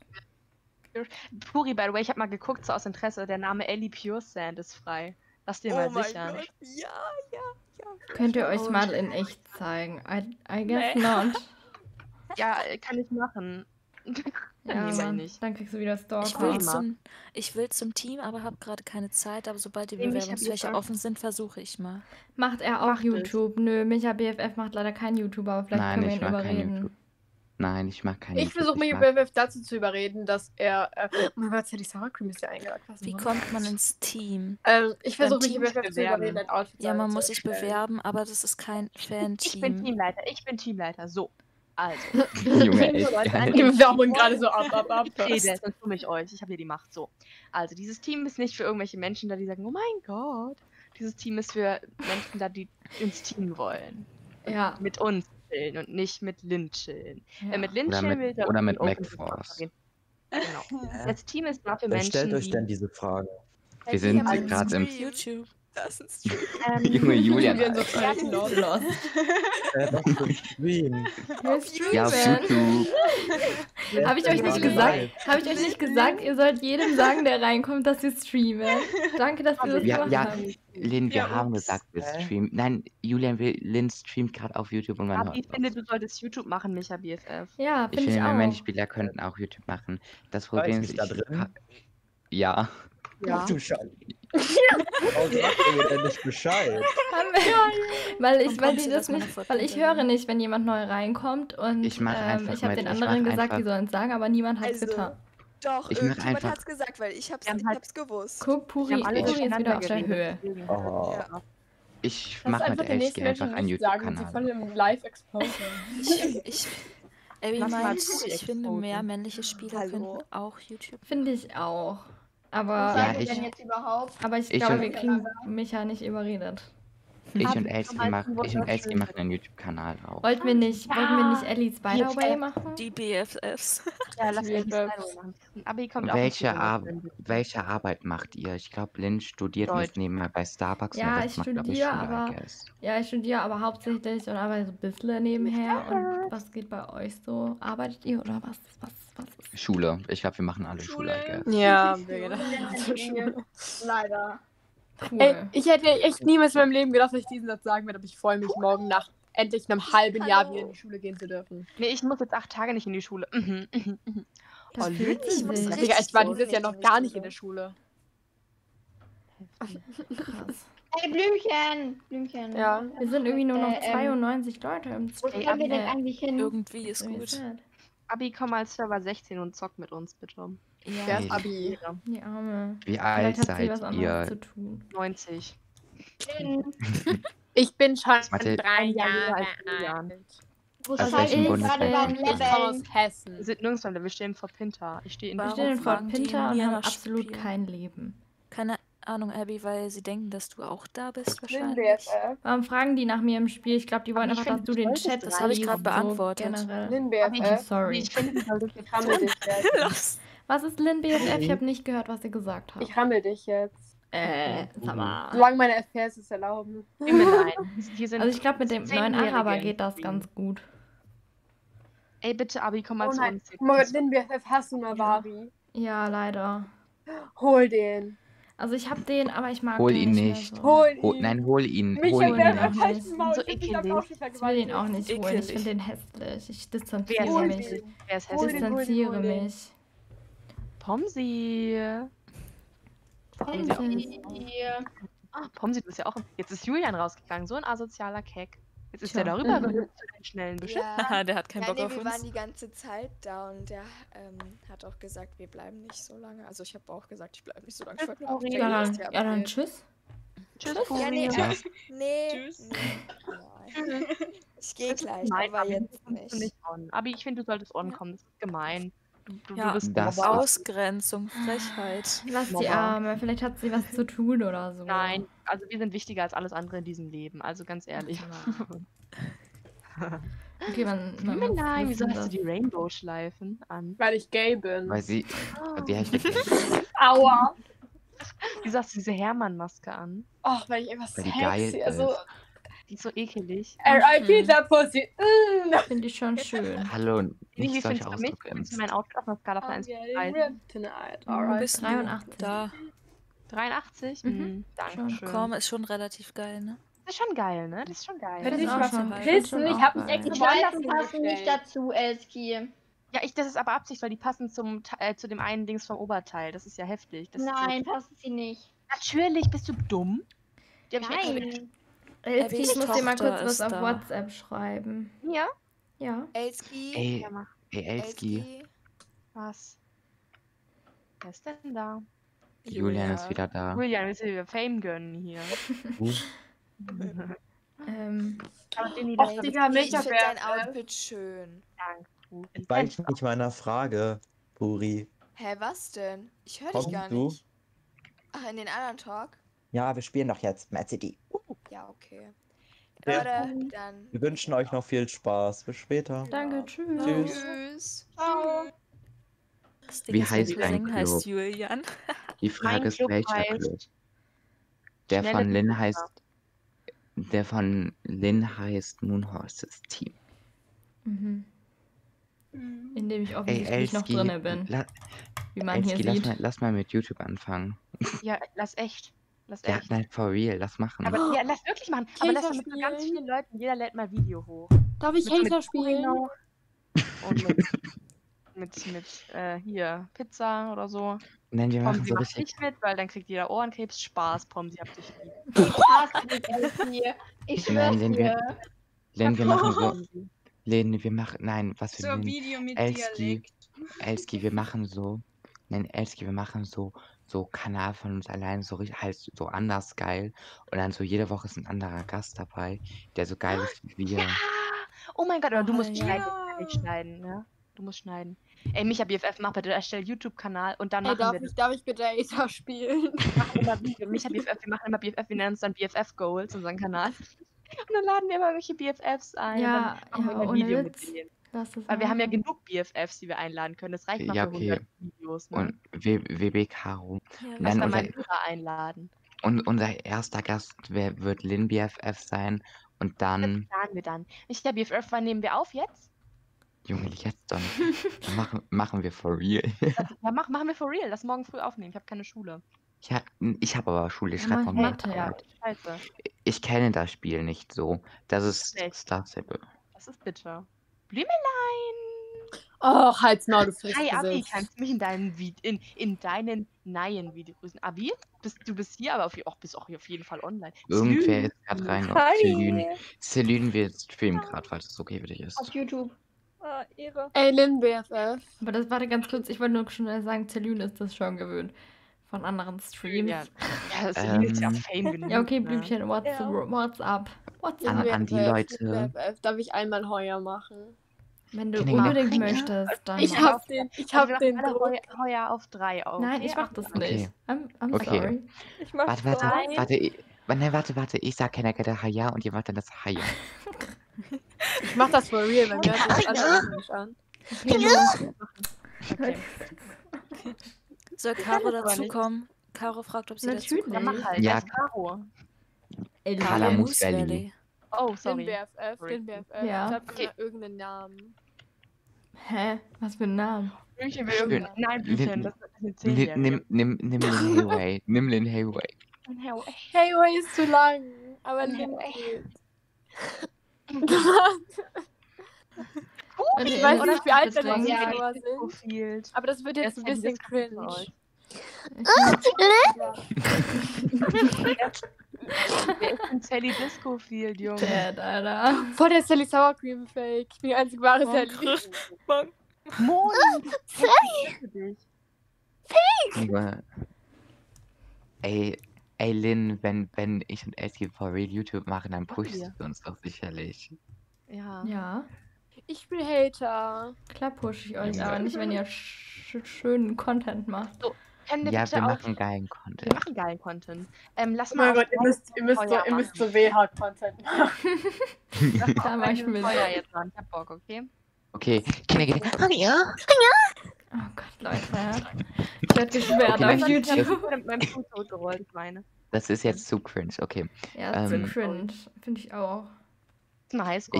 Speaker 4: Puri, by the way, ich habe mal geguckt, so aus Interesse, der Name Ellie Pure Sand ist frei. Lass dir mal sichern.
Speaker 8: Ja,
Speaker 2: Könnt ihr euch mal in echt zeigen? I guess not.
Speaker 4: Ja, kann ich machen.
Speaker 2: Ja,
Speaker 4: Nee,
Speaker 2: Mann.
Speaker 4: nicht.
Speaker 2: Dann kriegst du wieder
Speaker 3: Ich
Speaker 2: Stalker.
Speaker 3: will,
Speaker 4: Mal.
Speaker 3: ich will zum Team, aber habe gerade keine Zeit. Aber sobald die
Speaker 4: Nee, Micha
Speaker 3: Bewerbungsfächer
Speaker 4: BFF.
Speaker 3: offen sind, versuche ich mal.
Speaker 2: Macht er auch
Speaker 4: Macht es.
Speaker 2: YouTube? Nö, Micha BFF macht leider kein YouTube, aber vielleicht
Speaker 5: Nein,
Speaker 2: können wir
Speaker 5: ich
Speaker 2: ihn
Speaker 5: mag kein
Speaker 2: überreden.
Speaker 5: YouTube. Nein, ich mag keinen
Speaker 6: Ich
Speaker 5: YouTube.
Speaker 6: versuche mich
Speaker 5: mag-
Speaker 6: BFF dazu zu überreden, dass er. Oh mein Gott, die Sour Cream ist ja eingeladen.
Speaker 3: Wie kommt man ins Team?
Speaker 6: Ich versuche mich
Speaker 4: Team
Speaker 6: BFF zu
Speaker 4: bewerben.
Speaker 6: überreden, ein Outfit
Speaker 3: Ja, man
Speaker 6: zu
Speaker 3: muss sich
Speaker 6: erstellen.
Speaker 3: bewerben, aber das ist kein
Speaker 4: Ich bin
Speaker 3: Fan-Team.
Speaker 4: Teamleiter, ich bin Teamleiter. So, also.
Speaker 5: Junge,
Speaker 4: Bringt so
Speaker 5: echt
Speaker 4: Leute
Speaker 5: geil.
Speaker 4: an,
Speaker 6: Die Bewerbung gerade so ab.
Speaker 4: Rede, sonst komme ich euch. Ich habe hier die Macht. So. Also, dieses Team ist nicht für irgendwelche Menschen da, die sagen, oh mein Gott. Dieses Team ist für Menschen da, die ins Team wollen.
Speaker 2: Ja.
Speaker 4: Mit uns chillen und nicht mit Lynn chillen.
Speaker 2: Ja.
Speaker 4: Wer mit Lynn
Speaker 5: Oder
Speaker 4: chillen
Speaker 5: mit-
Speaker 4: will, der
Speaker 5: oder
Speaker 4: muss
Speaker 5: mit
Speaker 4: in Open
Speaker 5: MacForce.
Speaker 4: Discord gehen. Genau. Das Team ist da für
Speaker 9: Wer
Speaker 4: Menschen,
Speaker 9: stellt euch
Speaker 4: die...
Speaker 9: denn diese Frage?
Speaker 5: Wir sind
Speaker 8: Ein
Speaker 5: gerade im...
Speaker 3: YouTube.
Speaker 8: das ist true.
Speaker 5: Junge, Julian.
Speaker 6: Julian so
Speaker 5: Alter.
Speaker 6: fertig
Speaker 2: Lost.
Speaker 9: Was für ein Stream?
Speaker 5: Ja, auf YouTube.
Speaker 2: Habe ich euch nicht
Speaker 9: Ja,
Speaker 2: gesagt?
Speaker 9: live.
Speaker 2: Habe ich euch nicht gesagt, ihr sollt jedem sagen, der reinkommt, dass wir streamen? Danke, dass ihr das
Speaker 5: Ja,
Speaker 2: gemacht
Speaker 5: ja,
Speaker 2: habt.
Speaker 5: Lynn, wir
Speaker 4: Ja,
Speaker 5: haben
Speaker 4: ups.
Speaker 5: gesagt, wir
Speaker 9: Hä?
Speaker 5: streamen. Nein, Julian will, Lynn streamt gerade auf YouTube und man
Speaker 4: Aber
Speaker 5: hört
Speaker 4: ich finde, du solltest YouTube machen, Micha BFF.
Speaker 2: Ja,
Speaker 5: Ich
Speaker 2: finde ich
Speaker 5: finde,
Speaker 2: auch.
Speaker 5: Männerspieler könnten auch YouTube machen. Das
Speaker 9: War
Speaker 5: Problem
Speaker 9: ich
Speaker 5: ist,
Speaker 9: nicht da drin?
Speaker 5: Ja.
Speaker 9: Ach du Scheiße. Warum sagt ihr mir denn nicht Bescheid?
Speaker 2: Weil ich,
Speaker 3: Und
Speaker 2: weil
Speaker 3: kommst
Speaker 2: die
Speaker 3: du
Speaker 2: das
Speaker 3: das mal
Speaker 2: nicht,
Speaker 3: vor-
Speaker 2: weil ich höre nicht, wenn jemand neu reinkommt und
Speaker 5: Ich mach einfach
Speaker 2: ich habe
Speaker 5: mit.
Speaker 2: den
Speaker 5: Ich
Speaker 2: anderen
Speaker 5: mach
Speaker 2: gesagt, die
Speaker 5: einfach-
Speaker 2: sollen es sagen, aber niemand hat es
Speaker 8: Also,
Speaker 2: getan.
Speaker 8: Doch,
Speaker 5: Ich mach
Speaker 8: irgendjemand
Speaker 5: einfach-
Speaker 8: hat's gesagt, weil ich hab's,
Speaker 4: Wir haben
Speaker 8: ich
Speaker 4: halt-
Speaker 8: hab's gewusst.
Speaker 2: Guck, Puri,
Speaker 4: Wir haben alle
Speaker 2: Puri ist wieder
Speaker 4: durcheinander
Speaker 2: auf der Höhe.
Speaker 4: geredet, deswegen.
Speaker 9: Oh.
Speaker 8: Ja.
Speaker 5: Ich
Speaker 6: Das
Speaker 5: mach
Speaker 6: ist
Speaker 5: mit
Speaker 6: einfach der nächste
Speaker 5: LG
Speaker 6: Mensch,
Speaker 5: einfach
Speaker 6: die
Speaker 5: einen
Speaker 6: nicht sagen, und sie
Speaker 5: YouTube-Kanal.
Speaker 6: voll im Live-Exposure.
Speaker 3: Abby
Speaker 4: Lass mal
Speaker 3: meint,
Speaker 4: Puri
Speaker 3: ich finde,
Speaker 4: exposen.
Speaker 3: mehr männliche Spieler
Speaker 8: Hallo.
Speaker 3: könnten auch YouTube.
Speaker 2: Finde ich auch.
Speaker 1: Was
Speaker 2: Aber,
Speaker 5: Ja,
Speaker 1: seid ihr
Speaker 5: ich-
Speaker 1: denn jetzt überhaupt?
Speaker 2: aber ich
Speaker 5: ich
Speaker 2: glaube,
Speaker 5: und-
Speaker 2: wir kriegen mich ja nicht überredet.
Speaker 5: Ich
Speaker 4: Abi,
Speaker 5: und
Speaker 4: komm
Speaker 5: Elski
Speaker 4: mal
Speaker 5: machen,
Speaker 4: zum
Speaker 5: ich und Elski
Speaker 4: Wunderschönen.
Speaker 5: machen einen YouTube-Kanal auch.
Speaker 2: Wollten wir nicht Ellie Spider-Way
Speaker 4: BFF.
Speaker 2: machen?
Speaker 3: Die BFFs.
Speaker 4: Ja, lass Ellie
Speaker 6: BFFs.
Speaker 4: Spider-Way machen. Und Abi kommt auch ins
Speaker 5: Welche Arbeit macht ihr? Ich glaube, Lynn studiert und ist
Speaker 4: Deutsch.
Speaker 5: nebenbei bei Starbucks und
Speaker 2: Ja,
Speaker 5: der
Speaker 2: ich
Speaker 5: Rest macht, glaube ich,
Speaker 2: studiere,
Speaker 5: Schule, I
Speaker 2: aber
Speaker 5: guess.
Speaker 2: ja, ich studiere aber hauptsächlich und arbeite so ein bisschen nebenher. Und was geht bei euch so? Arbeitet ihr oder was? Was?
Speaker 5: Schule. Ich glaube, wir machen alle Schule, I guess.
Speaker 6: Ja, wir
Speaker 1: Ja,
Speaker 6: gedacht zur Schule.
Speaker 1: Leider.
Speaker 2: Cool.
Speaker 6: Ey, ich hätte echt niemals in meinem Leben gedacht, dass ich diesen Satz sagen werde, aber ich freue mich morgen nach endlich einem halben Jahr wieder in die Schule gehen zu dürfen.
Speaker 4: Nee, ich muss jetzt 8 Tage nicht in die Schule.
Speaker 2: Das
Speaker 4: Oh,
Speaker 2: fühlt
Speaker 8: ich muss
Speaker 2: sich.
Speaker 8: richtig
Speaker 6: Digga, ich war
Speaker 8: so
Speaker 6: dieses Jahr
Speaker 8: nicht
Speaker 6: noch
Speaker 8: in die
Speaker 6: gar nicht
Speaker 8: Schule.
Speaker 6: in der Schule.
Speaker 2: Krass.
Speaker 1: Hey, Blümchen! Blümchen.
Speaker 6: Ja.
Speaker 2: Wir sind irgendwie nur noch
Speaker 1: Äh,
Speaker 2: 92 Leute im
Speaker 1: Wo
Speaker 4: Ey,
Speaker 1: können wir denn
Speaker 2: Hä?
Speaker 1: eigentlich hin?
Speaker 3: Irgendwie ist
Speaker 2: Irgendwie
Speaker 3: gut.
Speaker 2: sad.
Speaker 4: Abi, komm mal als Server 16 und zock mit uns, bitte.
Speaker 6: Wer
Speaker 3: Ja.
Speaker 6: ist Abi?
Speaker 2: Die Arme.
Speaker 5: Wie
Speaker 2: Vielleicht
Speaker 5: alt
Speaker 2: hat sie was
Speaker 5: seid
Speaker 2: anderes
Speaker 5: ihr?
Speaker 2: zu tun.
Speaker 4: 90.
Speaker 6: Ich bin schon
Speaker 5: Warte.
Speaker 6: 3
Speaker 4: Jahre
Speaker 6: Jahre
Speaker 4: als Julian.
Speaker 6: alt.
Speaker 1: Wo
Speaker 5: Aus
Speaker 1: seid
Speaker 5: welchem
Speaker 1: ihr
Speaker 5: Bundesland
Speaker 1: gerade beim
Speaker 5: kommst du?
Speaker 6: Ich komme aus
Speaker 1: Leveln?
Speaker 4: Wir
Speaker 6: Hessen.
Speaker 4: sind nirgends beim Level, wir stehen vor Pinta. Ich stehe in
Speaker 2: Wir
Speaker 3: Warum
Speaker 2: stehen in Fort
Speaker 3: fragen die
Speaker 2: Pinter und
Speaker 3: mir
Speaker 2: haben
Speaker 3: nach
Speaker 2: absolut
Speaker 3: Spiel?
Speaker 2: kein Leben.
Speaker 3: Keine Ahnung, Abby, weil sie denken, dass du auch da bist wahrscheinlich.
Speaker 6: BFF.
Speaker 2: Warum fragen die nach mir im Spiel? Ich glaube, die wollen
Speaker 4: Aber ich
Speaker 2: einfach, dass
Speaker 4: find,
Speaker 2: du
Speaker 4: du
Speaker 2: den
Speaker 4: solltest
Speaker 2: Chat
Speaker 4: das
Speaker 3: Das habe ich
Speaker 2: liest,
Speaker 3: gerade
Speaker 2: so
Speaker 3: beantwortet.
Speaker 2: generell.
Speaker 6: Lin
Speaker 2: I'm
Speaker 6: BFF.
Speaker 2: sorry.
Speaker 4: Ich finde, du solltest
Speaker 6: Ich rammel dich jetzt.
Speaker 3: Los.
Speaker 2: Was ist Lin BFF? Ich habe nicht gehört, was ihr gesagt habt.
Speaker 6: Ich rammel dich jetzt.
Speaker 2: Sag mal.
Speaker 6: Solange meine FPS es erlauben.
Speaker 4: Nein. Hier sind
Speaker 2: Also ich glaube, mit dem neuen
Speaker 4: 10-Jährige
Speaker 2: Araber
Speaker 4: im
Speaker 2: geht das
Speaker 4: Stream.
Speaker 2: ganz gut.
Speaker 4: Ey, bitte, Abi, komm mal
Speaker 6: Oh
Speaker 4: zu
Speaker 6: nein.
Speaker 4: uns.
Speaker 6: Oh mein Gott, Lin BFF, hast du mal Vari?
Speaker 2: Ja, leider.
Speaker 6: Hol den.
Speaker 2: Also ich habe den, aber ich mag
Speaker 5: Hol
Speaker 2: den
Speaker 5: ihn
Speaker 2: nicht.
Speaker 5: nicht.
Speaker 2: Mehr so.
Speaker 6: Hol ihn.
Speaker 5: Nein, hol ihn.
Speaker 6: Mich
Speaker 5: Hol
Speaker 6: und
Speaker 5: ihn
Speaker 2: wer
Speaker 6: BFF
Speaker 2: noch
Speaker 5: nicht.
Speaker 6: halten Maul.
Speaker 4: So
Speaker 6: Ich will
Speaker 4: ekelig.
Speaker 2: Ich will den auch nicht holen. Ich
Speaker 3: Ekelig.
Speaker 2: finde den hässlich. Ich
Speaker 4: Wer
Speaker 2: distanziere
Speaker 4: ist
Speaker 6: Hol
Speaker 2: mich.
Speaker 6: den.
Speaker 4: Wer ist
Speaker 6: Hol
Speaker 4: hässlich?
Speaker 6: den.
Speaker 2: Distanziere
Speaker 6: den.
Speaker 2: mich.
Speaker 4: Pomsi. Pomsi, du bist ja auch. Jetzt ist Julian rausgegangen. So ein asozialer Keck. Jetzt ist
Speaker 2: Tja.
Speaker 4: der darüber gehüpft zu den schnellen Büschen.
Speaker 8: Ja.
Speaker 3: Der hat keinen Bock
Speaker 8: Nee,
Speaker 3: auf
Speaker 8: wir
Speaker 3: uns.
Speaker 8: waren die ganze Zeit da und der hat auch gesagt, wir bleiben nicht so lange. Also ich habe auch gesagt, ich bleibe nicht so lange. Ich wollte auch
Speaker 4: Ja,
Speaker 2: Ja, dann,
Speaker 8: nächstes Jahr
Speaker 2: ja, dann
Speaker 8: bleiben.
Speaker 2: tschüss.
Speaker 4: Tschüss,
Speaker 8: Ja, nee,
Speaker 4: Puri.
Speaker 8: nee,
Speaker 7: Tschüss.
Speaker 8: nein. Ich gehe gleich,
Speaker 4: Nein,
Speaker 8: aber
Speaker 4: Abi,
Speaker 8: jetzt
Speaker 4: du kommst
Speaker 8: nicht.
Speaker 4: on. Abi, ich finde, du solltest on kommen. Das ist gemein. Du
Speaker 3: Ja,
Speaker 4: bist
Speaker 5: das
Speaker 4: Mobber.
Speaker 3: Ausgrenzung, Frechheit.
Speaker 2: Lass die
Speaker 4: Mama.
Speaker 2: Arme. Vielleicht hat sie was zu tun oder so.
Speaker 4: Nein, also wir sind wichtiger als alles andere in diesem Leben. Also ganz ehrlich.
Speaker 2: Okay, man muss
Speaker 4: Nein, wieso
Speaker 2: wissen,
Speaker 4: hast du
Speaker 2: dass-
Speaker 4: die Rainbow-Schleifen an?
Speaker 6: Weil ich gay bin.
Speaker 5: Weil sie. Wie heißt das?
Speaker 6: Aua.
Speaker 4: Wieso hast du diese Hermann-Maske an?
Speaker 6: Ach, weil ich einfach
Speaker 5: Weil die geil
Speaker 6: sexy. Also,
Speaker 5: ist.
Speaker 4: Die ist so ekelig.
Speaker 6: R.I.P. that pussy.
Speaker 2: Finde ich schon schön.
Speaker 5: Hallo,
Speaker 4: Wie
Speaker 5: nicht solche
Speaker 4: findest du mich?
Speaker 5: Ausdrücke
Speaker 4: Findest du
Speaker 5: im
Speaker 4: mein Outfit auf einer Skala von
Speaker 6: I'm
Speaker 4: 1 bis
Speaker 6: getting
Speaker 4: 3?
Speaker 6: ripped tonight.
Speaker 2: Du
Speaker 6: Alright.
Speaker 2: bist 83.
Speaker 3: Da.
Speaker 4: 83?
Speaker 2: Mhm.
Speaker 4: Dankeschön.
Speaker 3: Komm, ist schon relativ geil, ne?
Speaker 4: Das ist schon geil, ne? Das ist schon geil.
Speaker 6: Könnte
Speaker 2: Das
Speaker 6: ich
Speaker 2: ist
Speaker 6: mal
Speaker 2: auch schon-
Speaker 6: pissen?
Speaker 2: schon
Speaker 6: Ich
Speaker 2: auch
Speaker 6: hab mich
Speaker 2: geil.
Speaker 6: extra
Speaker 1: Die
Speaker 6: woanders
Speaker 1: Schleifen passen nicht
Speaker 6: hingestellt.
Speaker 1: dazu, Elski.
Speaker 4: Ja, das ist aber Absicht, weil die passen zu dem einen Dings vom Oberteil. Das ist ja heftig. Das
Speaker 1: Nein,
Speaker 4: Ist
Speaker 1: passen sie nicht.
Speaker 4: so, natürlich, bist du dumm? Die hab ich mir extra
Speaker 1: Nein.
Speaker 2: Elski, ich muss dir mal
Speaker 3: Tochter
Speaker 2: kurz was
Speaker 3: ist
Speaker 2: auf
Speaker 3: da.
Speaker 2: WhatsApp schreiben.
Speaker 4: Ja?
Speaker 2: Ja.
Speaker 8: Elski,
Speaker 5: Ey,
Speaker 4: Ja, mach.
Speaker 5: Elski.
Speaker 4: Was? Wer ist denn da?
Speaker 5: Julian ist wieder da.
Speaker 4: Julian, willst du dir Fame gönnen hier? Aber Dini,
Speaker 6: Och,
Speaker 4: das
Speaker 6: Digga,
Speaker 8: ich
Speaker 6: Make-up
Speaker 8: finde dein
Speaker 6: BFF.
Speaker 8: Outfit schön.
Speaker 4: Dank.
Speaker 9: Entweicht nicht meiner Frage, Puri.
Speaker 8: Hä, was denn? Ich höre dich
Speaker 9: Komm,
Speaker 8: gar
Speaker 9: du.
Speaker 8: nicht. Ach, in den anderen Talk?
Speaker 9: Ja, wir spielen doch jetzt Mad City.
Speaker 8: Ja, okay.
Speaker 9: Ja.
Speaker 8: Leute, dann
Speaker 9: Wir wünschen euch noch viel Spaß. Bis später.
Speaker 2: Danke, tschüss.
Speaker 9: Tschüss.
Speaker 8: tschüss.
Speaker 3: Das Ding
Speaker 5: Wie
Speaker 3: ist,
Speaker 5: heißt
Speaker 3: unser
Speaker 5: dein
Speaker 3: Cousin heißt
Speaker 5: Club?
Speaker 3: Julian.
Speaker 5: Die Frage
Speaker 4: Mein
Speaker 5: ist,
Speaker 4: Club
Speaker 5: welcher
Speaker 4: heißt
Speaker 5: Club? Der
Speaker 4: Schnelle
Speaker 5: von Lin
Speaker 4: Pizza.
Speaker 5: heißt. Der von Lin heißt Moon Horses Team.
Speaker 2: Mhm. In dem ich
Speaker 5: Ey,
Speaker 2: offensichtlich noch
Speaker 5: Elski,
Speaker 2: drinne bin, wie man hier
Speaker 5: Elski,
Speaker 2: sieht.
Speaker 5: lass mal mit YouTube anfangen.
Speaker 4: Ja, lass echt. Lass
Speaker 5: Ja,
Speaker 4: echt.
Speaker 5: nein, for real, lass machen.
Speaker 4: Aber ja, lass wirklich machen. Aber lass
Speaker 6: Käfer
Speaker 4: mit so ganz
Speaker 6: spielen.
Speaker 4: vielen Leuten. Jeder lädt mal Video hoch.
Speaker 6: Darf ich
Speaker 4: Mit
Speaker 6: Hater spielen?
Speaker 4: Burrito Und mit hier, Pizza oder so.
Speaker 5: Nein, wir machen
Speaker 4: Pomsi
Speaker 5: so
Speaker 4: macht
Speaker 5: richtig.
Speaker 4: nicht mit, weil dann kriegt jeder Ohrenkrebs. Spaß, Pomsi, hab dich lieb.
Speaker 1: Ich hasse dich, Elski. Ich
Speaker 5: Nein,
Speaker 1: schwör's
Speaker 5: Lin,
Speaker 1: dir.
Speaker 5: Lin, wir machen so.
Speaker 4: Pomsi.
Speaker 5: Lin, wir machen. Nein, was
Speaker 7: So
Speaker 5: wir
Speaker 7: ein
Speaker 5: Lin.
Speaker 7: Video mit
Speaker 5: Elski,
Speaker 7: Dialekt.
Speaker 5: Elski, wir machen so. Nein, Elski, wir machen so Kanal von uns allein, so richtig halt so anders geil. Und dann so jede Woche ist ein anderer Gast dabei, der so geil ist wie wir.
Speaker 4: Ja! Oh mein Gott, aber du musst
Speaker 3: Ja.
Speaker 4: schneiden, ich kann nicht schneiden, ne? Du musst schneiden. Ey, Micha BFF, mach bitte, erstell YouTube-Kanal und dann
Speaker 6: Ey,
Speaker 4: machen wir das.
Speaker 6: darf ich bitte Aether spielen?
Speaker 4: Wir machen immer Micha BFF, wir machen immer BFF, wir nennen uns dann BFF Goals, unseren Kanal. Und dann laden wir immer welche BFFs ein.
Speaker 2: Ja,
Speaker 4: und dann machen wir
Speaker 2: ja,
Speaker 4: immer ein
Speaker 2: ohne
Speaker 4: Video
Speaker 2: Witz.
Speaker 4: mit denen.
Speaker 2: Lass es
Speaker 4: Weil wir haben ja
Speaker 2: machen.
Speaker 4: genug BFFs, die wir einladen können. Das reicht mal
Speaker 5: Ja,
Speaker 4: für
Speaker 5: okay.
Speaker 4: 100 Videos. Ne?
Speaker 5: Und WB Caro.
Speaker 3: Ja,
Speaker 4: Lass
Speaker 5: Nein,
Speaker 4: mal
Speaker 5: unser,
Speaker 4: meinen Lehrer einladen.
Speaker 5: und unser erster Gast wird Lin BFF sein. Und
Speaker 4: Das
Speaker 5: dann,
Speaker 4: planen wir dann. Nicht der BFF, wann nehmen wir auf jetzt?
Speaker 5: Junge, jetzt doch nicht. Dann machen wir for real.
Speaker 4: Ja, machen wir for real. Lass morgen früh aufnehmen. Ich habe keine Schule.
Speaker 5: Ja, ich habe aber Schule, ich
Speaker 2: Ja,
Speaker 5: schreibe
Speaker 2: mach
Speaker 5: von
Speaker 2: Mathe.
Speaker 5: mir.
Speaker 4: Ja, scheiße.
Speaker 5: Ich kenne das Spiel nicht so. Das ist
Speaker 4: Schlecht.
Speaker 5: Star Stable.
Speaker 4: Das ist bitter. Blümelein!
Speaker 6: Oh, halt's Maul, du frisst
Speaker 4: Hi, Abi,
Speaker 6: Gesicht.
Speaker 4: kannst du mich in deinen neuen Video grüßen? Abi, du bist hier, aber bist auch hier auf jeden Fall online.
Speaker 5: Irgendwer
Speaker 4: Slü.
Speaker 5: ist gerade rein.
Speaker 6: Hi.
Speaker 5: Celine wird streamen gerade, falls es okay für dich ist.
Speaker 1: Auf YouTube.
Speaker 7: Ah, Ehre.
Speaker 6: Ey, Lin BFF.
Speaker 2: Aber das warte ganz kurz, ich wollte nur schon sagen, Celine ist das schon gewöhnt. Von anderen Streams.
Speaker 4: Ja, Celine ist ja
Speaker 5: Ähm,
Speaker 4: Fame genug.
Speaker 2: Ja, okay,
Speaker 4: ne?
Speaker 2: Blümchen, what's
Speaker 7: Ja.
Speaker 2: up? What's
Speaker 6: Lin
Speaker 2: up?
Speaker 5: An die
Speaker 6: BFF,
Speaker 5: Leute.
Speaker 6: Lin BFF. Darf ich einmal Heuer machen?
Speaker 2: Wenn du
Speaker 5: Kinder.
Speaker 2: unbedingt möchtest, dann
Speaker 6: Ich
Speaker 2: mach.
Speaker 6: hab den
Speaker 4: Wir machen
Speaker 6: Druck.
Speaker 4: alle Heuer auf 3 auf.
Speaker 2: Nein, ich mach das nicht. I'm
Speaker 5: Okay.
Speaker 2: sorry.
Speaker 7: Ich mach's
Speaker 5: Warte, ich sag keine Haya und ihr macht dann das Haya.
Speaker 6: Ich mach das for real, wenn wir das andere nicht an.
Speaker 4: Okay.
Speaker 3: Soll Caro
Speaker 4: aber nicht.
Speaker 3: dazukommen? Caro fragt, ob sie
Speaker 2: Natürlich.
Speaker 4: Ja,
Speaker 3: dazukommt.
Speaker 4: mach halt.
Speaker 5: Ja.
Speaker 4: Das ist Caro.
Speaker 2: Ey,
Speaker 5: Carla
Speaker 3: Moose
Speaker 5: Moose Valley.
Speaker 3: Valley.
Speaker 4: Oh,
Speaker 6: Lin
Speaker 4: sorry.
Speaker 6: BFF,
Speaker 4: Sorry.
Speaker 6: Lin BFF.
Speaker 2: Ja.
Speaker 6: Sag
Speaker 4: Okay.
Speaker 6: mir irgendeinen Namen.
Speaker 2: Hä? Was für ein Name?
Speaker 4: Blümchen will irgendein. Nein, Blümchen, das ist eine 10-Jährige.
Speaker 5: Nimm Lin Hayway. Nimm Lin Hayway.
Speaker 6: Hey, way ist zu lang. Aber Lin geht. Ich weiß
Speaker 2: Oder
Speaker 6: nicht, wie alt
Speaker 2: bitte
Speaker 6: deine
Speaker 2: denken.
Speaker 1: Ja.
Speaker 6: Zuschauer sind.
Speaker 4: Profil.
Speaker 6: Aber das wird jetzt ein bisschen cringe.
Speaker 4: Wer ist denn Sally Discofield, Junge?
Speaker 2: Dead, Alter.
Speaker 6: Voll der Sally Sour Cream Fake. Ich bin die einzige wahre Sally.
Speaker 4: Mond!
Speaker 5: Junge. Ey, Lin, wenn ich und Elsie for real YouTube machen, dann pushst
Speaker 4: wir.
Speaker 5: du uns doch sicherlich.
Speaker 4: Ja.
Speaker 2: Ja,
Speaker 6: Ich spiel Hater.
Speaker 2: klar push ich euch,
Speaker 5: Ja.
Speaker 2: aber nicht, wenn ihr schönen Content macht.
Speaker 4: Können wir
Speaker 5: Ja,
Speaker 4: bitte
Speaker 5: wir
Speaker 4: auch.
Speaker 5: machen geilen
Speaker 4: Wir
Speaker 5: Content.
Speaker 4: machen geilen Content. Lass
Speaker 6: Oh
Speaker 4: mal.
Speaker 6: mein Gott, ihr müsst
Speaker 4: Feuer machen.
Speaker 6: so WH-Content machen.
Speaker 4: Lass
Speaker 2: Da
Speaker 4: mal
Speaker 2: mach ich
Speaker 4: auf
Speaker 2: mit.
Speaker 4: Feuer jetzt an. Ich hab Bock, okay?
Speaker 5: Okay, Kinder.
Speaker 2: Oh Gott, Leute. Ich werde gesperrt
Speaker 5: Okay,
Speaker 2: auf
Speaker 5: dann-
Speaker 2: YouTube.
Speaker 4: Mit meinem Fuß zurückgerollt, ich meine.
Speaker 5: Das ist jetzt zu cringe, okay.
Speaker 2: Ja, ist so
Speaker 5: Ähm,
Speaker 2: cringe. Finde ich auch.
Speaker 4: Das ist ein Highscore.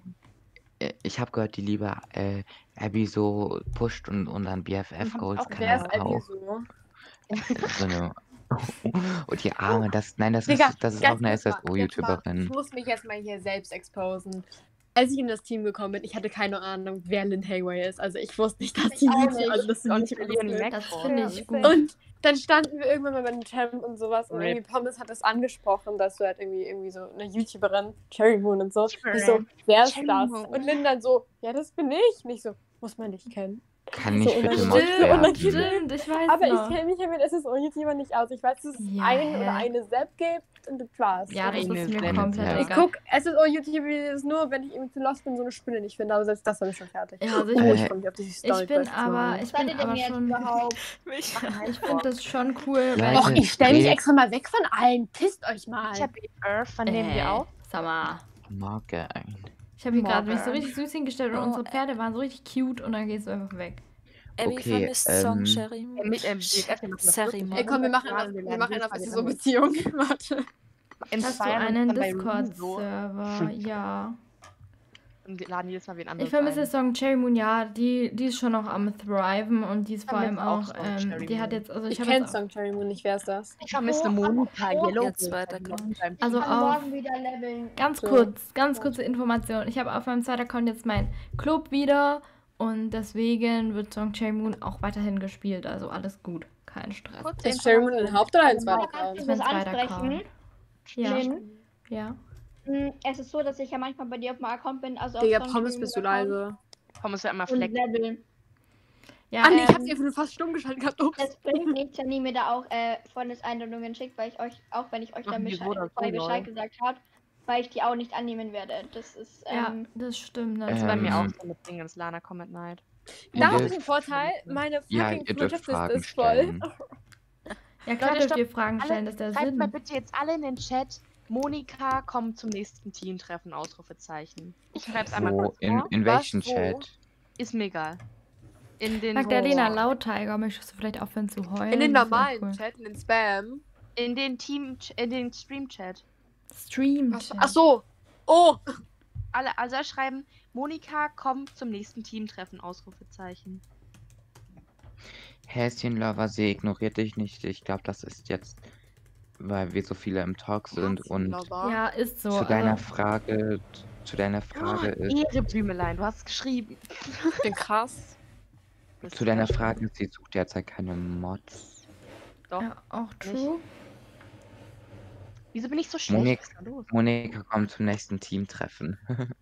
Speaker 5: Ich hab gehört, die liebe Abby so pusht und dann
Speaker 6: Wer
Speaker 5: BFF-Goals
Speaker 6: ist
Speaker 5: kann
Speaker 6: Abby
Speaker 5: auch.
Speaker 6: so?
Speaker 5: So eine, und die Arme, das ist
Speaker 6: Digga,
Speaker 5: auch eine
Speaker 6: ganz kurz mal, jetzt mal,
Speaker 5: SSO-YouTuberin.
Speaker 6: Ich muss mich jetzt mal hier selbst exposen. Als ich in das Team gekommen bin, ich hatte keine Ahnung, wer Lin Hayway ist. Also ich wusste nicht, dass die
Speaker 1: auch
Speaker 6: YouTube,
Speaker 1: nicht.
Speaker 6: also dass sie
Speaker 4: Und
Speaker 6: YouTube
Speaker 4: Leon
Speaker 6: ist.
Speaker 4: Mac.
Speaker 2: Das finde ich gut.
Speaker 6: Und dann standen wir irgendwann mal bei einem Champ und sowas und
Speaker 4: Rip.
Speaker 6: irgendwie Pommes hat das angesprochen, dass du halt irgendwie so eine YouTuberin, Cherry Moon und so.
Speaker 4: Cherry.
Speaker 6: Ich so, wer ist
Speaker 4: Cherry
Speaker 6: das?
Speaker 4: Moon.
Speaker 6: Und Lin dann so, ja, das bin ich. Nicht so, muss man nicht kennen.
Speaker 5: Kann nicht
Speaker 6: So
Speaker 5: bitte
Speaker 6: unangenehm.
Speaker 5: Mod
Speaker 6: Stimmt,
Speaker 5: werden.
Speaker 6: unangenehm.
Speaker 2: Stimmt, ich weiß
Speaker 6: Aber
Speaker 2: noch.
Speaker 6: ich kenne mich ja mit SSO-YouTuber nicht aus. Ich weiß, dass es
Speaker 2: Ja,
Speaker 6: einen
Speaker 2: hä?
Speaker 6: oder eine Sepp gibt und das war's.
Speaker 2: Ja, das ist
Speaker 4: Eine
Speaker 2: mir
Speaker 4: Sendung,
Speaker 2: komplett
Speaker 5: ja.
Speaker 6: Ich
Speaker 2: egal.
Speaker 6: guck SSO-YouTuber nur, wenn ich irgendwie zu lost bin, so eine Spinne nicht finde. Aber selbst das habe ich schon fertig.
Speaker 2: Ja, also
Speaker 6: Oh,
Speaker 2: ich,
Speaker 6: ich freue mich auf die Story.
Speaker 2: ich bin aber, ich
Speaker 1: Was seid
Speaker 2: bin
Speaker 1: ihr denn
Speaker 2: aber
Speaker 1: jetzt
Speaker 2: schon,
Speaker 1: überhaupt?
Speaker 2: ich finde das schon cool,
Speaker 5: Leute,
Speaker 2: weil
Speaker 6: Och, ich stelle mich
Speaker 5: redet-
Speaker 6: extra mal weg von allen. Pisst euch mal.
Speaker 4: Ich hab Earth, wann nehmen wir auf?
Speaker 2: Sag mal.
Speaker 5: Morgen.
Speaker 2: Ich habe hier gerade mich so
Speaker 4: Morgen.
Speaker 2: richtig süß hingestellt und
Speaker 3: Oh,
Speaker 2: unsere Pferde waren so richtig cute und dann gehst du einfach weg.
Speaker 3: Abby
Speaker 5: Okay,
Speaker 3: vermisst Song Sherry.
Speaker 4: Wir machen das
Speaker 3: Sherry
Speaker 4: wirklich.
Speaker 3: Moon.
Speaker 6: Ey, komm, wir machen
Speaker 4: Wir
Speaker 6: auf
Speaker 4: lernen
Speaker 6: SSO-Beziehung. Warte.
Speaker 4: in
Speaker 2: Hast du
Speaker 4: zwei Jahren
Speaker 2: einen
Speaker 4: dann bei Ruby so
Speaker 2: Discord-Server? Ja.
Speaker 4: und wir laden jedes Mal wen anderes
Speaker 2: Ich vermisse
Speaker 4: ein.
Speaker 2: Song Cherry Moon, ja, die ist schon noch am Thriven und die ist vor allem
Speaker 4: vermisse
Speaker 2: auch,
Speaker 4: auch Song Cherry
Speaker 2: die hat
Speaker 4: Moon.
Speaker 2: jetzt, also
Speaker 6: Ich
Speaker 2: ich habe
Speaker 6: kenne
Speaker 2: jetzt,
Speaker 6: Song Cherry Moon nicht. Wer ist das?
Speaker 4: Ich vermisse
Speaker 1: Oh,
Speaker 4: Monika
Speaker 1: oh,
Speaker 4: Yellow.
Speaker 3: jetzt weiterkommen.
Speaker 2: also
Speaker 1: Ich kann
Speaker 2: auf,
Speaker 1: morgen wieder leveln.
Speaker 2: ganz
Speaker 6: So.
Speaker 2: kurze Information. Ich habe auf meinem zweiten Account jetzt meinen Club wieder und deswegen wird Song Cherry Moon auch weiterhin gespielt, also alles gut, kein Stress.
Speaker 4: Kurze
Speaker 6: Ist Cherry Moon ein Haupt- oder ein zweiter
Speaker 1: Da kannst
Speaker 6: Account?
Speaker 1: du das
Speaker 2: Mein zweiter
Speaker 1: ansprechen.
Speaker 2: Account. Ja,
Speaker 1: Lin.
Speaker 2: ja.
Speaker 1: Es ist so, dass ich ja manchmal bei dir auf dem Account bin, also
Speaker 6: Digga,
Speaker 1: auf Song
Speaker 6: Pommes
Speaker 1: Cherry
Speaker 6: bist du
Speaker 1: Moon Account
Speaker 6: leise.
Speaker 4: Komm, es wird einmal
Speaker 1: und
Speaker 4: Fleck.
Speaker 1: leveln.
Speaker 2: Ja,
Speaker 6: Ah, nee, ich hab sie einfach nur fast stumm geschaltet gehabt. Ups.
Speaker 1: Das bringt nichts, wenn ihr mir da auch Freundeseinladungen schickt, weil ich euch, auch wenn ich euch
Speaker 4: Ach,
Speaker 1: dann
Speaker 4: wieso das
Speaker 1: vorher
Speaker 4: so,
Speaker 1: Bescheid
Speaker 4: lol?
Speaker 1: gesagt habe, weil ich die auch nicht annehmen werde. Das ist,
Speaker 2: ja, das stimmt.
Speaker 4: Das ist bei mir auch
Speaker 5: Ähm.
Speaker 4: so mit Dingens. Lana Comment Night.
Speaker 6: Da habe
Speaker 5: ihr-
Speaker 6: ich einen Vorteil. Meine
Speaker 5: Ja,
Speaker 6: fucking
Speaker 5: ihr dürft
Speaker 6: Freundschaftsliste
Speaker 5: Fragen
Speaker 6: ist voll.
Speaker 5: stellen.
Speaker 2: Ja, klar
Speaker 4: Leute,
Speaker 2: dürft
Speaker 4: stopp.
Speaker 2: ihr Fragen
Speaker 4: Alle-
Speaker 2: stellen, das ist der
Speaker 4: Schreibt mal
Speaker 2: Sinn.
Speaker 4: bitte jetzt alle in den Chat, Monika kommt zum nächsten Teamtreffen, Ausrufezeichen. Ich schreibe es einmal
Speaker 5: Wo?
Speaker 4: kurz vor.
Speaker 5: In welchem
Speaker 6: Was? Wo?
Speaker 5: Chat?
Speaker 4: Ist mir egal. In den
Speaker 2: Magdalena Lauttiger, möchtest du vielleicht aufhören zu heulen?
Speaker 6: In den
Speaker 2: Das wär
Speaker 6: normalen
Speaker 2: cool.
Speaker 6: Chat, in den Spam.
Speaker 4: in den Stream-Chat.
Speaker 2: Stream.
Speaker 6: Ach so. Oh.
Speaker 4: Alle, also schreiben, Monika kommt zum nächsten Teamtreffen, Ausrufezeichen.
Speaker 5: Häschenlover, sie ignoriert dich nicht. Ich glaube, das ist jetzt, weil wir so viele im Talk sind und
Speaker 6: Lover.
Speaker 2: Ja, ist so.
Speaker 5: zu deiner
Speaker 2: also,
Speaker 5: Frage ist,
Speaker 4: Ehre, Blümelein, du hast es geschrieben.
Speaker 6: Ich bin krass.
Speaker 5: zu deiner Frage, sie sucht derzeit keine Mods.
Speaker 4: Doch.
Speaker 2: ja, auch true.
Speaker 4: Wieso bin ich so schlecht? Was ist da los?
Speaker 5: Monika kommt zum nächsten Teamtreffen.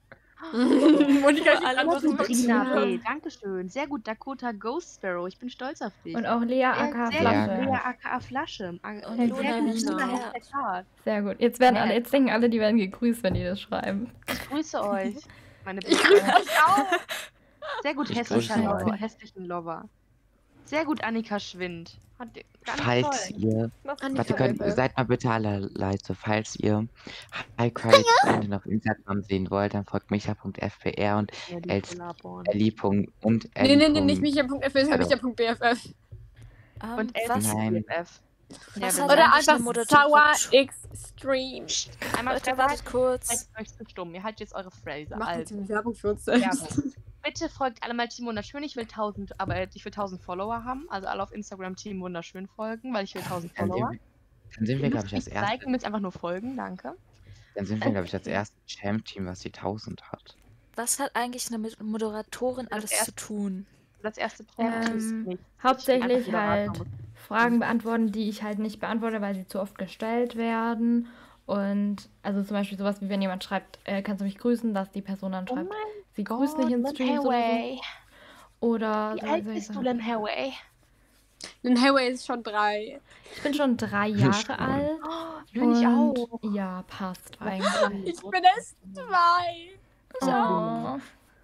Speaker 6: Monika,
Speaker 3: Alle machen mit.
Speaker 4: Rina B. Dankeschön. Sehr gut, Dakota Ghost Sparrow. Ich bin stolz auf dich.
Speaker 2: Und auch Lea aka
Speaker 4: sehr
Speaker 2: Flasche.
Speaker 4: gut, Lea aka Flasche. Und
Speaker 3: Luna
Speaker 4: sehr gut,
Speaker 3: Lina.
Speaker 4: Lina Hashtag.
Speaker 2: Sehr gut. Jetzt werden alle, jetzt denken alle, die werden gegrüßt, wenn die das schreiben.
Speaker 4: Ich grüße euch. Meine
Speaker 6: Ich grüße euch auch.
Speaker 4: Sehr gut,
Speaker 5: Ich
Speaker 4: hässlicher
Speaker 5: grüße
Speaker 4: Lover.
Speaker 5: euch.
Speaker 4: Hässlichen Lover. Sehr gut, Annika Schwind. Ganz
Speaker 5: Falls
Speaker 4: toll.
Speaker 5: ihr,
Speaker 6: Annika
Speaker 5: warte,
Speaker 6: Wippe.
Speaker 5: seid mal bitte alle leise. Falls ihr Highcredit Freundin auf Instagram sehen wollt, dann folgt micha.fpr und
Speaker 4: Ja, die
Speaker 5: Els-
Speaker 4: Kollaboren.
Speaker 5: Ellie. Und
Speaker 6: Nee, nicht
Speaker 5: Ellie.
Speaker 6: Micha.fs, sondern
Speaker 5: Also.
Speaker 6: Micha.bff.
Speaker 4: Und
Speaker 3: Was?
Speaker 5: Nein.
Speaker 4: F.
Speaker 3: Was
Speaker 4: Ja,
Speaker 3: hat
Speaker 4: wenn
Speaker 6: Oder
Speaker 3: eigentlich
Speaker 6: einfach
Speaker 3: eine Moderatorin-
Speaker 6: Sauer X Stream.
Speaker 4: einmal
Speaker 3: Leute,
Speaker 4: Fresse
Speaker 3: wartet
Speaker 4: halten,
Speaker 3: kurz.
Speaker 4: seid euch zu stumm. Ihr haltet jetzt eure Phrase.
Speaker 6: Macht jetzt
Speaker 4: Also,
Speaker 6: eine Werbung für uns selbst.
Speaker 4: Werbung. Bitte folgt alle mal Team Wunderschön. Ich will 1000 Follower haben. Also alle auf Instagram Team Wunderschön folgen, weil ich will 1000
Speaker 5: Dann
Speaker 4: Follower.
Speaker 5: sind wir,
Speaker 4: Ihr
Speaker 5: glaube
Speaker 4: müsst
Speaker 5: ich, das
Speaker 4: nicht liken, ihr
Speaker 5: erste.
Speaker 4: müsst einfach nur folgen, danke.
Speaker 5: Dann sind wir, glaube ich, das erste Champ-Team, was die 1000 hat.
Speaker 3: Was hat eigentlich eine Moderatorin
Speaker 4: Das
Speaker 3: alles
Speaker 4: erste-
Speaker 3: zu tun?
Speaker 4: Das erste Projekt ist
Speaker 2: Ähm,
Speaker 4: nicht.
Speaker 2: Hauptsächlich
Speaker 4: Einfach
Speaker 2: halt
Speaker 4: Moderator.
Speaker 2: Fragen beantworten, die ich halt nicht beantworte, weil sie zu oft gestellt werden. Und also zum Beispiel sowas wie wenn jemand schreibt, kannst du mich grüßen, dass die Person dann
Speaker 4: Oh
Speaker 2: schreibt,
Speaker 4: mein
Speaker 2: sie grüßt nicht in
Speaker 4: Lynn
Speaker 2: Streams oder so.
Speaker 4: Hayway.
Speaker 2: Oder
Speaker 4: Wie
Speaker 2: so,
Speaker 4: alt
Speaker 2: solche
Speaker 4: bist du,
Speaker 2: Sachen.
Speaker 4: Lynn Hayway?
Speaker 6: Lynn Hayway ist schon 3.
Speaker 2: Ich bin schon 3 Jahre alt.
Speaker 4: Oh, bin ich
Speaker 2: und
Speaker 4: auch.
Speaker 2: ja, passt eigentlich.
Speaker 6: Ich bin erst 2.
Speaker 2: Oh.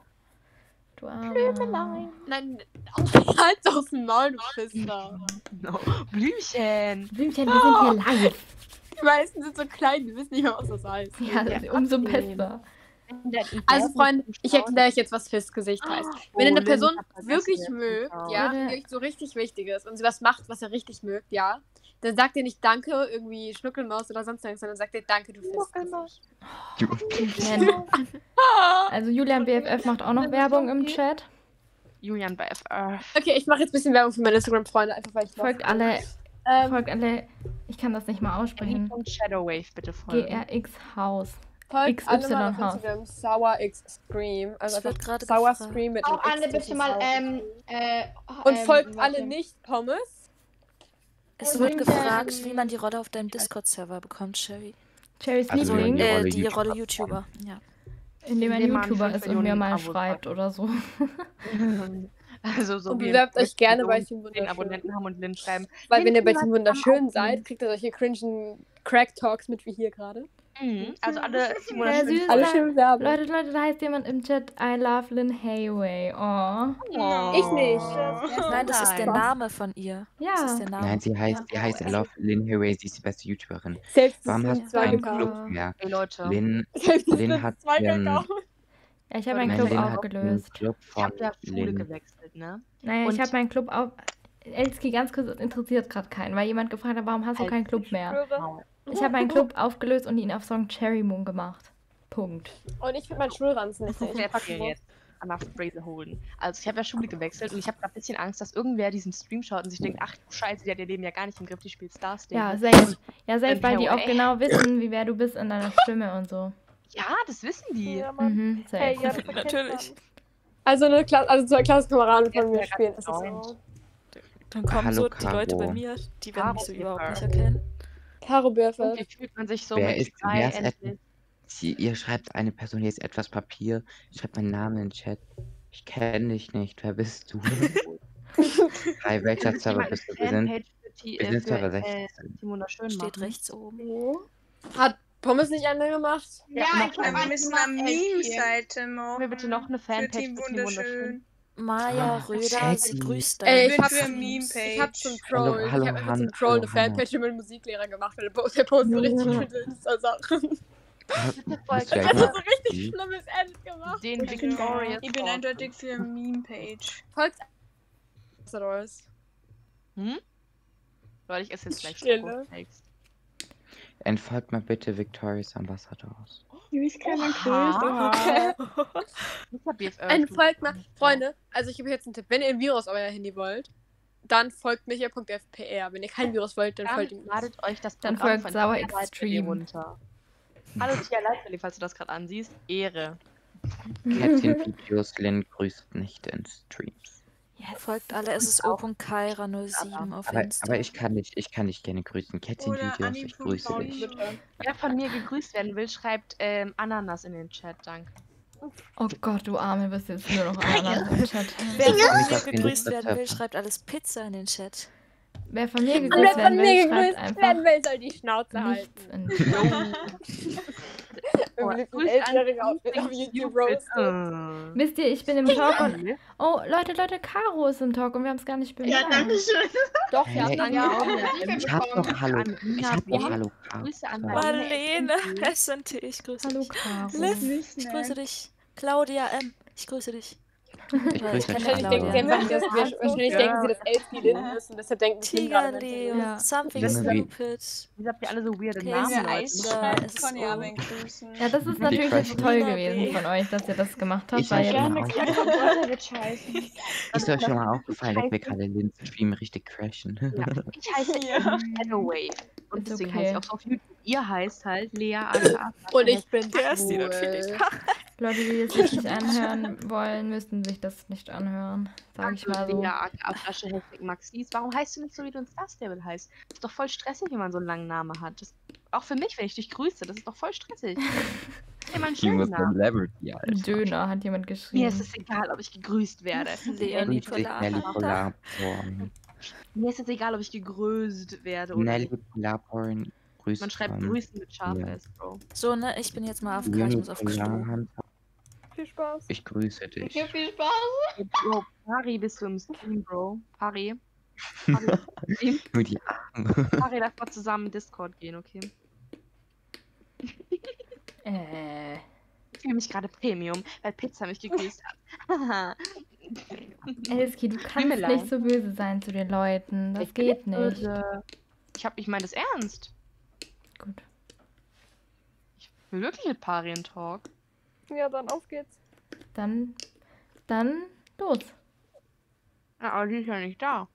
Speaker 2: Du Arme.
Speaker 6: Nein, halt doch das Maul, du Pisser.
Speaker 4: No. Blümchen.
Speaker 2: Blümchen, wir sind hier live.
Speaker 6: Die meisten sind so klein, die wissen nicht mehr, was das heißt.
Speaker 2: Ja, umso besser.
Speaker 6: Also, Freunde, ich erkläre euch jetzt, was Fistgesicht heißt. Wenn ihr eine
Speaker 4: Lynn,
Speaker 6: Person
Speaker 4: ich hab vergessen,
Speaker 6: wirklich
Speaker 4: wer
Speaker 6: mögt,
Speaker 4: das war.
Speaker 6: ja,
Speaker 2: Oder-
Speaker 6: die euch so richtig wichtig ist und sie was macht, was ihr richtig mögt, ja, dann sagt ihr nicht Danke, irgendwie Schnuckelmaus oder sonst irgendwas, sondern sagt ihr Danke, du Fistgesicht.
Speaker 2: Blümchen. Also Julian BFF macht auch noch Werbung im Chat.
Speaker 4: Julian bei FR.
Speaker 6: Okay, ich mache jetzt ein bisschen Werbung für meine Instagram-Freunde, einfach weil ich
Speaker 2: Folgt
Speaker 6: drauf bin.
Speaker 2: alle, folgt alle, ich kann das nicht mal aussprechen.
Speaker 4: Shadowwave bitte folgen.
Speaker 2: GRX Haus.
Speaker 6: Folgt alle
Speaker 2: XY
Speaker 6: mal auf
Speaker 2: Haus.
Speaker 6: Instagram Sour X Stream. Also
Speaker 3: Es wird
Speaker 6: einfach
Speaker 3: gerade
Speaker 6: Sour
Speaker 3: gefragt.
Speaker 6: Stream mit
Speaker 1: Auch
Speaker 6: einem
Speaker 1: alle
Speaker 6: X
Speaker 1: bitte
Speaker 6: zwischen
Speaker 1: mal,
Speaker 6: Sour. Und folgt alle
Speaker 1: warte.
Speaker 6: nicht Pommes.
Speaker 3: Es
Speaker 1: Und
Speaker 3: wird
Speaker 1: Lynn,
Speaker 3: gefragt, wie man die Rolle auf deinem Discord-Server bekommt, Sherry.
Speaker 2: Cherrys
Speaker 5: Also,
Speaker 2: Liebling,
Speaker 5: die Rolle
Speaker 3: Die
Speaker 5: YouTuber.
Speaker 3: Rolle YouTuber. Ja.
Speaker 2: indem ein
Speaker 4: indem man
Speaker 2: YouTuber
Speaker 4: 5
Speaker 2: ist und mir
Speaker 4: Millionen
Speaker 2: mal
Speaker 4: Abos
Speaker 2: schreibt
Speaker 4: hat.
Speaker 2: oder so.
Speaker 4: Also so
Speaker 6: Und
Speaker 4: wie
Speaker 6: bewerbt
Speaker 4: in
Speaker 6: euch gerne bei
Speaker 4: Person
Speaker 6: Team
Speaker 4: 10
Speaker 6: Wunderschön.
Speaker 4: Abonnenten haben und Lynn schreiben.
Speaker 6: Weil wenn ihr bei
Speaker 4: Lynn,
Speaker 6: Team
Speaker 4: du
Speaker 6: Wunderschön
Speaker 4: hast
Speaker 6: seid, kriegt ihr solche cringen Crack-Talks mit wie hier gerade.
Speaker 4: Also alle Team
Speaker 2: Ja,
Speaker 4: Wunderschön.
Speaker 2: süß.
Speaker 6: Alle schön werben.
Speaker 2: Leute, da heißt jemand im Chat, I love Lynn Hayway. Oh.
Speaker 6: Ich nicht.
Speaker 3: Nein, das ist der
Speaker 6: Nein.
Speaker 3: Name von ihr. Das ist
Speaker 2: Ja.
Speaker 3: der Name.
Speaker 5: Nein, sie heißt I love Lynn Hayway, sie ist die beste YouTuberin.
Speaker 6: Selbst
Speaker 5: Warum hast du
Speaker 6: zwei
Speaker 5: einen
Speaker 6: gekauft.
Speaker 5: Club mehr?
Speaker 4: Ey Leute,
Speaker 5: Lynn,
Speaker 6: Selbst
Speaker 5: Lynn hat
Speaker 6: zwei
Speaker 5: ihren,
Speaker 6: gekauft.
Speaker 2: Ja, ich habe meinen
Speaker 5: nein,
Speaker 2: Club
Speaker 5: Lynn hat einen
Speaker 2: aufgelöst.
Speaker 5: Club
Speaker 4: ich
Speaker 5: von
Speaker 4: habe ja Schule
Speaker 5: Lynn.
Speaker 4: gewechselt, ne?
Speaker 2: Naja, ich
Speaker 4: Und-
Speaker 2: habe meinen Club auf. Elski, ganz kurz, das interessiert gerade keinen, weil jemand gefragt hat, warum hast du
Speaker 4: Halt
Speaker 2: keinen Club mehr?
Speaker 4: Maul.
Speaker 2: Ich habe meinen Club aufgelöst und ihn auf Song Cherry Moon gemacht. Punkt.
Speaker 6: Und ich finde meinen Schulranzen nicht
Speaker 4: Ich werde mir jetzt an der Phrase holen. Also ich habe ja Schule gewechselt und ich habe da ein bisschen Angst, dass irgendwer diesen Stream schaut und sich denkt, ach du Scheiße, die hat ihr Leben ja gar nicht im Griff, die spielt Star
Speaker 2: Ja,
Speaker 4: Stable.
Speaker 2: safe. Ja, safe,
Speaker 4: Lynn
Speaker 2: weil die auch
Speaker 4: Hayway.
Speaker 2: genau wissen, wie wer du bist in deiner Stimme und so.
Speaker 4: Ja, das wissen die.
Speaker 2: Mhm, safe.
Speaker 3: Natürlich.
Speaker 6: Also also zwei Klassenkameraden von mir
Speaker 4: Ja,
Speaker 6: spielen. Es ist
Speaker 4: joint.
Speaker 6: so.
Speaker 3: Dann kommen
Speaker 5: Hallo,
Speaker 3: so die Leute bei
Speaker 5: Caro.
Speaker 3: mir, die werden mich so
Speaker 4: Caro,
Speaker 3: überhaupt nicht
Speaker 4: Pepper.
Speaker 3: erkennen.
Speaker 6: Caro BFF.
Speaker 4: Irgendwie fühlt man sich so
Speaker 5: Wer
Speaker 4: mit
Speaker 5: ist,
Speaker 4: drei
Speaker 5: wer ist
Speaker 4: endlich.
Speaker 5: ihr schreibt eine Person, hier ist etwas Papier, schreibt meinen Namen in den Chat. Ich kenne dich nicht, wer bist du? Bei welcher Server bist du? Wir sind Server 16.
Speaker 4: Team Wunderschön
Speaker 3: Steht
Speaker 4: machen.
Speaker 3: rechts oben.
Speaker 6: Hat Pommes nicht eine gemacht?
Speaker 1: Ja,
Speaker 4: mach
Speaker 1: ich
Speaker 4: mal.
Speaker 1: habe
Speaker 10: Wir
Speaker 1: eine
Speaker 10: müssen eine
Speaker 1: gemacht, Elski.
Speaker 10: Meme-Seite machen.
Speaker 4: Haben wir bitte noch eine
Speaker 10: für
Speaker 4: Fanpage
Speaker 10: Team
Speaker 4: für Team Wunderschön?
Speaker 10: Wunderschön.
Speaker 3: Maya Röder, sie
Speaker 5: Jackie.
Speaker 3: grüßt
Speaker 6: Ey,
Speaker 3: deine
Speaker 6: ich hab
Speaker 7: für
Speaker 3: Streams.
Speaker 7: Meme-Page.
Speaker 6: Ich hab zum
Speaker 5: Hallo,
Speaker 6: Troll.
Speaker 5: hallo,
Speaker 6: Ich hab einfach zum
Speaker 5: Han-
Speaker 6: Troll
Speaker 5: hallo,
Speaker 6: eine
Speaker 5: Hannah.
Speaker 6: Fanpage für meinen Musiklehrer gemacht, weil der postet so richtig
Speaker 1: Ja.
Speaker 6: schöne Insta-Sachen.
Speaker 5: Musst du
Speaker 6: Das
Speaker 5: echt
Speaker 6: hat
Speaker 5: mal.
Speaker 6: so richtig schlimmes End gemacht.
Speaker 4: Den
Speaker 7: Ich bin
Speaker 4: Victorious.
Speaker 7: Ich bin eindeutig für Meme-Page.
Speaker 6: Folgt oder was?
Speaker 4: Leute, ich esse jetzt gleich
Speaker 6: Stille.
Speaker 4: Schokoflakes.
Speaker 5: Entfolgt mal bitte Victorious Ambassadors.
Speaker 1: Du bist kein
Speaker 4: Oha.
Speaker 1: Größe.
Speaker 4: Mr. BFF.
Speaker 6: Entfolgt mal. Freunde, also ich gebe jetzt einen Tipp. Wenn ihr ein Virus auf euer Handy wollt, dann folgt micha.fpr. Wenn ihr kein Virus wollt, dann folgt ihm.
Speaker 4: Dann ladet euch das
Speaker 2: Dann
Speaker 4: Programm
Speaker 2: folgt
Speaker 4: von
Speaker 2: Sauer
Speaker 4: Tia Lightly
Speaker 2: Extreme.
Speaker 4: runter. Hallo Tia Lightly, falls du das gerade ansiehst. Ehre.
Speaker 5: Kätzchen Videos Lynn grüßt nicht in Streams.
Speaker 2: Yes.
Speaker 3: Folgt alle, es ist o.kaira07 auf Insta.
Speaker 5: Aber ich kann dich gerne grüßen. Kätzchen
Speaker 7: Oder
Speaker 5: Videos, ich grüße dich.
Speaker 4: Wer von mir gegrüßt werden will, schreibt Ananas in den Chat, danke.
Speaker 2: Oh Gott, du Arme, bist jetzt nur noch Ananas im Chat.
Speaker 3: Wer von
Speaker 5: Ich
Speaker 3: mir
Speaker 5: hab den
Speaker 3: gegrüßt
Speaker 5: Rezept.
Speaker 3: werden will, schreibt alles Pizza in den Chat.
Speaker 2: Wer von mir
Speaker 6: Und wer
Speaker 2: gegrüßt
Speaker 6: von
Speaker 2: werden
Speaker 6: mir
Speaker 2: will, schreibt
Speaker 6: gegrüßt
Speaker 2: einfach
Speaker 6: werden will, soll die Schnauze
Speaker 2: nichts
Speaker 6: halten.
Speaker 2: in
Speaker 6: Irgendwie ein 11-Jähriger auf YouTube roastet.
Speaker 2: Wisst ihr, ich bin im Talk und... Oh, Leute, Caro ist im Talk und wir haben es gar nicht bemerkt.
Speaker 1: Ja, danke schön.
Speaker 6: Doch,
Speaker 5: Hey,
Speaker 6: wir haben dann ja auch
Speaker 5: Ich hab doch Hallo. Ich hab doch Hallo.
Speaker 4: Grüße an
Speaker 3: Marlene, SNT, ich grüße
Speaker 2: Hallo,
Speaker 3: dich.
Speaker 2: Caro.
Speaker 3: Liv, ich grüße dich. Claudia M, ich grüße dich.
Speaker 5: Ich
Speaker 3: Weil
Speaker 5: grüße
Speaker 3: kenn
Speaker 5: dich,
Speaker 3: ja
Speaker 6: Wahrscheinlich denken sie
Speaker 3: Claudia.
Speaker 6: einfach, wahrscheinlich denken sie, dass Elsie Lynn ist und deshalb denken sie, ich bin
Speaker 3: Tiger
Speaker 6: gerade
Speaker 3: Leo,
Speaker 2: Ja.
Speaker 3: Something
Speaker 5: Junge, wie-
Speaker 3: Stupid.
Speaker 4: Wieso habt ihr alle so weirde
Speaker 3: Okay,
Speaker 4: Namen,
Speaker 3: ja,
Speaker 4: Leute?
Speaker 3: Eis.
Speaker 7: Ich kann ja aber grüßen.
Speaker 2: Ja, das ist
Speaker 5: Die
Speaker 2: natürlich jetzt
Speaker 5: Crush-
Speaker 2: toll
Speaker 3: Nina
Speaker 2: gewesen
Speaker 3: B.
Speaker 2: von euch, dass ihr das gemacht habt,
Speaker 5: Ich
Speaker 2: weil
Speaker 5: sag
Speaker 2: jetzt
Speaker 5: schon mal
Speaker 2: auch...
Speaker 1: Ja, komm, Leute, wird scheiße.
Speaker 5: Ist euch schon mal aufgefallen, dass wir gerade Lynn's Stream richtig crashen?
Speaker 4: Ja, ich heiße Shadowwave. Und
Speaker 2: Ist
Speaker 4: deswegen
Speaker 2: okay.
Speaker 4: heiße ich auch so auf YouTube. Ihr heißt halt Lea aka.
Speaker 6: Und ich bin
Speaker 3: Der ist die natürlich.
Speaker 2: Leute, die es sich nicht anhören wollen, müssten sich das nicht anhören. Sag ich mal so.
Speaker 4: Lea aka Flasche Hashtag Maxis. Warum heißt du nicht so, wie du in Star Stable heißt? Das ist doch voll stressig, wenn man so einen langen Namen hat. Das, auch für mich, wenn ich dich grüße, das ist doch voll stressig. Immer einen
Speaker 5: Die
Speaker 4: schönen
Speaker 5: muss
Speaker 4: Namen.
Speaker 5: Celebrity, Alter.
Speaker 2: Döner hat jemand
Speaker 4: Mir
Speaker 2: geschrieben.
Speaker 4: ist es egal, ob ich gegrüßt werde.
Speaker 3: Lea
Speaker 5: Grüß dich, Nelly
Speaker 3: Nicola.
Speaker 5: Polarporn.
Speaker 4: Mir ist es egal, ob ich gegrüßt werde oder
Speaker 5: Nelly
Speaker 4: nicht.
Speaker 5: Polarporn grüßt
Speaker 4: Man schreibt
Speaker 5: von
Speaker 4: Grüßen mit Scharf
Speaker 5: ja.
Speaker 4: S, Bro.
Speaker 3: So, ne, ich bin jetzt mal auf K, ich muss auf Klo.
Speaker 5: Polarhunter.
Speaker 6: Viel Spaß.
Speaker 5: Ich grüße dich.
Speaker 1: Ja, viel Spaß.
Speaker 4: Bro, Pari, bist du im Stream, Bro? Pari? Pari, bist du im Stream?
Speaker 5: Nur die Arme.
Speaker 4: Pari, lass mal zusammen in Discord gehen, okay? Ich fühle mich gerade Premium, weil Pizza mich gegrüßt hat.
Speaker 2: Elski, du kannst
Speaker 4: mir leid.
Speaker 2: nicht so böse sein zu den Leuten. Das
Speaker 4: Ich bin
Speaker 2: geht
Speaker 4: nicht
Speaker 2: nicht.
Speaker 4: böse. Ich meine das ernst.
Speaker 2: Gut.
Speaker 4: Ich will wirklich mit Pari in Talk.
Speaker 6: Ja, dann auf geht's.
Speaker 2: Dann los.
Speaker 4: Ja, aber die ist ja nicht da.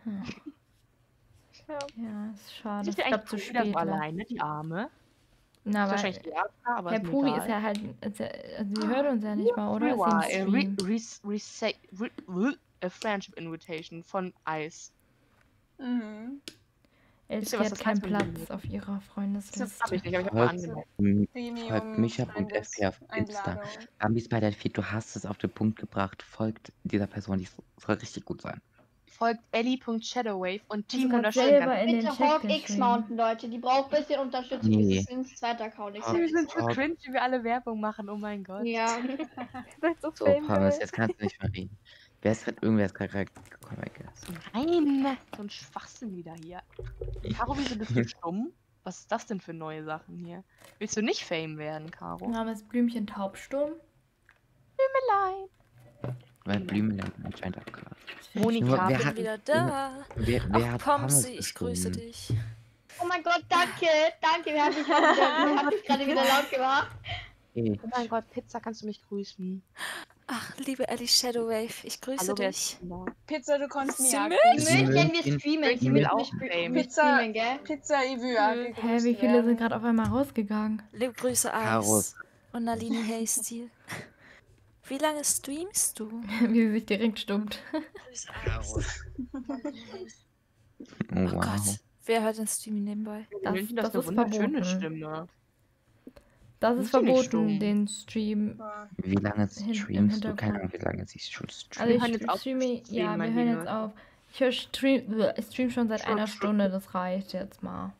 Speaker 2: Ja, ist schade.
Speaker 4: Ist
Speaker 2: Ich
Speaker 4: die
Speaker 2: glaube
Speaker 4: eigentlich
Speaker 2: zu
Speaker 4: wieder
Speaker 2: spät.
Speaker 4: so
Speaker 2: war.
Speaker 4: alleine, die Arme?
Speaker 2: Na,
Speaker 4: Ist
Speaker 2: weil
Speaker 4: wahrscheinlich die Erste, aber
Speaker 2: Herr
Speaker 4: ist mir
Speaker 2: Puri
Speaker 4: egal.
Speaker 2: ist ja halt, also sie hört uns ja nicht mal, oder? Ist sie im Stream?
Speaker 4: A Friendship Invitation von Ice.
Speaker 7: Mhm.
Speaker 2: Elski
Speaker 4: was
Speaker 2: hat
Speaker 4: das
Speaker 2: keinen
Speaker 4: heißt, wenn die-
Speaker 2: Platz auf ihrer
Speaker 4: Das hab
Speaker 2: Freundesliste.
Speaker 4: ich nicht, aber ich hab mal
Speaker 5: Folgt,
Speaker 4: angemeldet.
Speaker 5: folgt Micha.fp auf Insta. Bambis bei der Feed, du hast es auf den Punkt gebracht. Folgt dieser Person, die soll richtig gut sein.
Speaker 4: Folgt Ellie.shadowwave und Team
Speaker 2: sogar
Speaker 4: Wunderschön.
Speaker 2: selber
Speaker 4: ganz-
Speaker 2: in den
Speaker 1: Bitte
Speaker 2: Chat
Speaker 1: Hawk X
Speaker 2: geschrieben.
Speaker 1: Mountain, Leute. Die braucht ein bisschen Unterstützung.
Speaker 5: Nee.
Speaker 1: Das ist ins zweite Account. Ich
Speaker 5: Hawk-
Speaker 1: sag
Speaker 4: Wir
Speaker 1: jetzt.
Speaker 4: sind so cringe, wie wir alle Werbung machen, oh mein Gott.
Speaker 1: Ja.
Speaker 5: So, Pommes, jetzt kannst du nicht mehr reden. Irgendwer ist gerade gekommen.
Speaker 4: Nein, so ein Schwachsinn wieder hier. Caro, wieso bist du stumm? Was ist das denn für neue Sachen hier? Willst du nicht Fame werden, Caro?
Speaker 2: Name ist Blümchen Taubsturm.
Speaker 4: Blümelein.
Speaker 5: Weil Blümelein anscheinend auch gerade.
Speaker 4: Monika,
Speaker 5: Wer
Speaker 3: Ich
Speaker 5: hat-
Speaker 3: bin wieder da.
Speaker 5: Wer
Speaker 3: Ach,
Speaker 5: hat
Speaker 3: Pomsi,
Speaker 5: Pommes
Speaker 3: ich grüße
Speaker 5: geschoben?
Speaker 3: dich.
Speaker 1: Oh mein Gott, danke. Danke, wer hat mich gerade wieder laut gemacht?
Speaker 5: Hey,
Speaker 4: oh mein Gott, Pizza, kannst du mich grüßen?
Speaker 3: Ach, liebe Ellie Shadowwave, ich grüße
Speaker 4: Hallo, wer
Speaker 3: dich.
Speaker 4: ist da?
Speaker 7: Pizza, du kannst nie
Speaker 3: Simmel?
Speaker 1: Sie
Speaker 5: Sie
Speaker 1: möchten wir
Speaker 5: möchten-
Speaker 1: streamen. Sie
Speaker 4: will
Speaker 1: möchten
Speaker 4: auch
Speaker 1: mich
Speaker 4: Fame.
Speaker 7: Pizza-
Speaker 1: streamen, gell?
Speaker 7: Pizza Ivua.
Speaker 2: Hä, wie viele sind gerade auf einmal rausgegangen?
Speaker 3: Liebe Grüße,
Speaker 5: Caro.
Speaker 3: Eis. Und Nalini Haystil. Wie lange streamst du?
Speaker 2: Wie sie sich direkt stummt.
Speaker 5: Oh,
Speaker 3: Oh
Speaker 5: wow.
Speaker 3: Gott, wer hört den Stream nebenbei?
Speaker 2: Das-
Speaker 4: München,
Speaker 2: das
Speaker 4: ist eine
Speaker 2: ist
Speaker 4: wunderschöne
Speaker 2: verboten.
Speaker 4: Stimme.
Speaker 2: Das ist
Speaker 4: Ist sie nicht
Speaker 2: verboten,
Speaker 4: stumm?
Speaker 2: den Stream.
Speaker 5: Wie lange
Speaker 2: Im
Speaker 5: streamst du?
Speaker 2: Hintergrund.
Speaker 5: Keine Ahnung, wie lange sie schon
Speaker 2: Also
Speaker 5: streamt.
Speaker 4: Wir
Speaker 2: ich
Speaker 4: hören jetzt auf
Speaker 2: streame,
Speaker 4: zu
Speaker 2: ja,
Speaker 4: streamen,
Speaker 2: wir
Speaker 4: mein
Speaker 2: hören
Speaker 4: Lieber.
Speaker 2: jetzt auf. Ich stream schon seit einer Stunde, das reicht jetzt mal.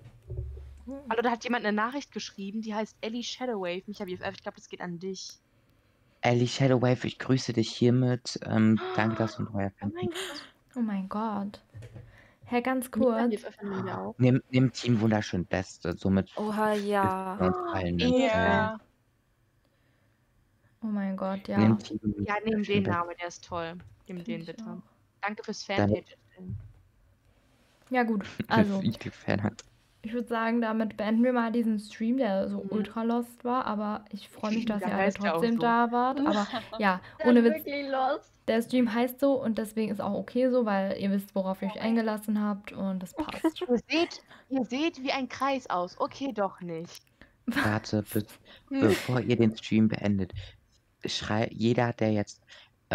Speaker 4: Hallo, da hat jemand eine Nachricht geschrieben, die heißt Ellie Shadowwave. Ich glaube, das geht an dich.
Speaker 5: Ellie Shadowwave, ich grüße dich hiermit. Danke, dass du ein neuer
Speaker 4: Oh
Speaker 5: Fan
Speaker 4: mein
Speaker 5: bist.
Speaker 4: Gott.
Speaker 2: Oh mein Gott. Herr, ganz
Speaker 4: Mila
Speaker 2: kurz.
Speaker 4: BFF nehmen wir auch.
Speaker 5: Nimm Team Wunderschön Beste. Somit
Speaker 3: Oha,
Speaker 5: ist
Speaker 3: ja.
Speaker 5: für uns allen.
Speaker 6: Ja.
Speaker 2: Oh mein Gott, ja.
Speaker 5: Nimm Team
Speaker 4: Ja, nehmen
Speaker 5: Wunderschön
Speaker 4: den
Speaker 5: Beste.
Speaker 4: Namen, der ist toll. Nimm
Speaker 2: Find
Speaker 4: den
Speaker 2: ich
Speaker 4: bitte.
Speaker 2: auch.
Speaker 4: Danke fürs
Speaker 5: Dann-
Speaker 4: Fanpage erstellen.
Speaker 2: Ja, gut. Also,
Speaker 5: YouTube-Fan hat.
Speaker 2: ich würde sagen, damit beenden wir mal diesen Stream, der so ultra lost war. Aber ich freue mich, dass
Speaker 4: Ja,
Speaker 2: ihr alle
Speaker 4: heißt ja auch
Speaker 2: trotzdem
Speaker 4: so.
Speaker 2: da wart. Aber ja,
Speaker 1: Das
Speaker 2: ohne
Speaker 1: ist
Speaker 2: Witz,
Speaker 1: wirklich lost.
Speaker 2: der Stream heißt so und deswegen ist auch okay so, weil ihr wisst, worauf ihr euch eingelassen habt und das passt.
Speaker 4: Ihr seht wie ein Kreis aus. Okay, doch nicht.
Speaker 5: Warte, bevor ihr den Stream beendet, jeder, der jetzt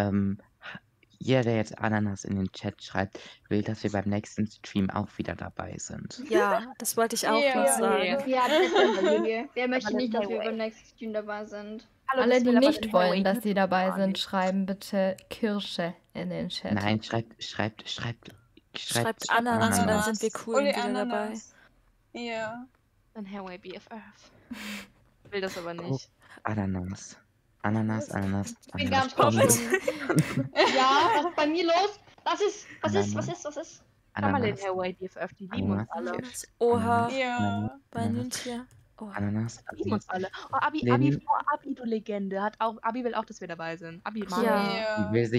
Speaker 5: Ananas in den Chat schreibt, will, dass wir beim nächsten Stream auch wieder dabei sind.
Speaker 3: Ja, das wollte ich auch
Speaker 6: Ja.
Speaker 3: noch sagen.
Speaker 1: Ja, das ist Familie. Wer möchte
Speaker 4: Aber
Speaker 1: nicht, dass wir
Speaker 4: Highway.
Speaker 1: beim nächsten Stream dabei sind?
Speaker 4: Hallo,
Speaker 2: Alle,
Speaker 4: das
Speaker 2: die
Speaker 4: will aber
Speaker 2: nicht
Speaker 4: den
Speaker 2: wollen,
Speaker 4: Highway
Speaker 2: dass sie
Speaker 4: YouTube
Speaker 2: dabei
Speaker 4: gar
Speaker 2: sind,
Speaker 4: nicht.
Speaker 2: schreiben bitte Kirsche in den Chat.
Speaker 5: Nein, schreibt
Speaker 3: Schreibt Ananas und dann sind wir cool
Speaker 6: Uli
Speaker 3: wieder dabei.
Speaker 6: Ananas. Ja.
Speaker 4: Dann Highway BFF. Will das aber
Speaker 5: Oh,
Speaker 4: nicht.
Speaker 5: Ananas. Ananas.
Speaker 1: Ich bin ganz
Speaker 5: Pommes.
Speaker 1: verschwunden. Ja, was ist bei mir los? Was ist?
Speaker 4: Schau mal den
Speaker 5: Ananas.
Speaker 4: Highway BFF, die lieben uns alle.
Speaker 5: Ananas.
Speaker 3: Oha,
Speaker 6: Ja.
Speaker 3: bei Ninja. Oh.
Speaker 5: Ananas.
Speaker 4: Die lieben uns alle. Oh, Abi,
Speaker 5: Lynn.
Speaker 4: du Legende. Abi will auch, dass wir dabei sind. Abi mag
Speaker 3: Ja.
Speaker 4: uns.
Speaker 6: Ja.
Speaker 5: Die will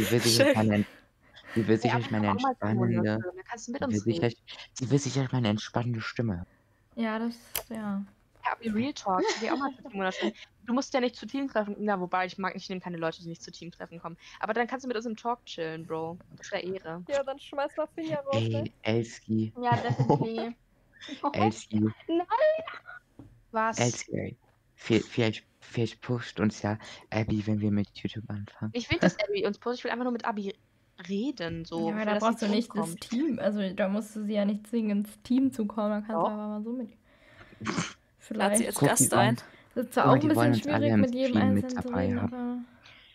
Speaker 5: sicherlich meine
Speaker 4: Abi, auch mal zu
Speaker 5: entspannende.
Speaker 4: Monate. Da kannst du mit uns reden.
Speaker 5: Sie will sicherlich meine entspannende Stimme.
Speaker 2: Ja, das, ja.
Speaker 4: Ja, Abi, Real Talk. Geh auch mal zu Monate. Du musst ja nicht zu Teamtreffen. Na, wobei ich nehme keine Leute, die nicht zu Teamtreffen kommen. Aber dann kannst du mit uns im Talk chillen, Bro. Das wäre Ehre.
Speaker 6: Ja, dann schmeiß mal Finja raus, ne?
Speaker 5: Ey, Elski.
Speaker 1: Ja, definitiv.
Speaker 5: Elski.
Speaker 4: Was?
Speaker 5: Elski. Vielleicht pusht uns ja Abby, wenn wir mit YouTube anfangen.
Speaker 4: Ich will, dass Abby uns pusht. Ich will einfach nur mit Abi reden. So.
Speaker 2: Ja,
Speaker 4: Ich
Speaker 2: aber
Speaker 4: will,
Speaker 2: da
Speaker 4: dass
Speaker 2: brauchst
Speaker 4: sie
Speaker 2: du nicht das
Speaker 4: zurückkommt.
Speaker 2: Team. Also da musst du sie ja nicht zwingen, ins Team zu kommen. Da kannst
Speaker 4: Doch.
Speaker 2: du aber mal so mit.
Speaker 3: Lad
Speaker 2: Vielleicht.
Speaker 3: sie als
Speaker 5: Guck,
Speaker 3: Gast
Speaker 5: die wollen-
Speaker 3: ein.
Speaker 2: Das ist zwar
Speaker 5: Guck mal,
Speaker 2: auch ein
Speaker 5: die wollen
Speaker 2: bisschen
Speaker 5: uns alle
Speaker 2: schwierig,
Speaker 5: im
Speaker 2: mit jedem
Speaker 5: Stream mit
Speaker 2: Einzelnen zu
Speaker 5: dabei
Speaker 2: reden,
Speaker 5: haben.
Speaker 2: aber.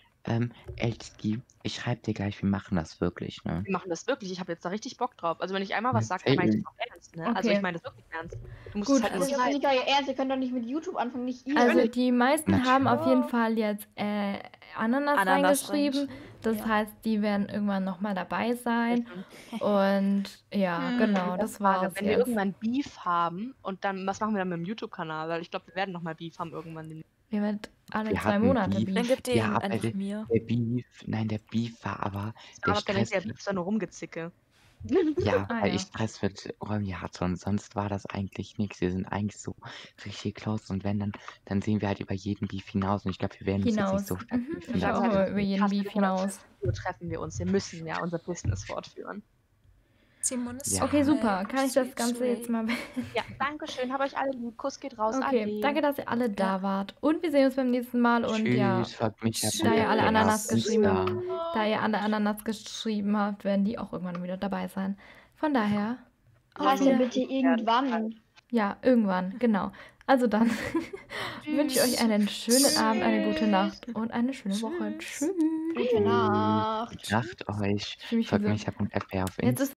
Speaker 5: Elski, ich schreib dir gleich, wir machen das wirklich, ne?
Speaker 4: Wir machen das wirklich. Ich habe jetzt da richtig Bock drauf. Also wenn ich einmal was sage,
Speaker 5: Ey,
Speaker 4: dann meine ich das auch ernst. Ne? Also
Speaker 2: Okay.
Speaker 4: ich meine das wirklich ernst. Du musst
Speaker 2: Gut,
Speaker 4: es halt
Speaker 1: Das
Speaker 4: nur
Speaker 1: ist doch
Speaker 4: schreiben.
Speaker 1: nicht euer Ernst. Ihr könnt doch nicht mit YouTube anfangen, nicht ihr.
Speaker 2: Also die meisten
Speaker 5: Natürlich.
Speaker 2: haben auf jeden Fall jetzt Ananas
Speaker 3: Ananas
Speaker 2: reingeschrieben. Das
Speaker 3: Ja.
Speaker 2: heißt, die werden irgendwann nochmal dabei sein. Und ja, genau, das
Speaker 4: Frage,
Speaker 2: war's
Speaker 4: wenn wir
Speaker 2: jetzt.
Speaker 4: irgendwann Beef haben und dann, was machen wir dann mit dem YouTube-Kanal? Weil ich glaube, wir werden nochmal Beef haben irgendwann.
Speaker 2: Wir werden alle
Speaker 5: Wir
Speaker 2: 2
Speaker 5: hatten
Speaker 2: Monate
Speaker 5: Beef.
Speaker 2: Beef.
Speaker 3: Dann gibt ihr
Speaker 5: Ja,
Speaker 3: ihn
Speaker 5: aber
Speaker 3: einfach mir.
Speaker 5: der Beef war aber
Speaker 4: Das
Speaker 5: der
Speaker 4: war aber nicht
Speaker 5: Stress.
Speaker 4: der Beef, sondern nur Rumgezicke.
Speaker 5: Ja,
Speaker 2: Ah,
Speaker 5: weil
Speaker 2: ja.
Speaker 5: ich Stress mit Räumi hatte und sonst war das eigentlich nichts. Wir sind eigentlich so richtig close und wenn, dann sehen wir halt über jeden Beef hinaus und ich glaube, wir werden uns jetzt
Speaker 2: Hinaus.
Speaker 5: nicht so stark
Speaker 2: Mhm.
Speaker 5: beefen
Speaker 2: Ich auch
Speaker 5: lassen.
Speaker 2: immer über jeden
Speaker 4: Fast
Speaker 2: Beef
Speaker 4: im Monat
Speaker 2: hinaus.
Speaker 4: treffen wir uns. Wir müssen ja unser Business fortführen.
Speaker 3: Simon ist
Speaker 5: Ja.
Speaker 2: Okay, super. Kann ich das
Speaker 3: Sweet
Speaker 2: Ganze
Speaker 3: Sway.
Speaker 2: jetzt mal
Speaker 4: Ja, danke schön. Hab euch alle lieb. Kuss geht raus.
Speaker 2: Okay,
Speaker 4: Ade.
Speaker 2: danke, dass ihr alle da wart. Und wir sehen uns beim nächsten Mal. Und ja,
Speaker 5: Tschüss, folgt mich auf
Speaker 2: da ihr alle
Speaker 5: Instagram,
Speaker 2: Ananas geschrieben
Speaker 5: Insta.
Speaker 2: habt, werden die auch irgendwann wieder dabei sein. Von daher,
Speaker 1: Das heißt ja
Speaker 2: wieder-
Speaker 1: bitte irgendwann.
Speaker 2: ja, irgendwann, genau. Also dann wünsche ich euch einen schönen Abend, eine gute Nacht und eine schöne Woche. Tschüss.
Speaker 1: Gute Nacht.
Speaker 5: Nacht euch.
Speaker 2: Ich fühl mich wie
Speaker 5: Folgt
Speaker 2: so-
Speaker 5: mich auf FB auf
Speaker 2: Jetzt
Speaker 5: Insta.
Speaker 2: ist